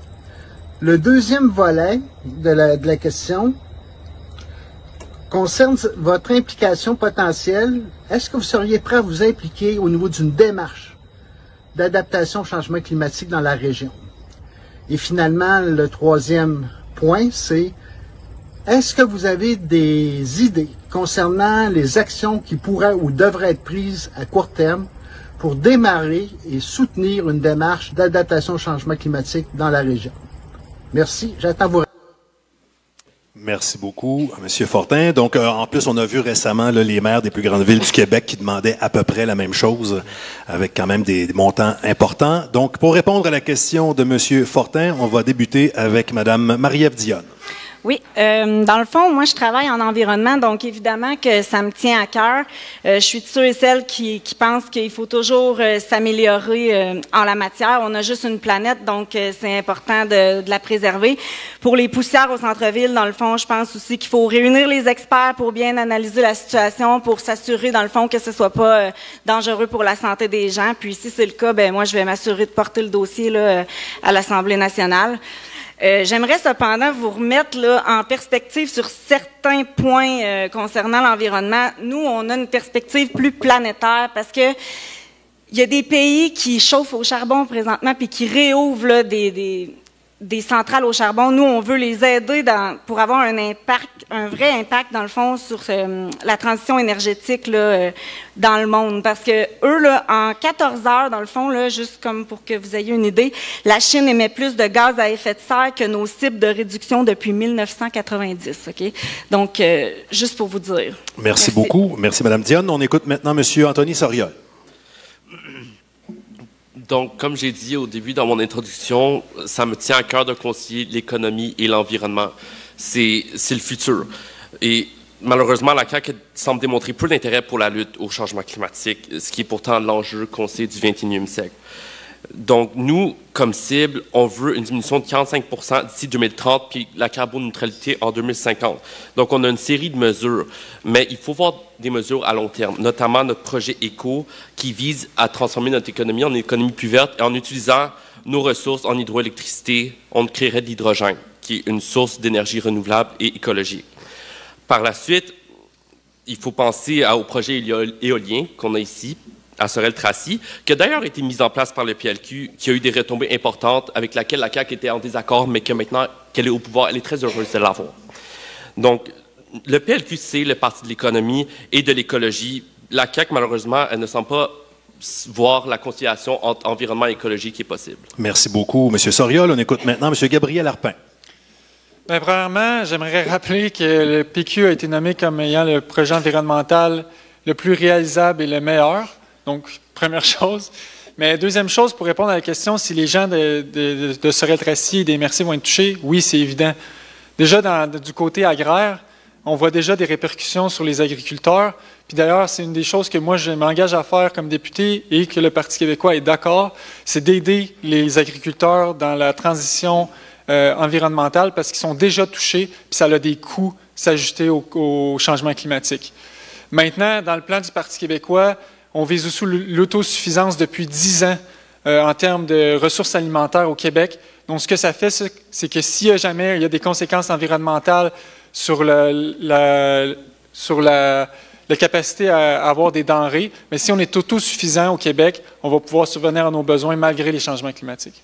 Le deuxième volet de la, de la question concerne votre implication potentielle. Est-ce que vous seriez prêt à vous impliquer au niveau d'une démarche d'adaptation au changement climatique dans la région? Et finalement, le troisième point, c'est est-ce que vous avez des idées concernant les actions qui pourraient ou devraient être prises à court terme pour démarrer et soutenir une démarche d'adaptation au changement climatique dans la région? Merci. J'attends vos réponses. Merci beaucoup, M. Fortin. Donc, euh, en plus, on a vu récemment là, les maires des plus grandes villes du Québec qui demandaient à peu près la même chose, avec quand même des, des montants importants. Donc, pour répondre à la question de M. Fortin, on va débuter avec Mme Marie-Ève Dionne. Oui, euh, dans le fond, moi, je travaille en environnement, donc évidemment que ça me tient à cœur. Euh, je suis de ceux et celles qui, qui pensent qu'il faut toujours euh, s'améliorer euh, en la matière. On a juste une planète, donc euh, c'est important de, de la préserver. Pour les poussières au centre-ville, dans le fond, je pense aussi qu'il faut réunir les experts pour bien analyser la situation, pour s'assurer, dans le fond, que ce soit pas euh, dangereux pour la santé des gens. Puis si c'est le cas, ben moi, je vais m'assurer de porter le dossier là, à l'Assemblée nationale. Euh, J'aimerais cependant vous remettre là, en perspective sur certains points euh, concernant l'environnement. Nous, on a une perspective plus planétaire parce que il y a des pays qui chauffent au charbon présentement puis qui réouvrent là, des, des, des centrales au charbon. Nous, on veut les aider dans, pour avoir un impact, un vrai impact dans le fond sur euh, la transition énergétique là, euh, dans le monde. Parce que eux, là, en quatorze heures, dans le fond, là, juste comme pour que vous ayez une idée, la Chine émet plus de gaz à effet de serre que nos cibles de réduction depuis mille neuf cent quatre-vingt-dix. Okay? Donc, euh, juste pour vous dire. Merci, Merci beaucoup. Merci, Mme Dionne. On écoute maintenant M. Anthony Soriol. Donc, comme j'ai dit au début dans mon introduction, ça me tient à cœur de concilier l'économie et l'environnement. C'est le futur. Et malheureusement, la C A Q semble démontrer peu d'intérêt pour la lutte au changement climatique, ce qui est pourtant l'enjeu qu'on sait du vingt et unième siècle. Donc, nous, comme cible, on veut une diminution de quarante-cinq pour cent d'ici deux mille trente, puis la carboneutralité en deux mille cinquante. Donc, on a une série de mesures, mais il faut voir des mesures à long terme, notamment notre projet Éco, qui vise à transformer notre économie en économie plus verte, et en utilisant nos ressources en hydroélectricité, on créerait de l'hydrogène, qui est une source d'énergie renouvelable et écologique. Par la suite, il faut penser au projet éolien qu'on a ici, à Sorel-Tracy, qui a d'ailleurs été mise en place par le P L Q, qui a eu des retombées importantes, avec laquelle la C A Q était en désaccord, mais que maintenant qu'elle est au pouvoir, elle est très heureuse de l'avoir. Donc, le P L Q, c'est le parti de l'économie et de l'écologie. La C A Q, malheureusement, elle ne semble pas voir la conciliation entre environnement et écologie qui est possible. Merci beaucoup, M. Soriol. On écoute maintenant M. Gabriel Arpin. Bien, premièrement, j'aimerais rappeler que le P Q a été nommé comme ayant le projet environnemental le plus réalisable et le meilleur. Donc, première chose. Mais deuxième chose, pour répondre à la question, si les gens de, de, de Sorel-Tracy et des Merciers vont être touchés, oui, c'est évident. Déjà, dans, du côté agraire, on voit déjà des répercussions sur les agriculteurs. Puis d'ailleurs, c'est une des choses que moi, je m'engage à faire comme député et que le Parti québécois est d'accord, c'est d'aider les agriculteurs dans la transition euh, environnementale parce qu'ils sont déjà touchés, puis ça a des coûts s'ajouter au, au changement climatique. Maintenant, dans le plan du Parti québécois, on vise aussi l'autosuffisance depuis dix ans euh, en termes de ressources alimentaires au Québec. Donc, ce que ça fait, c'est que s'il y a jamais il y a des conséquences environnementales sur la, la, sur la, la capacité à, à avoir des denrées, mais si on est autosuffisant au Québec, on va pouvoir subvenir à nos besoins malgré les changements climatiques.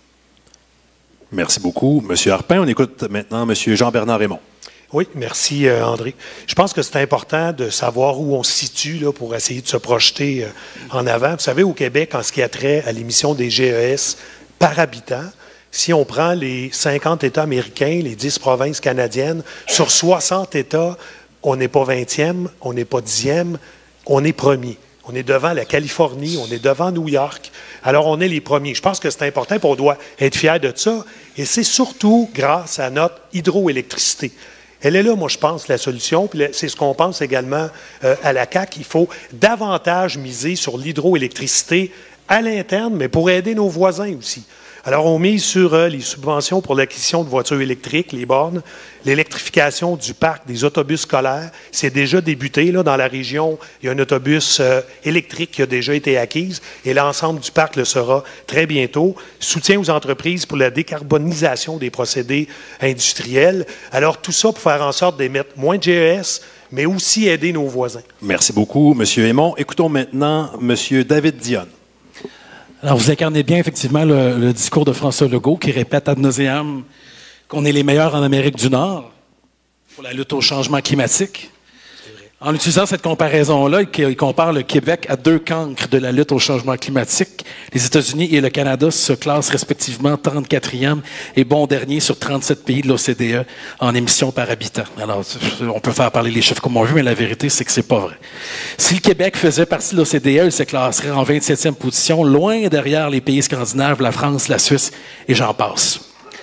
Merci beaucoup, M. Harpin. On écoute maintenant M. Jean-Bernard Raymond. Oui, merci euh, André. Je pense que c'est important de savoir où on se situe là, pour essayer de se projeter euh, en avant. Vous savez, au Québec, en ce qui a trait à l'émission des G E S par habitant, si on prend les cinquante États américains, les dix provinces canadiennes, sur soixante États, on n'est pas vingtième, on n'est pas dixième, on est premier. On est devant la Californie, on est devant New York. Alors, on est les premiers. Je pense que c'est important et on doit être fiers de ça. Et c'est surtout grâce à notre hydroélectricité. Elle est là, moi, je pense, la solution. Puis c'est ce qu'on pense également euh, à la C A Q. Il faut davantage miser sur l'hydroélectricité à l'interne, mais pour aider nos voisins aussi. Alors, on mise sur euh, les subventions pour l'acquisition de voitures électriques, les bornes, l'électrification du parc des autobus scolaires. C'est déjà débuté là, dans la région. Il y a un autobus euh, électrique qui a déjà été acquis et l'ensemble du parc le sera très bientôt. Soutien aux entreprises pour la décarbonisation des procédés industriels. Alors, tout ça pour faire en sorte d'émettre moins de G E S, mais aussi aider nos voisins. Merci beaucoup, M. Aymon. Écoutons maintenant M. David Dionne. Alors, vous incarnez bien, effectivement, le, le discours de François Legault qui répète ad nauseam qu'on est les meilleurs en Amérique du Nord pour la lutte au changement climatique. En utilisant cette comparaison-là, il compare le Québec à deux cancres de la lutte au changement climatique. Les États-Unis et le Canada se classent respectivement trente-quatrième et bon dernier sur trente-sept pays de l'O C D E en émissions par habitant. Alors, on peut faire parler les chiffres comme on veut, mais la vérité, c'est que c'est pas vrai. Si le Québec faisait partie de l'O C D E, il se classerait en vingt-septième position, loin derrière les pays scandinaves, la France, la Suisse, et j'en passe.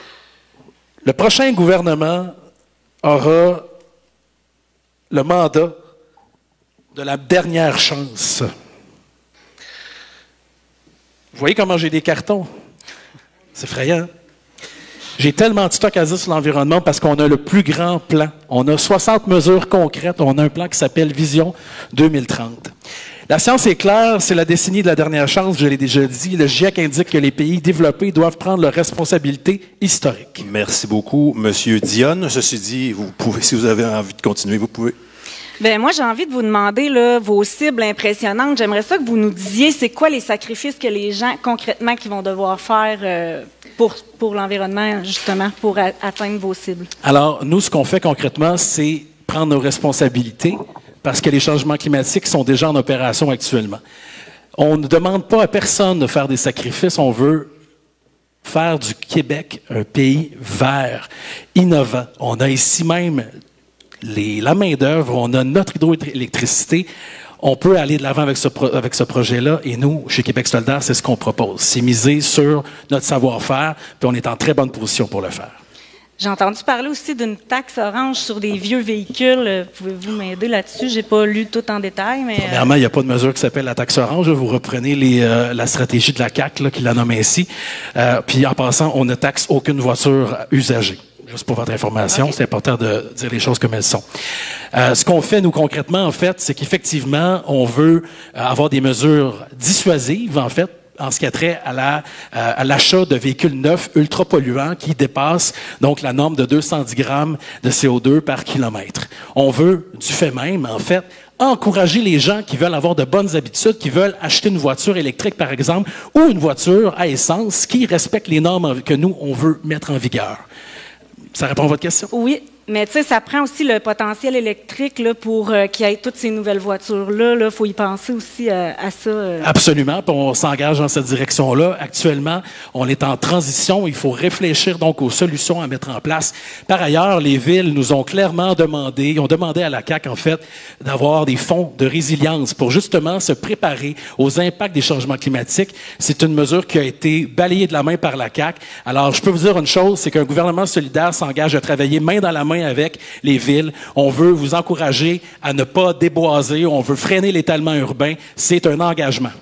Le prochain gouvernement aura le mandat de la dernière chance. Vous voyez comment j'ai des cartons? C'est effrayant. J'ai tellement de stock à dire sur l'environnement parce qu'on a le plus grand plan. On a soixante mesures concrètes. On a un plan qui s'appelle Vision deux mille trente. La science est claire, c'est la décennie de la dernière chance, je l'ai déjà dit. Le GIEC indique que les pays développés doivent prendre leurs responsabilités historiques. Merci beaucoup, M. Dionne. Ceci dit, vous pouvez, si vous avez envie de continuer, vous pouvez. Bien, moi, j'ai envie de vous demander là, vos cibles impressionnantes. J'aimerais ça que vous nous disiez, c'est quoi les sacrifices que les gens, concrètement, qui vont devoir faire euh, pour, pour l'environnement, justement, pour a, atteindre vos cibles? Alors, nous, ce qu'on fait concrètement, c'est prendre nos responsabilités parce que les changements climatiques sont déjà en opération actuellement. On ne demande pas à personne de faire des sacrifices. On veut faire du Québec un pays vert, innovant. On a ici même Les, la main-d'œuvre, on a notre hydroélectricité. On peut aller de l'avant avec ce, pro, avec ce projet-là. Et nous, chez Québec solidaire, c'est ce qu'on propose. C'est miser sur notre savoir-faire, puis on est en très bonne position pour le faire. J'ai entendu parler aussi d'une taxe orange sur des vieux véhicules. Pouvez-vous m'aider là-dessus? Je n'ai pas lu tout en détail. Mais Premièrement, il n'y a pas de mesure qui s'appelle la taxe orange. Vous reprenez les, euh, la stratégie de la C A Q là, qui la nomme ainsi. Euh, puis en passant, on ne taxe aucune voiture usagée. Juste pour votre information, okay. C'est important de dire les choses comme elles sont. Euh, ce qu'on fait, nous, concrètement, en fait, c'est qu'effectivement, on veut avoir des mesures dissuasives, en fait, en ce qui a trait à la, euh, à l'achat de véhicules neufs ultra polluants qui dépassent donc la norme de deux cent dix grammes de C O deux par kilomètre. On veut, du fait même, en fait, encourager les gens qui veulent avoir de bonnes habitudes, qui veulent acheter une voiture électrique, par exemple, ou une voiture à essence qui respecte les normes que nous, on veut mettre en vigueur. Ça répond à votre question? Oui, mais tu sais, ça prend aussi le potentiel électrique là, pour euh, qu'il y ait toutes ces nouvelles voitures-là. Il faut y penser aussi euh, à ça. Euh. Absolument, puis on s'engage dans cette direction-là. Actuellement, on est en transition. Il faut réfléchir donc aux solutions à mettre en place. Par ailleurs, les villes nous ont clairement demandé, ils ont demandé à la C A Q, en fait, d'avoir des fonds de résilience pour justement se préparer aux impacts des changements climatiques. C'est une mesure qui a été balayée de la main par la C A Q. Alors, je peux vous dire une chose, c'est qu'un gouvernement solidaire s'engage à travailler main dans la main main avec les villes. On veut vous encourager à ne pas déboiser. On veut freiner l'étalement urbain. C'est un engagement.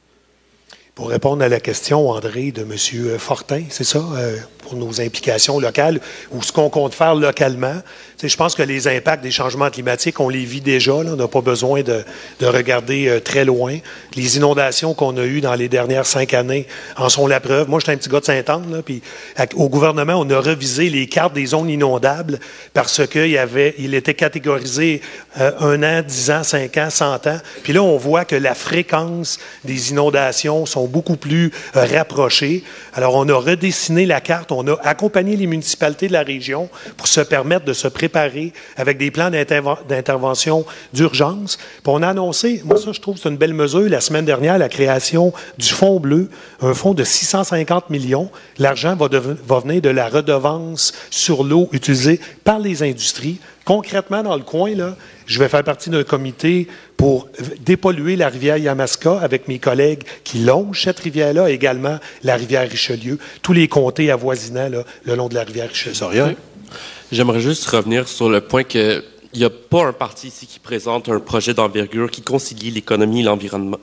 Pour répondre à la question, André, de M. Fortin, c'est ça, euh, pour nos implications locales, ou ce qu'on compte faire localement. Tu sais, je pense que les impacts des changements climatiques, on les vit déjà. Là, on n'a pas besoin de, de regarder euh, très loin. Les inondations qu'on a eues dans les dernières cinq années en sont la preuve. Moi, j'étais un petit gars de Sainte-Anne, puis à, au gouvernement, on a revisé les cartes des zones inondables parce qu'il y avait, il était catégorisé euh, un an, dix ans, cinq ans, cent ans. Puis là, on voit que la fréquence des inondations sont beaucoup plus euh, rapprochées. Alors, on a redessiné la carte, on a accompagné les municipalités de la région pour se permettre de se préparer avec des plans d'intervention d'urgence. Puis on a annoncé, moi ça je trouve c'est une belle mesure, la semaine dernière, la création du Fonds bleu, un fonds de six cent cinquante millions. L'argent va, va venir de la redevance sur l'eau utilisée par les industries. Concrètement, dans le coin, là, je vais faire partie d'un comité pour dépolluer la rivière Yamaska avec mes collègues qui longent cette rivière-là, également la rivière Richelieu, tous les comtés avoisinants là, le long de la rivière Richelieu. J'aimerais juste revenir sur le point qu'il n'y a pas un parti ici qui présente un projet d'envergure qui concilie l'économie et l'environnement.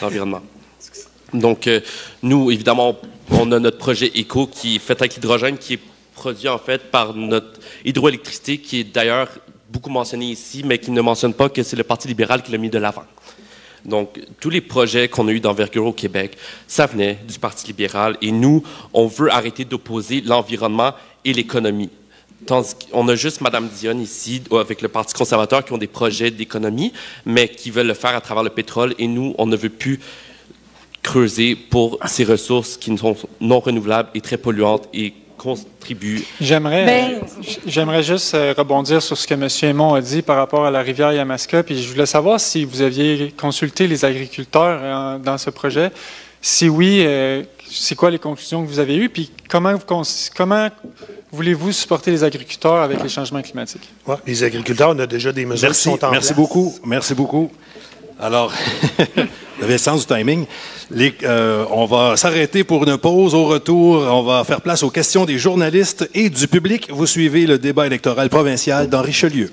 Donc, euh, nous, évidemment, on a notre projet Éco qui est fait avec l'hydrogène, qui est produit en fait par notre hydroélectricité, qui est d'ailleurs beaucoup mentionné ici, mais qui ne mentionne pas que c'est le Parti libéral qui l'a mis de l'avant. Donc, tous les projets qu'on a eus d'envergure au Québec, ça venait du Parti libéral, et nous, on veut arrêter d'opposer l'environnement et l'économie. On a juste Mme Dionne ici, avec le Parti conservateur, qui ont des projets d'économie, mais qui veulent le faire à travers le pétrole, et nous, on ne veut plus creuser pour ces ressources qui sont non renouvelables et très polluantes et contribuent. J'aimerais Ben... j'aimerais juste rebondir sur ce que M. Aymon a dit par rapport à la rivière Yamaska, puis je voulais savoir si vous aviez consulté les agriculteurs dans ce projet. Si oui, euh, c'est quoi les conclusions que vous avez eues, puis comment, vous, comment voulez-vous supporter les agriculteurs avec les changements climatiques? Ouais, les agriculteurs, on a déjà des mesures Merci, qui sont en merci place. beaucoup, merci beaucoup. Alors, vous avez le sens du timing. Les, euh, on va s'arrêter pour une pause. Au retour, on va faire place aux questions des journalistes et du public. Vous suivez le débat électoral provincial dans Richelieu.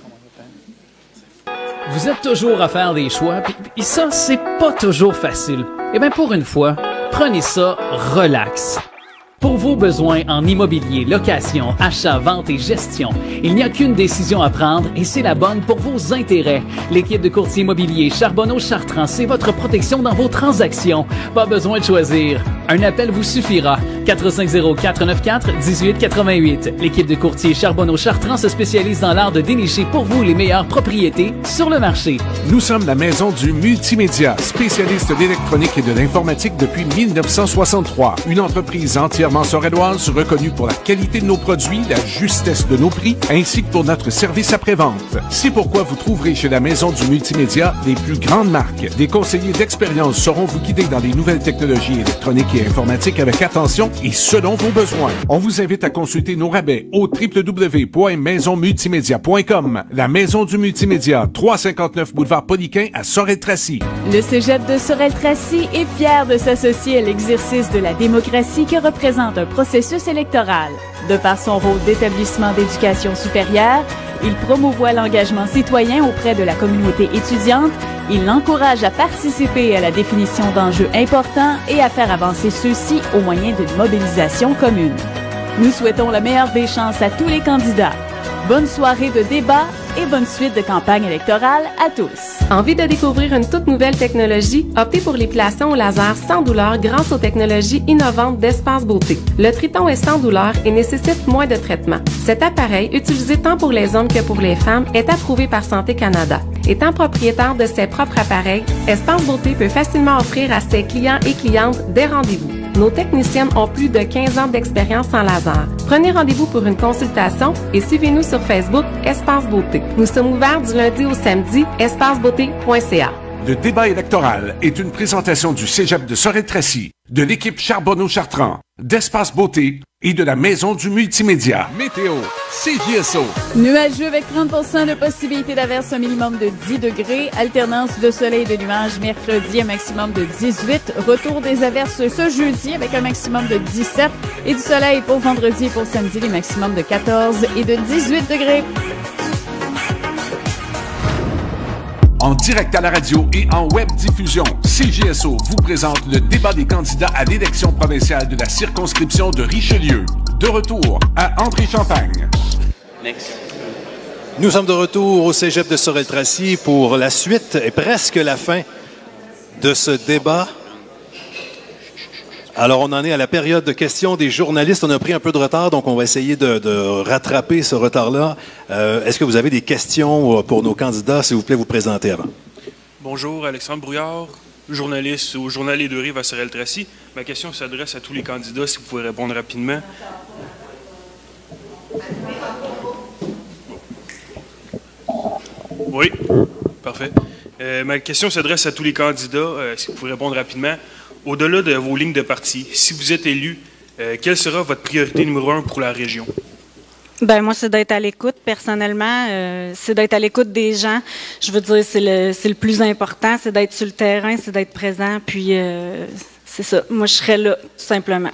Vous êtes toujours à faire des choix, puis, puis ça, c'est pas toujours facile. Eh bien, pour une fois, prenez ça relax. Pour vos besoins en immobilier, location, achat, vente et gestion, il n'y a qu'une décision à prendre et c'est la bonne pour vos intérêts. L'équipe de courtier immobilier Charbonneau-Chartrand, c'est votre protection dans vos transactions. Pas besoin de choisir. Un appel vous suffira. quatre cinq zéro, quatre neuf quatre, un huit huit huit. L'équipe de courtier Charbonneau-Chartrand se spécialise dans l'art de dénicher pour vous les meilleures propriétés sur le marché. Nous sommes la maison du multimédia, spécialiste d'électronique et de l'informatique depuis mille neuf cent soixante-trois. Une entreprise entièrement soredoise reconnue pour la qualité de nos produits, la justesse de nos prix, ainsi que pour notre service après-vente. C'est pourquoi vous trouverez chez la maison du multimédia les plus grandes marques. Des conseillers d'expérience sauront vous guider dans les nouvelles technologies électroniques et informatiques avec attention et selon vos besoins. On vous invite à consulter nos rabais au w w w point maison multimédia point com. La maison du multimédia, trois cent cinquante-neuf boulevard Poliquin à Sorel-Tracy. Le Cégep de Sorel-Tracy est fier de s'associer à l'exercice de la démocratie que représente un processus électoral. De par son rôle d'établissement d'éducation supérieure, il promouvoit l'engagement citoyen auprès de la communauté étudiante, il l'encourage à participer à la définition d'enjeux importants et à faire avancer ceux-ci au moyen d'une mobilisation commune. Nous souhaitons la meilleure des chances à tous les candidats. Bonne soirée de débat et bonne suite de campagne électorale à tous. Envie de découvrir une toute nouvelle technologie? Optez pour l'épilation au laser sans douleur grâce aux technologies innovantes d'Espace Beauté. Le Triton est sans douleur et nécessite moins de traitement. Cet appareil, utilisé tant pour les hommes que pour les femmes, est approuvé par Santé Canada. Étant propriétaire de ses propres appareils, Espace Beauté peut facilement offrir à ses clients et clientes des rendez-vous. Nos techniciennes ont plus de quinze ans d'expérience en laser. Prenez rendez-vous pour une consultation et suivez-nous sur Facebook Espace Beauté. Nous sommes ouverts du lundi au samedi, espace beauté point c a. Le débat électoral est une présentation du Cégep de Sorel-Tracy, de l'équipe Charbonneau-Chartrand, d'Espace Beauté et de la Maison du Multimédia. Météo, C J S O. Nuageux avec trente pour cent de possibilité d'averse, un minimum de dix degrés. Alternance de soleil et de nuages mercredi, un maximum de dix-huit. Retour des averses ce jeudi avec un maximum de dix-sept. Et du soleil pour vendredi et pour samedi, les maximums de quatorze et de dix-huit degrés. En direct à la radio et en web diffusion, C J S O vous présente le débat des candidats à l'élection provinciale de la circonscription de Richelieu. De retour à André-Champagne. Next. Nous sommes de retour au Cégep de Sorel-Tracy pour la suite et presque la fin de ce débat. Alors, on en est à la période de questions des journalistes. On a pris un peu de retard, donc on va essayer de, de rattraper ce retard-là. Euh, est-ce que vous avez des questions pour nos candidats? S'il vous plaît, vous présenter avant. Bonjour, Alexandre Brouillard, journaliste au Journal Les Deux-Rives à Sorel-Tracy. Ma question s'adresse à tous les candidats, si vous pouvez répondre rapidement. Oui, parfait. Euh, ma question s'adresse à tous les candidats, euh, si vous pouvez répondre rapidement. Au-delà de vos lignes de parti, si vous êtes élu, euh, quelle sera votre priorité numéro un pour la région? Ben moi, c'est d'être à l'écoute, personnellement. Euh, c'est d'être à l'écoute des gens. Je veux dire, c'est le, c'est le plus important, c'est d'être sur le terrain, c'est d'être présent. Puis, euh, c'est ça. Moi, je serais là, tout simplement.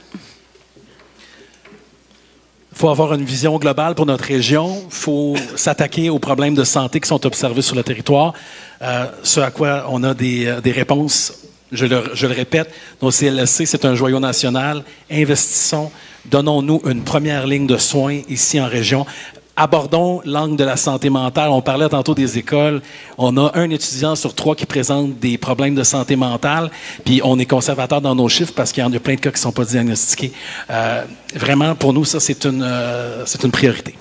Il faut avoir une vision globale pour notre région. Il faut s'attaquer aux problèmes de santé qui sont observés sur le territoire, euh, ce à quoi on a des, euh, des réponses. Je le, je le répète, nos C L S C, c'est un joyau national. Investissons, donnons-nous une première ligne de soins ici en région. Abordons l'angle de la santé mentale. On parlait tantôt des écoles. On a un étudiant sur trois qui présente des problèmes de santé mentale. Puis on est conservateur dans nos chiffres parce qu'il y en a plein de cas qui ne sont pas diagnostiqués. Euh, vraiment, pour nous, ça, c'est une, euh, c'est une priorité.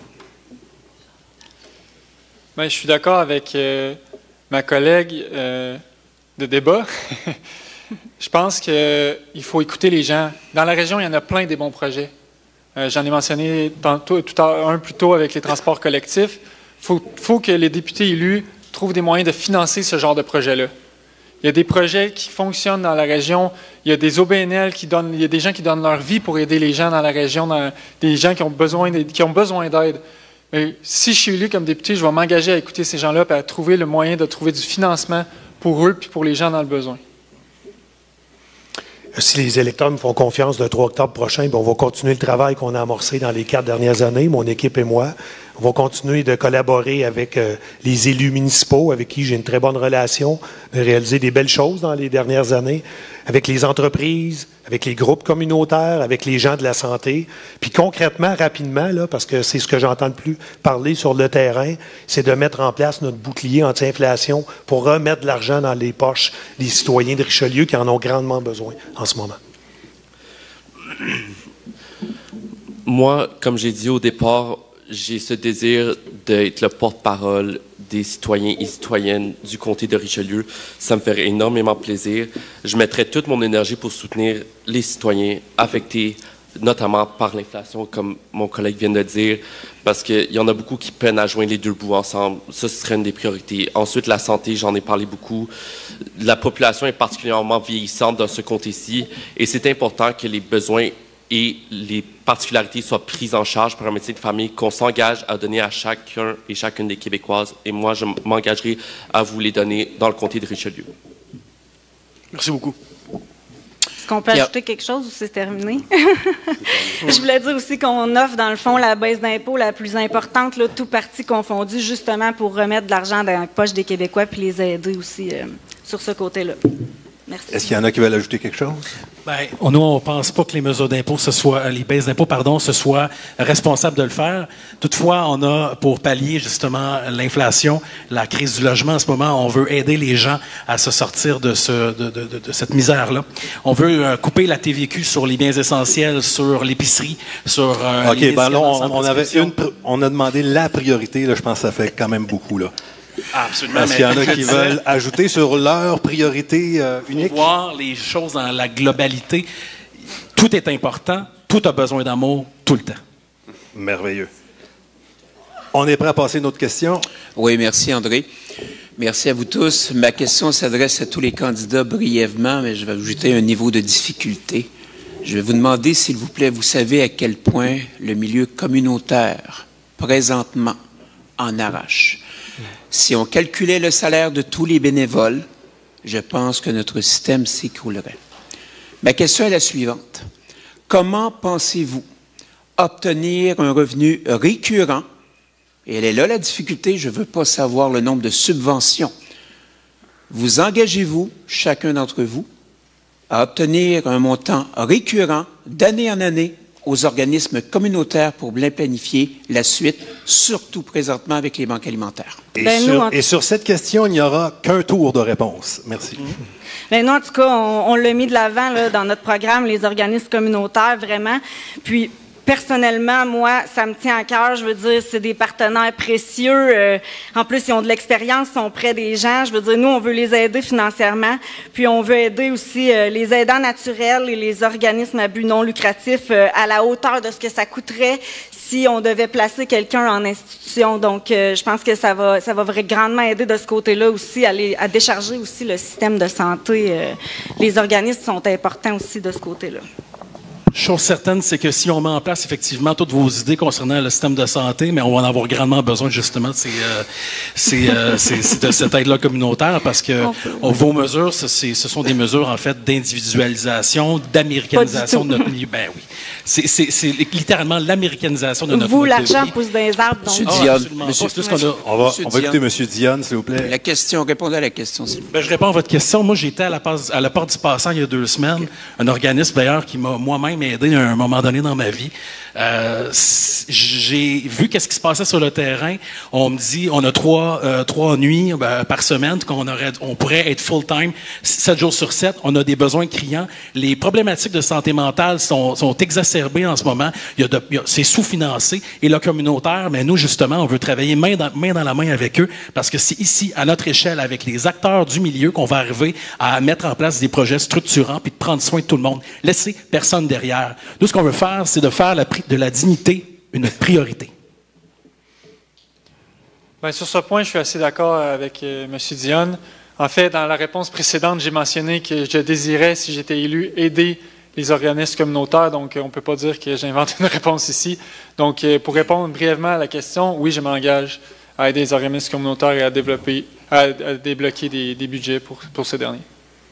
Bien, je suis d'accord avec euh, ma collègue euh, de débat. Je pense qu'il faut écouter les gens. Dans la région, il y en a plein des bons projets. Euh, j'en ai mentionné tantôt, tout à, un plus tôt avec les transports collectifs. Il faut, faut que les députés élus trouvent des moyens de financer ce genre de projet-là. Il y a des projets qui fonctionnent dans la région. Il y a des O B N L qui donnent, il y a des gens qui donnent leur vie pour aider les gens dans la région, dans, des gens qui ont besoin d'aide, qui ont besoin d'aide. Mais si je suis élu comme député, je vais m'engager à écouter ces gens-là et à trouver le moyen de trouver du financement pour eux et pour les gens dans le besoin. Si les électeurs me font confiance le trois octobre prochain, bien, on va continuer le travail qu'on a amorcé dans les quatre dernières années, mon équipe et moi. On va continuer de collaborer avec euh, les élus municipaux, avec qui j'ai une très bonne relation, de réaliser des belles choses dans les dernières années, avec les entreprises, avec les groupes communautaires, avec les gens de la santé. Puis concrètement, rapidement, là, parce que c'est ce que j'entends le plus parler sur le terrain, c'est de mettre en place notre bouclier anti-inflation pour remettre de l'argent dans les poches des citoyens de Richelieu qui en ont grandement besoin en ce moment. Moi, comme j'ai dit au départ, j'ai ce désir d'être le porte-parole des citoyens et citoyennes du comté de Richelieu. Ça me ferait énormément plaisir. Je mettrai toute mon énergie pour soutenir les citoyens affectés, notamment par l'inflation, comme mon collègue vient de dire, parce qu'il y en a beaucoup qui peinent à joindre les deux bouts ensemble. Ça, ce serait une des priorités. Ensuite, la santé, j'en ai parlé beaucoup. La population est particulièrement vieillissante dans ce comté-ci, et c'est important que les besoins et les particularités soient prises en charge par un médecin de famille qu'on s'engage à donner à chacun et chacune des Québécoises. Et moi, je m'engagerai à vous les donner dans le comté de Richelieu. Merci beaucoup. Est-ce qu'on peut Puis, ajouter quelque chose ou c'est terminé? Je voulais dire aussi qu'on offre, dans le fond, la baisse d'impôts la plus importante, là, tout parti confondu, justement pour remettre de l'argent dans la poche des Québécois puis les aider aussi euh, sur ce côté-là. Merci. Est-ce qu'il y en a qui veulent ajouter quelque chose? Bien, nous, on ne pense pas que les mesures d'impôts, ce soit, les baisses d'impôts, pardon, ce soit responsable de le faire. Toutefois, on a, pour pallier justement l'inflation, la crise du logement en ce moment, on veut aider les gens à se sortir de, ce, de, de, de, de cette misère-là. On veut euh, couper la T V Q sur les biens essentiels, sur l'épicerie, sur euh, OK, les ben là, on, on, avait une, on a demandé la priorité. Là, je pense que ça fait quand même beaucoup, là. Absolument. Est-ce qu'il y en a qui veulent ajouter sur leur priorité euh, unique? Voir les choses dans la globalité. Tout est important, tout a besoin d'amour, tout le temps. Merveilleux. On est prêt à passer à une autre question? Oui, merci André. Merci à vous tous. Ma question s'adresse à tous les candidats brièvement, mais je vais ajouter un niveau de difficulté. Je vais vous demander, s'il vous plaît, vous savez à quel point le milieu communautaire, présentement, en arrache. Si on calculait le salaire de tous les bénévoles, je pense que notre système s'écroulerait. Ma question est la suivante. Comment pensez-vous obtenir un revenu récurrent? Et elle est là la difficulté, je ne veux pas savoir le nombre de subventions. Vous engagez-vous, chacun d'entre vous, à obtenir un montant récurrent d'année en année aux organismes communautaires pour bien planifier la suite, surtout présentement avec les banques alimentaires? Et, Ben, sur, nous, en... et sur cette question, il n'y aura qu'un tour de réponse. Merci. Ben, nous, en tout cas, on, on l'a mis de l'avant là, dans notre programme, les organismes communautaires, vraiment. Puis, personnellement, moi, ça me tient à cœur. Je veux dire, c'est des partenaires précieux. Euh, en plus, ils ont de l'expérience, ils sont près des gens. Je veux dire, nous, on veut les aider financièrement. Puis, on veut aider aussi euh, les aidants naturels et les organismes à but non lucratif euh, à la hauteur de ce que ça coûterait si on devait placer quelqu'un en institution. Donc, euh, je pense que ça va, ça va vraiment grandement aider de ce côté-là aussi, à, les, à décharger aussi le système de santé. Euh, les organismes sont importants aussi de ce côté-là. Chose certaine, c'est que si on met en place effectivement toutes vos idées concernant le système de santé, mais on va en avoir grandement besoin justement de, ces, euh, ces, euh, ces, ces, de cette aide-là communautaire, parce que on, vos mesures, ce, ce sont des mesures en fait d'individualisation, d'américanisation de notre milieu. Ben oui, c'est, c'est, c'est littéralement l'américanisation de notre Vous, milieu. l'argent pousse dans les arbres. Donc... Monsieur Ah, Dionne, Monsieur, Monsieur, qu'on a... On va, Monsieur on va écouter M. Dionne, s'il vous plaît. La question, répondez à la question, s'il vous plaît. Ben, je réponds à votre question. Moi, j'étais à la, passe, à la porte du passant il y a deux semaines, un organisme d'ailleurs qui m'a moi-même aidé à un moment donné dans ma vie. Euh, j'ai vu qu'est-ce qui se passait sur le terrain. On me dit, on a trois, euh, trois nuits ben, par semaine qu'on aurait, on pourrait être full-time, sept jours sur sept. On a des besoins criants. Les problématiques de santé mentale sont, sont exacerbées en ce moment. Il y a de, il y a, c'est sous-financé. Et le communautaire, mais nous, justement, on veut travailler main dans, main dans la main avec eux parce que c'est ici, à notre échelle, avec les acteurs du milieu, qu'on va arriver à mettre en place des projets structurants puis de prendre soin de tout le monde. Laisser personne derrière. Nous, ce qu'on veut faire, c'est de faire la, de la dignité une priorité. Bien, sur ce point, je suis assez d'accord avec euh, M. Dionne. En fait, dans la réponse précédente, j'ai mentionné que je désirais, si j'étais élu, aider les organismes communautaires. Donc, on ne peut pas dire que j'invente une réponse ici. Donc, euh, pour répondre brièvement à la question, oui, je m'engage à aider les organismes communautaires et à développer, à, à débloquer des, des budgets pour, pour ce dernier.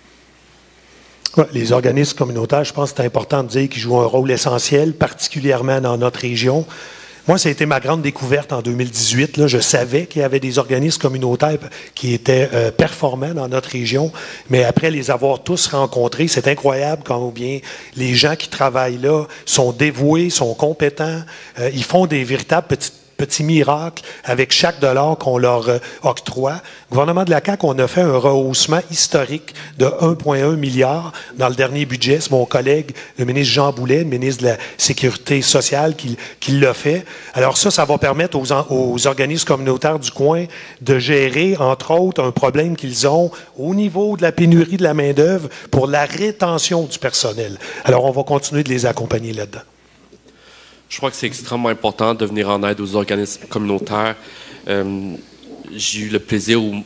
Ouais, les organismes communautaires, je pense que c'est important de dire qu'ils jouent un rôle essentiel, particulièrement dans notre région. Moi, ça a été ma grande découverte en deux mille dix-huit. Là, je savais qu'il y avait des organismes communautaires qui étaient euh, performants dans notre région, mais après les avoir tous rencontrés, c'est incroyable combien les gens qui travaillent là sont dévoués, sont compétents, euh, ils font des véritables petites petit miracle avec chaque dollar qu'on leur euh, octroie. Le gouvernement de la C A Q, on a fait un rehaussement historique de un virgule un milliard dans le dernier budget. C'est mon collègue, le ministre Jean Boulet, le ministre de la Sécurité sociale, qui, qui l'a fait. Alors ça, ça va permettre aux, aux organismes communautaires du coin de gérer, entre autres, un problème qu'ils ont au niveau de la pénurie de la main-d'œuvre pour la rétention du personnel. Alors, on va continuer de les accompagner là-dedans. Je crois que c'est extrêmement important de venir en aide aux organismes communautaires. Euh, j'ai eu le plaisir, ou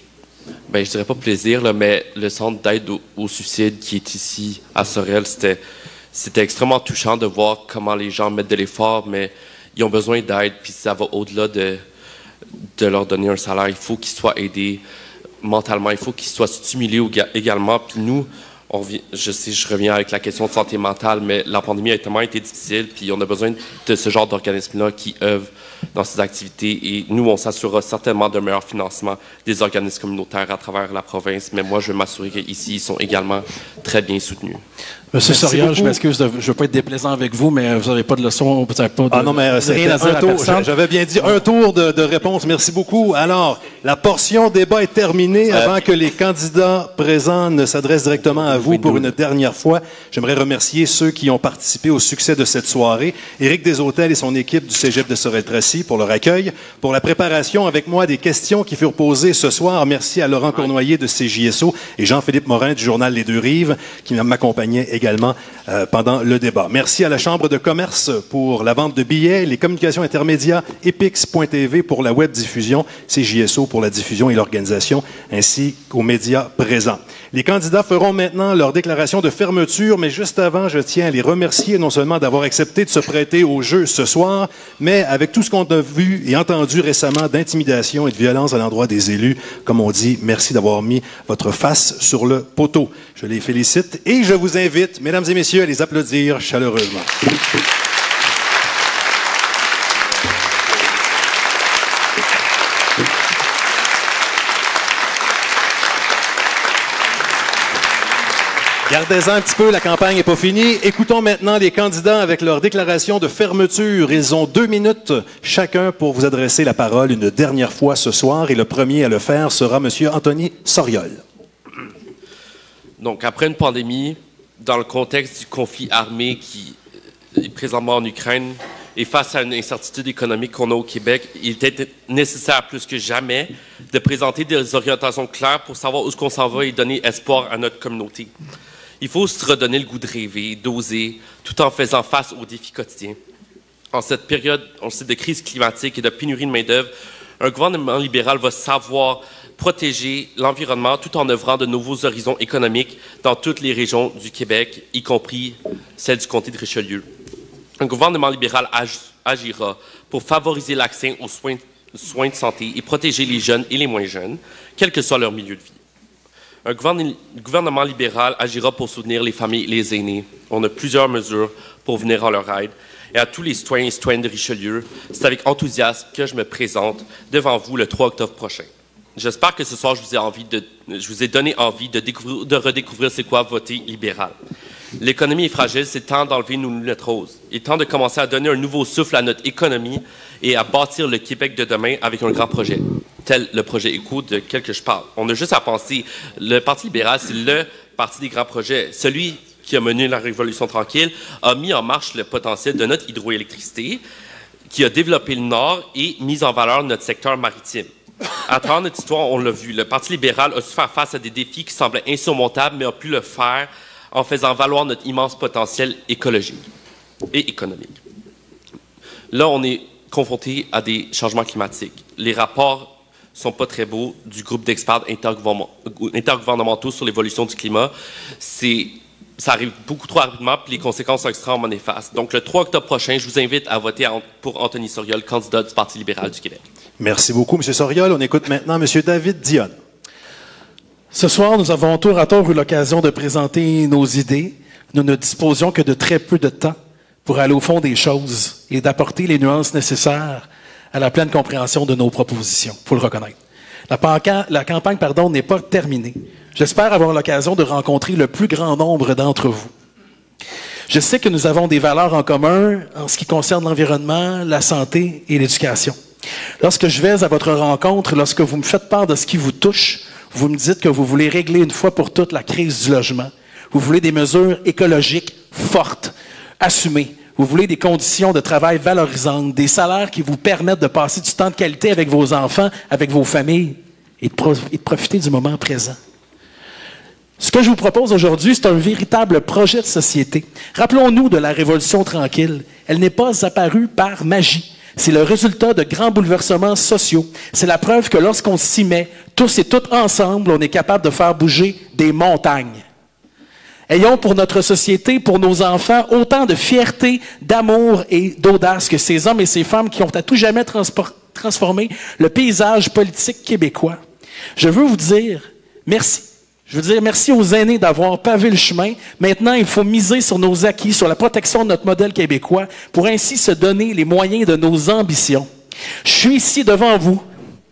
ben je dirais pas plaisir, là, mais le centre d'aide au, au suicide qui est ici à Sorel, c'était c'était extrêmement touchant de voir comment les gens mettent de l'effort, mais ils ont besoin d'aide, puis ça va au-delà de, de leur donner un salaire. Il faut qu'ils soient aidés mentalement, il faut qu'ils soient stimulés également. Puis nous, On revient, je sais, je reviens avec la question de santé mentale, mais la pandémie a tellement été difficile, puis on a besoin de ce genre d'organismes-là qui œuvrent dans ces activités. Et nous, on s'assurera certainement d'un meilleur financement des organismes communautaires à travers la province, mais moi, je veux m'assurer qu'ici, ils sont également très bien soutenus. Monsieur Soriol, je m'excuse, de, je ne veux pas être déplaisant avec vous, mais vous n'avez pas de leçon, vous n'avez pas de, ah non, mais rien à dire un tour, à j'avais bien dit un tour de, de réponse. Merci beaucoup. Alors, la portion débat est terminée. Euh, avant que les candidats présents ne s'adressent directement à vous pour une dernière fois, j'aimerais remercier ceux qui ont participé au succès de cette soirée. Éric Desautels et son équipe du Cégep de Sorel-Tracy pour leur accueil, pour la préparation avec moi des questions qui furent posées ce soir. Merci à Laurent Cournoyer de C J S O et Jean-Philippe Morin du journal Les Deux Rives qui m'accompagnaient également. également euh, pendant le débat. Merci à la Chambre de commerce pour la vente de billets, les communications intermédiaires, epix point t v pour la web diffusion, C J S O pour la diffusion et l'organisation, ainsi qu'aux médias présents. Les candidats feront maintenant leur déclaration de fermeture, mais juste avant, je tiens à les remercier non seulement d'avoir accepté de se prêter au jeu ce soir, mais avec tout ce qu'on a vu et entendu récemment d'intimidation et de violence à l'endroit des élus, comme on dit, merci d'avoir mis votre face sur le poteau. Je les félicite et je vous invite, mesdames et messieurs, à les applaudir chaleureusement. Gardez-en un petit peu, la campagne n'est pas finie. Écoutons maintenant les candidats avec leur déclaration de fermeture. Ils ont deux minutes chacun pour vous adresser la parole une dernière fois ce soir. Et le premier à le faire sera M. Anthony Soriol. Donc, après une pandémie, dans le contexte du conflit armé qui est présentement en Ukraine et face à une incertitude économique qu'on a au Québec, il était nécessaire plus que jamais de présenter des orientations claires pour savoir où est-ce qu'on s'en va et donner espoir à notre communauté. Il faut se redonner le goût de rêver, d'oser, tout en faisant face aux défis quotidiens. En cette période, on sait, de crise climatique et de pénurie de main-d'œuvre, un gouvernement libéral va savoir protéger l'environnement tout en œuvrant de nouveaux horizons économiques dans toutes les régions du Québec, y compris celle du comté de Richelieu. Un gouvernement libéral ag agira pour favoriser l'accès aux soins, soins de santé et protéger les jeunes et les moins jeunes, quel que soit leur milieu de vie. Un gouvernement libéral agira pour soutenir les familles et les aînés. On a plusieurs mesures pour venir en leur aide. Et à tous les citoyens et citoyennes de Richelieu, c'est avec enthousiasme que je me présente devant vous le trois octobre prochain. J'espère que ce soir, je vous ai, envie de, je vous ai donné envie de, découvrir, de redécouvrir c'est quoi voter libéral. L'économie est fragile, c'est temps d'enlever nos lunettes roses. Il est temps de commencer à donner un nouveau souffle à notre économie et à bâtir le Québec de demain avec un grand projet, tel le projet Éco de quel que je parle. On a juste à penser, le Parti libéral, c'est le parti des grands projets. Celui qui a mené la Révolution tranquille a mis en marche le potentiel de notre hydroélectricité, qui a développé le Nord et mis en valeur notre secteur maritime. À travers notre histoire, on l'a vu, le Parti libéral a su faire face à des défis qui semblaient insurmontables, mais a pu le faire en faisant valoir notre immense potentiel écologique et économique. Là, on est confronté à des changements climatiques. Les rapports ne sont pas très beaux du groupe d'experts intergouvernementaux sur l'évolution du climat. C'est, ça arrive beaucoup trop rapidement, puis les conséquences sont extrêmement néfastes. Donc, le trois octobre prochain, je vous invite à voter pour Anthony Soriol, candidat du Parti libéral du Québec. Merci beaucoup, M. Soriol. On écoute maintenant M. David Dionne. Ce soir, nous avons tour à tour eu l'occasion de présenter nos idées. Nous ne disposions que de très peu de temps pour aller au fond des choses et d'apporter les nuances nécessaires à la pleine compréhension de nos propositions, il faut le reconnaître. La, la campagne pardon, n'est pas terminée. J'espère avoir l'occasion de rencontrer le plus grand nombre d'entre vous. Je sais que nous avons des valeurs en commun en ce qui concerne l'environnement, la santé et l'éducation. Lorsque je vais à votre rencontre, lorsque vous me faites part de ce qui vous touche, vous me dites que vous voulez régler une fois pour toutes la crise du logement. Vous voulez des mesures écologiques fortes, assumées. Vous voulez des conditions de travail valorisantes, des salaires qui vous permettent de passer du temps de qualité avec vos enfants, avec vos familles et de, pro et de profiter du moment présent. Ce que je vous propose aujourd'hui, c'est un véritable projet de société. Rappelons-nous de la Révolution tranquille. Elle n'est pas apparue par magie. C'est le résultat de grands bouleversements sociaux. C'est la preuve que lorsqu'on s'y met, tous et toutes ensemble, on est capable de faire bouger des montagnes. Ayons pour notre société, pour nos enfants, autant de fierté, d'amour et d'audace que ces hommes et ces femmes qui ont à tout jamais transformé le paysage politique québécois. Je veux vous dire merci. Je veux dire merci aux aînés d'avoir pavé le chemin. Maintenant, il faut miser sur nos acquis, sur la protection de notre modèle québécois, pour ainsi se donner les moyens de nos ambitions. Je suis ici devant vous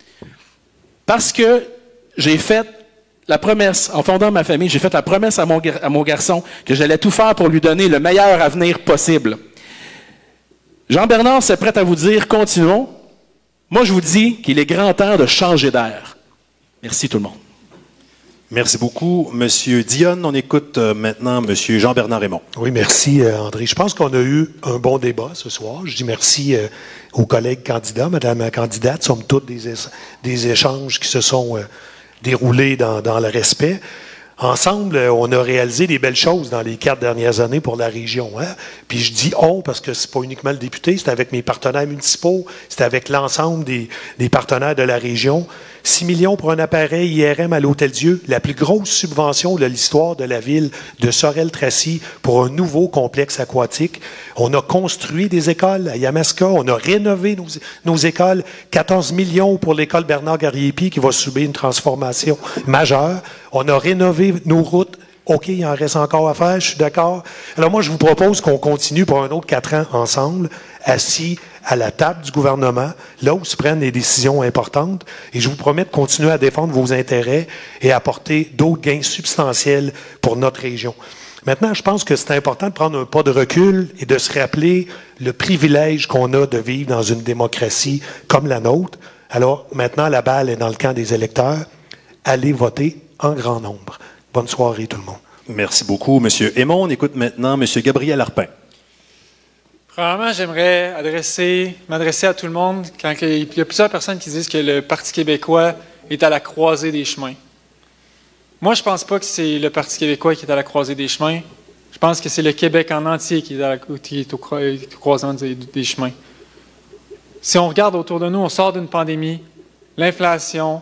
parce que j'ai fait la promesse, en fondant ma famille, j'ai fait la promesse à mon, à mon garçon que j'allais tout faire pour lui donner le meilleur avenir possible. Jean-Bernard s'est prêt à vous dire, continuons. Moi, je vous dis qu'il est grand temps de changer d'air. Merci tout le monde. Merci beaucoup, M. Dionne. On écoute euh, maintenant M. Jean-Bernard Raymond. Oui, merci, euh, André. Je pense qu'on a eu un bon débat ce soir. Je dis merci euh, aux collègues candidats, Madame la candidate, somme toute des, des échanges qui se sont euh, déroulés dans, dans le respect. Ensemble, on a réalisé des belles choses dans les quatre dernières années pour la région. Hein? Puis je dis « on » parce que c'est pas uniquement le député, c'est avec mes partenaires municipaux, c'est avec l'ensemble des, des partenaires de la région. six millions pour un appareil I R M à l'Hôtel-Dieu, la plus grosse subvention de l'histoire de la ville de Sorel-Tracy pour un nouveau complexe aquatique. On a construit des écoles à Yamaska, on a rénové nos, nos écoles, quatorze millions pour l'école Bernard-Garriépi qui va subir une transformation majeure. On a rénové nos routes. OK, il en reste encore à faire, je suis d'accord. Alors moi, je vous propose qu'on continue pour un autre quatre ans ensemble, assis à la table du gouvernement, là où se prennent des décisions importantes, et je vous promets de continuer à défendre vos intérêts et apporter d'autres gains substantiels pour notre région. Maintenant, je pense que c'est important de prendre un pas de recul et de se rappeler le privilège qu'on a de vivre dans une démocratie comme la nôtre. Alors, maintenant, la balle est dans le camp des électeurs. Allez voter en grand nombre. Bonne soirée, tout le monde. Merci beaucoup, M. Aymon. On écoute maintenant M. Gabriel Arpin. Premièrement, j'aimerais adresser, m'adresser à tout le monde quand il y a plusieurs personnes qui disent que le Parti québécois est à la croisée des chemins. Moi, je ne pense pas que c'est le Parti québécois qui est à la croisée des chemins. Je pense que c'est le Québec en entier qui est, à la, qui est au, au croisement des, des chemins. Si on regarde autour de nous, on sort d'une pandémie, l'inflation,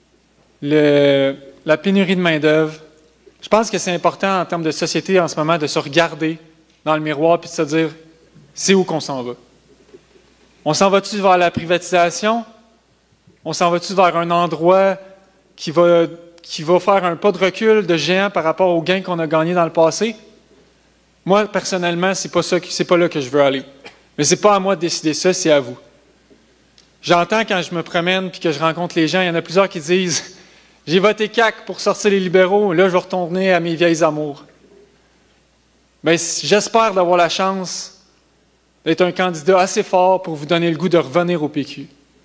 le, la pénurie de main-d'œuvre. Je pense que c'est important en termes de société en ce moment de se regarder dans le miroir et de se dire c'est où qu'on s'en va. On s'en va-tu vers la privatisation? On s'en va-tu vers un endroit qui va, qui va faire un pas de recul de géant par rapport aux gains qu'on a gagnés dans le passé? Moi, personnellement, c'est pas ça, c'est pas là que je veux aller. Mais c'est pas à moi de décider ça, c'est à vous. J'entends quand je me promène et que je rencontre les gens, il y en a plusieurs qui disent « J'ai voté C A Q pour sortir les libéraux, là je vais retourner à mes vieilles amours. » Bien, j'espère d'avoir la chance d'être un candidat assez fort pour vous donner le goût de revenir au P Q.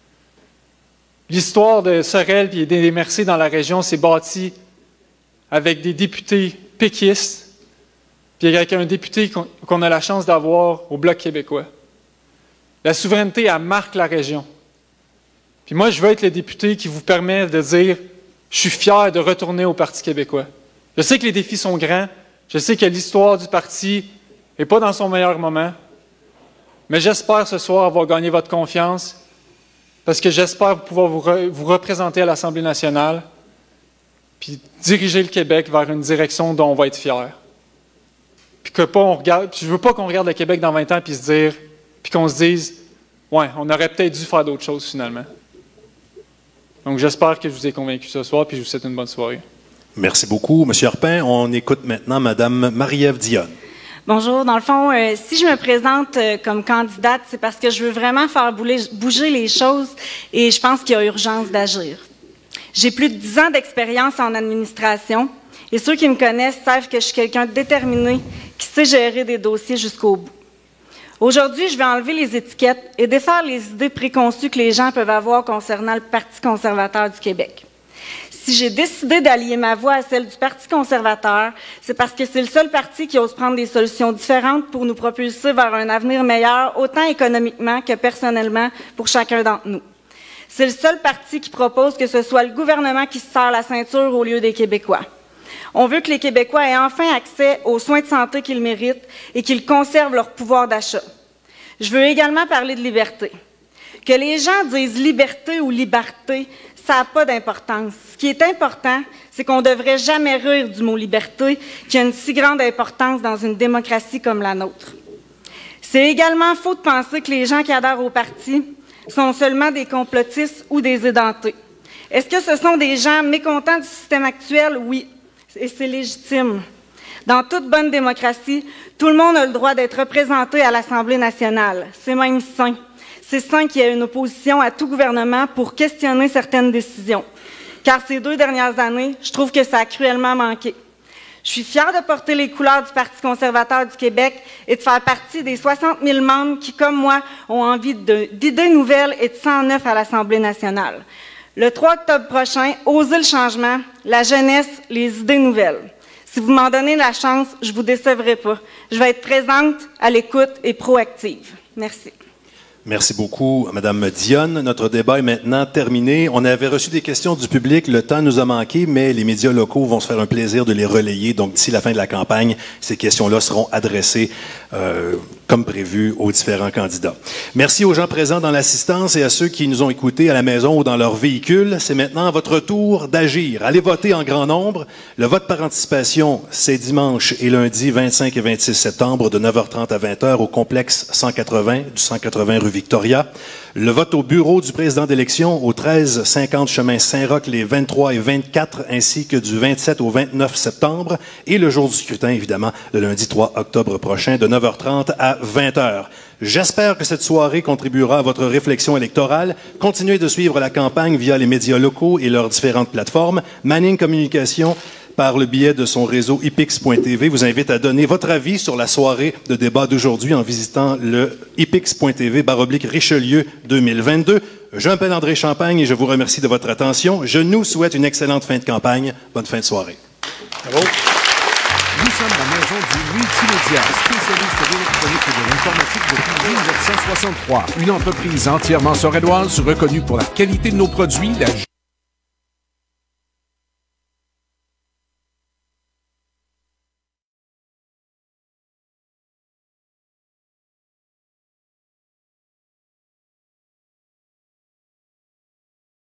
L'histoire de Sorel et des Merciers dans la région s'est bâtie avec des députés péquistes puis avec un député qu'on qu'on a la chance d'avoir au Bloc québécois. La souveraineté, elle marque la région. Puis moi, je veux être le député qui vous permet de dire « Je suis fier de retourner au Parti québécois ». Je sais que les défis sont grands. Je sais que l'histoire du parti n'est pas dans son meilleur moment. Mais j'espère ce soir avoir gagné votre confiance parce que j'espère pouvoir vous, re vous représenter à l'Assemblée nationale puis diriger le Québec vers une direction dont on va être fier. Puis que pas on regarde, je ne veux pas qu'on regarde le Québec dans vingt ans puis se dire, puis qu'on se dise « Ouais, on aurait peut-être dû faire d'autres choses finalement ». Donc j'espère que je vous ai convaincu ce soir puis je vous souhaite une bonne soirée. Merci beaucoup, M. Arpin. On écoute maintenant Mme Marie-Ève Dionne. Bonjour. Dans le fond, euh, si je me présente euh, comme candidate, c'est parce que je veux vraiment faire bouler, bouger les choses et je pense qu'il y a urgence d'agir. J'ai plus de dix ans d'expérience en administration et ceux qui me connaissent savent que je suis quelqu'un de déterminé qui sait gérer des dossiers jusqu'au bout. Aujourd'hui, je vais enlever les étiquettes et défaire les idées préconçues que les gens peuvent avoir concernant le Parti conservateur du Québec. Si j'ai décidé d'allier ma voix à celle du Parti conservateur, c'est parce que c'est le seul parti qui ose prendre des solutions différentes pour nous propulser vers un avenir meilleur, autant économiquement que personnellement, pour chacun d'entre nous. C'est le seul parti qui propose que ce soit le gouvernement qui se serre la ceinture au lieu des Québécois. On veut que les Québécois aient enfin accès aux soins de santé qu'ils méritent et qu'ils conservent leur pouvoir d'achat. Je veux également parler de liberté. Que les gens disent liberté ou liberté, ça n'a pas d'importance. Ce qui est important, c'est qu'on ne devrait jamais rire du mot liberté, qui a une si grande importance dans une démocratie comme la nôtre. C'est également faux de penser que les gens qui adhèrent au parti sont seulement des complotistes ou des édentés. Est-ce que ce sont des gens mécontents du système actuel? Oui, et c'est légitime. Dans toute bonne démocratie, tout le monde a le droit d'être représenté à l'Assemblée nationale. C'est même sain. C'est sain qu'il y ait une opposition à tout gouvernement pour questionner certaines décisions. Car ces deux dernières années, je trouve que ça a cruellement manqué. Je suis fière de porter les couleurs du Parti conservateur du Québec et de faire partie des soixante mille membres qui, comme moi, ont envie d'idées nouvelles et de sang neuf à l'Assemblée nationale. Le trois octobre prochain, osez le changement, la jeunesse, les idées nouvelles. Si vous m'en donnez la chance, je ne vous décevrai pas. Je vais être présente, à l'écoute et proactive. Merci. Merci beaucoup, Madame Dionne. Notre débat est maintenant terminé. On avait reçu des questions du public. Le temps nous a manqué, mais les médias locaux vont se faire un plaisir de les relayer. Donc, d'ici la fin de la campagne, ces questions-là seront adressées euh, comme prévu aux différents candidats. Merci aux gens présents dans l'assistance et à ceux qui nous ont écoutés à la maison ou dans leur véhicule. C'est maintenant à votre tour d'agir. Allez voter en grand nombre. Le vote par anticipation, c'est dimanche et lundi vingt-cinq et vingt-six septembre de neuf heures trente à vingt heures au complexe cent quatre-vingts du cent quatre-vingts rue Victoria. Le vote au bureau du président d'élection au treize cinquante chemin Saint-Roch les vingt-trois et vingt-quatre ainsi que du vingt-sept au vingt-neuf septembre et le jour du scrutin, évidemment, le lundi trois octobre prochain de neuf heures trente à vingt heures. J'espère que cette soirée contribuera à votre réflexion électorale. Continuez de suivre la campagne via les médias locaux et leurs différentes plateformes. Manning Communication, par le biais de son réseau I P I X point T V, vous invite à donner votre avis sur la soirée de débat d'aujourd'hui en visitant le I P I X point T V barre oblique Richelieu deux mille vingt-deux. Je m'appelle André Champagne et je vous remercie de votre attention. Je nous souhaite une excellente fin de campagne. Bonne fin de soirée. Bravo. Nous sommes la maison du multimédia, spécialiste de l'électronique et de l'informatique depuis mille neuf cent soixante-trois. Une entreprise entièrement sorédoise reconnue pour la qualité de nos produits, la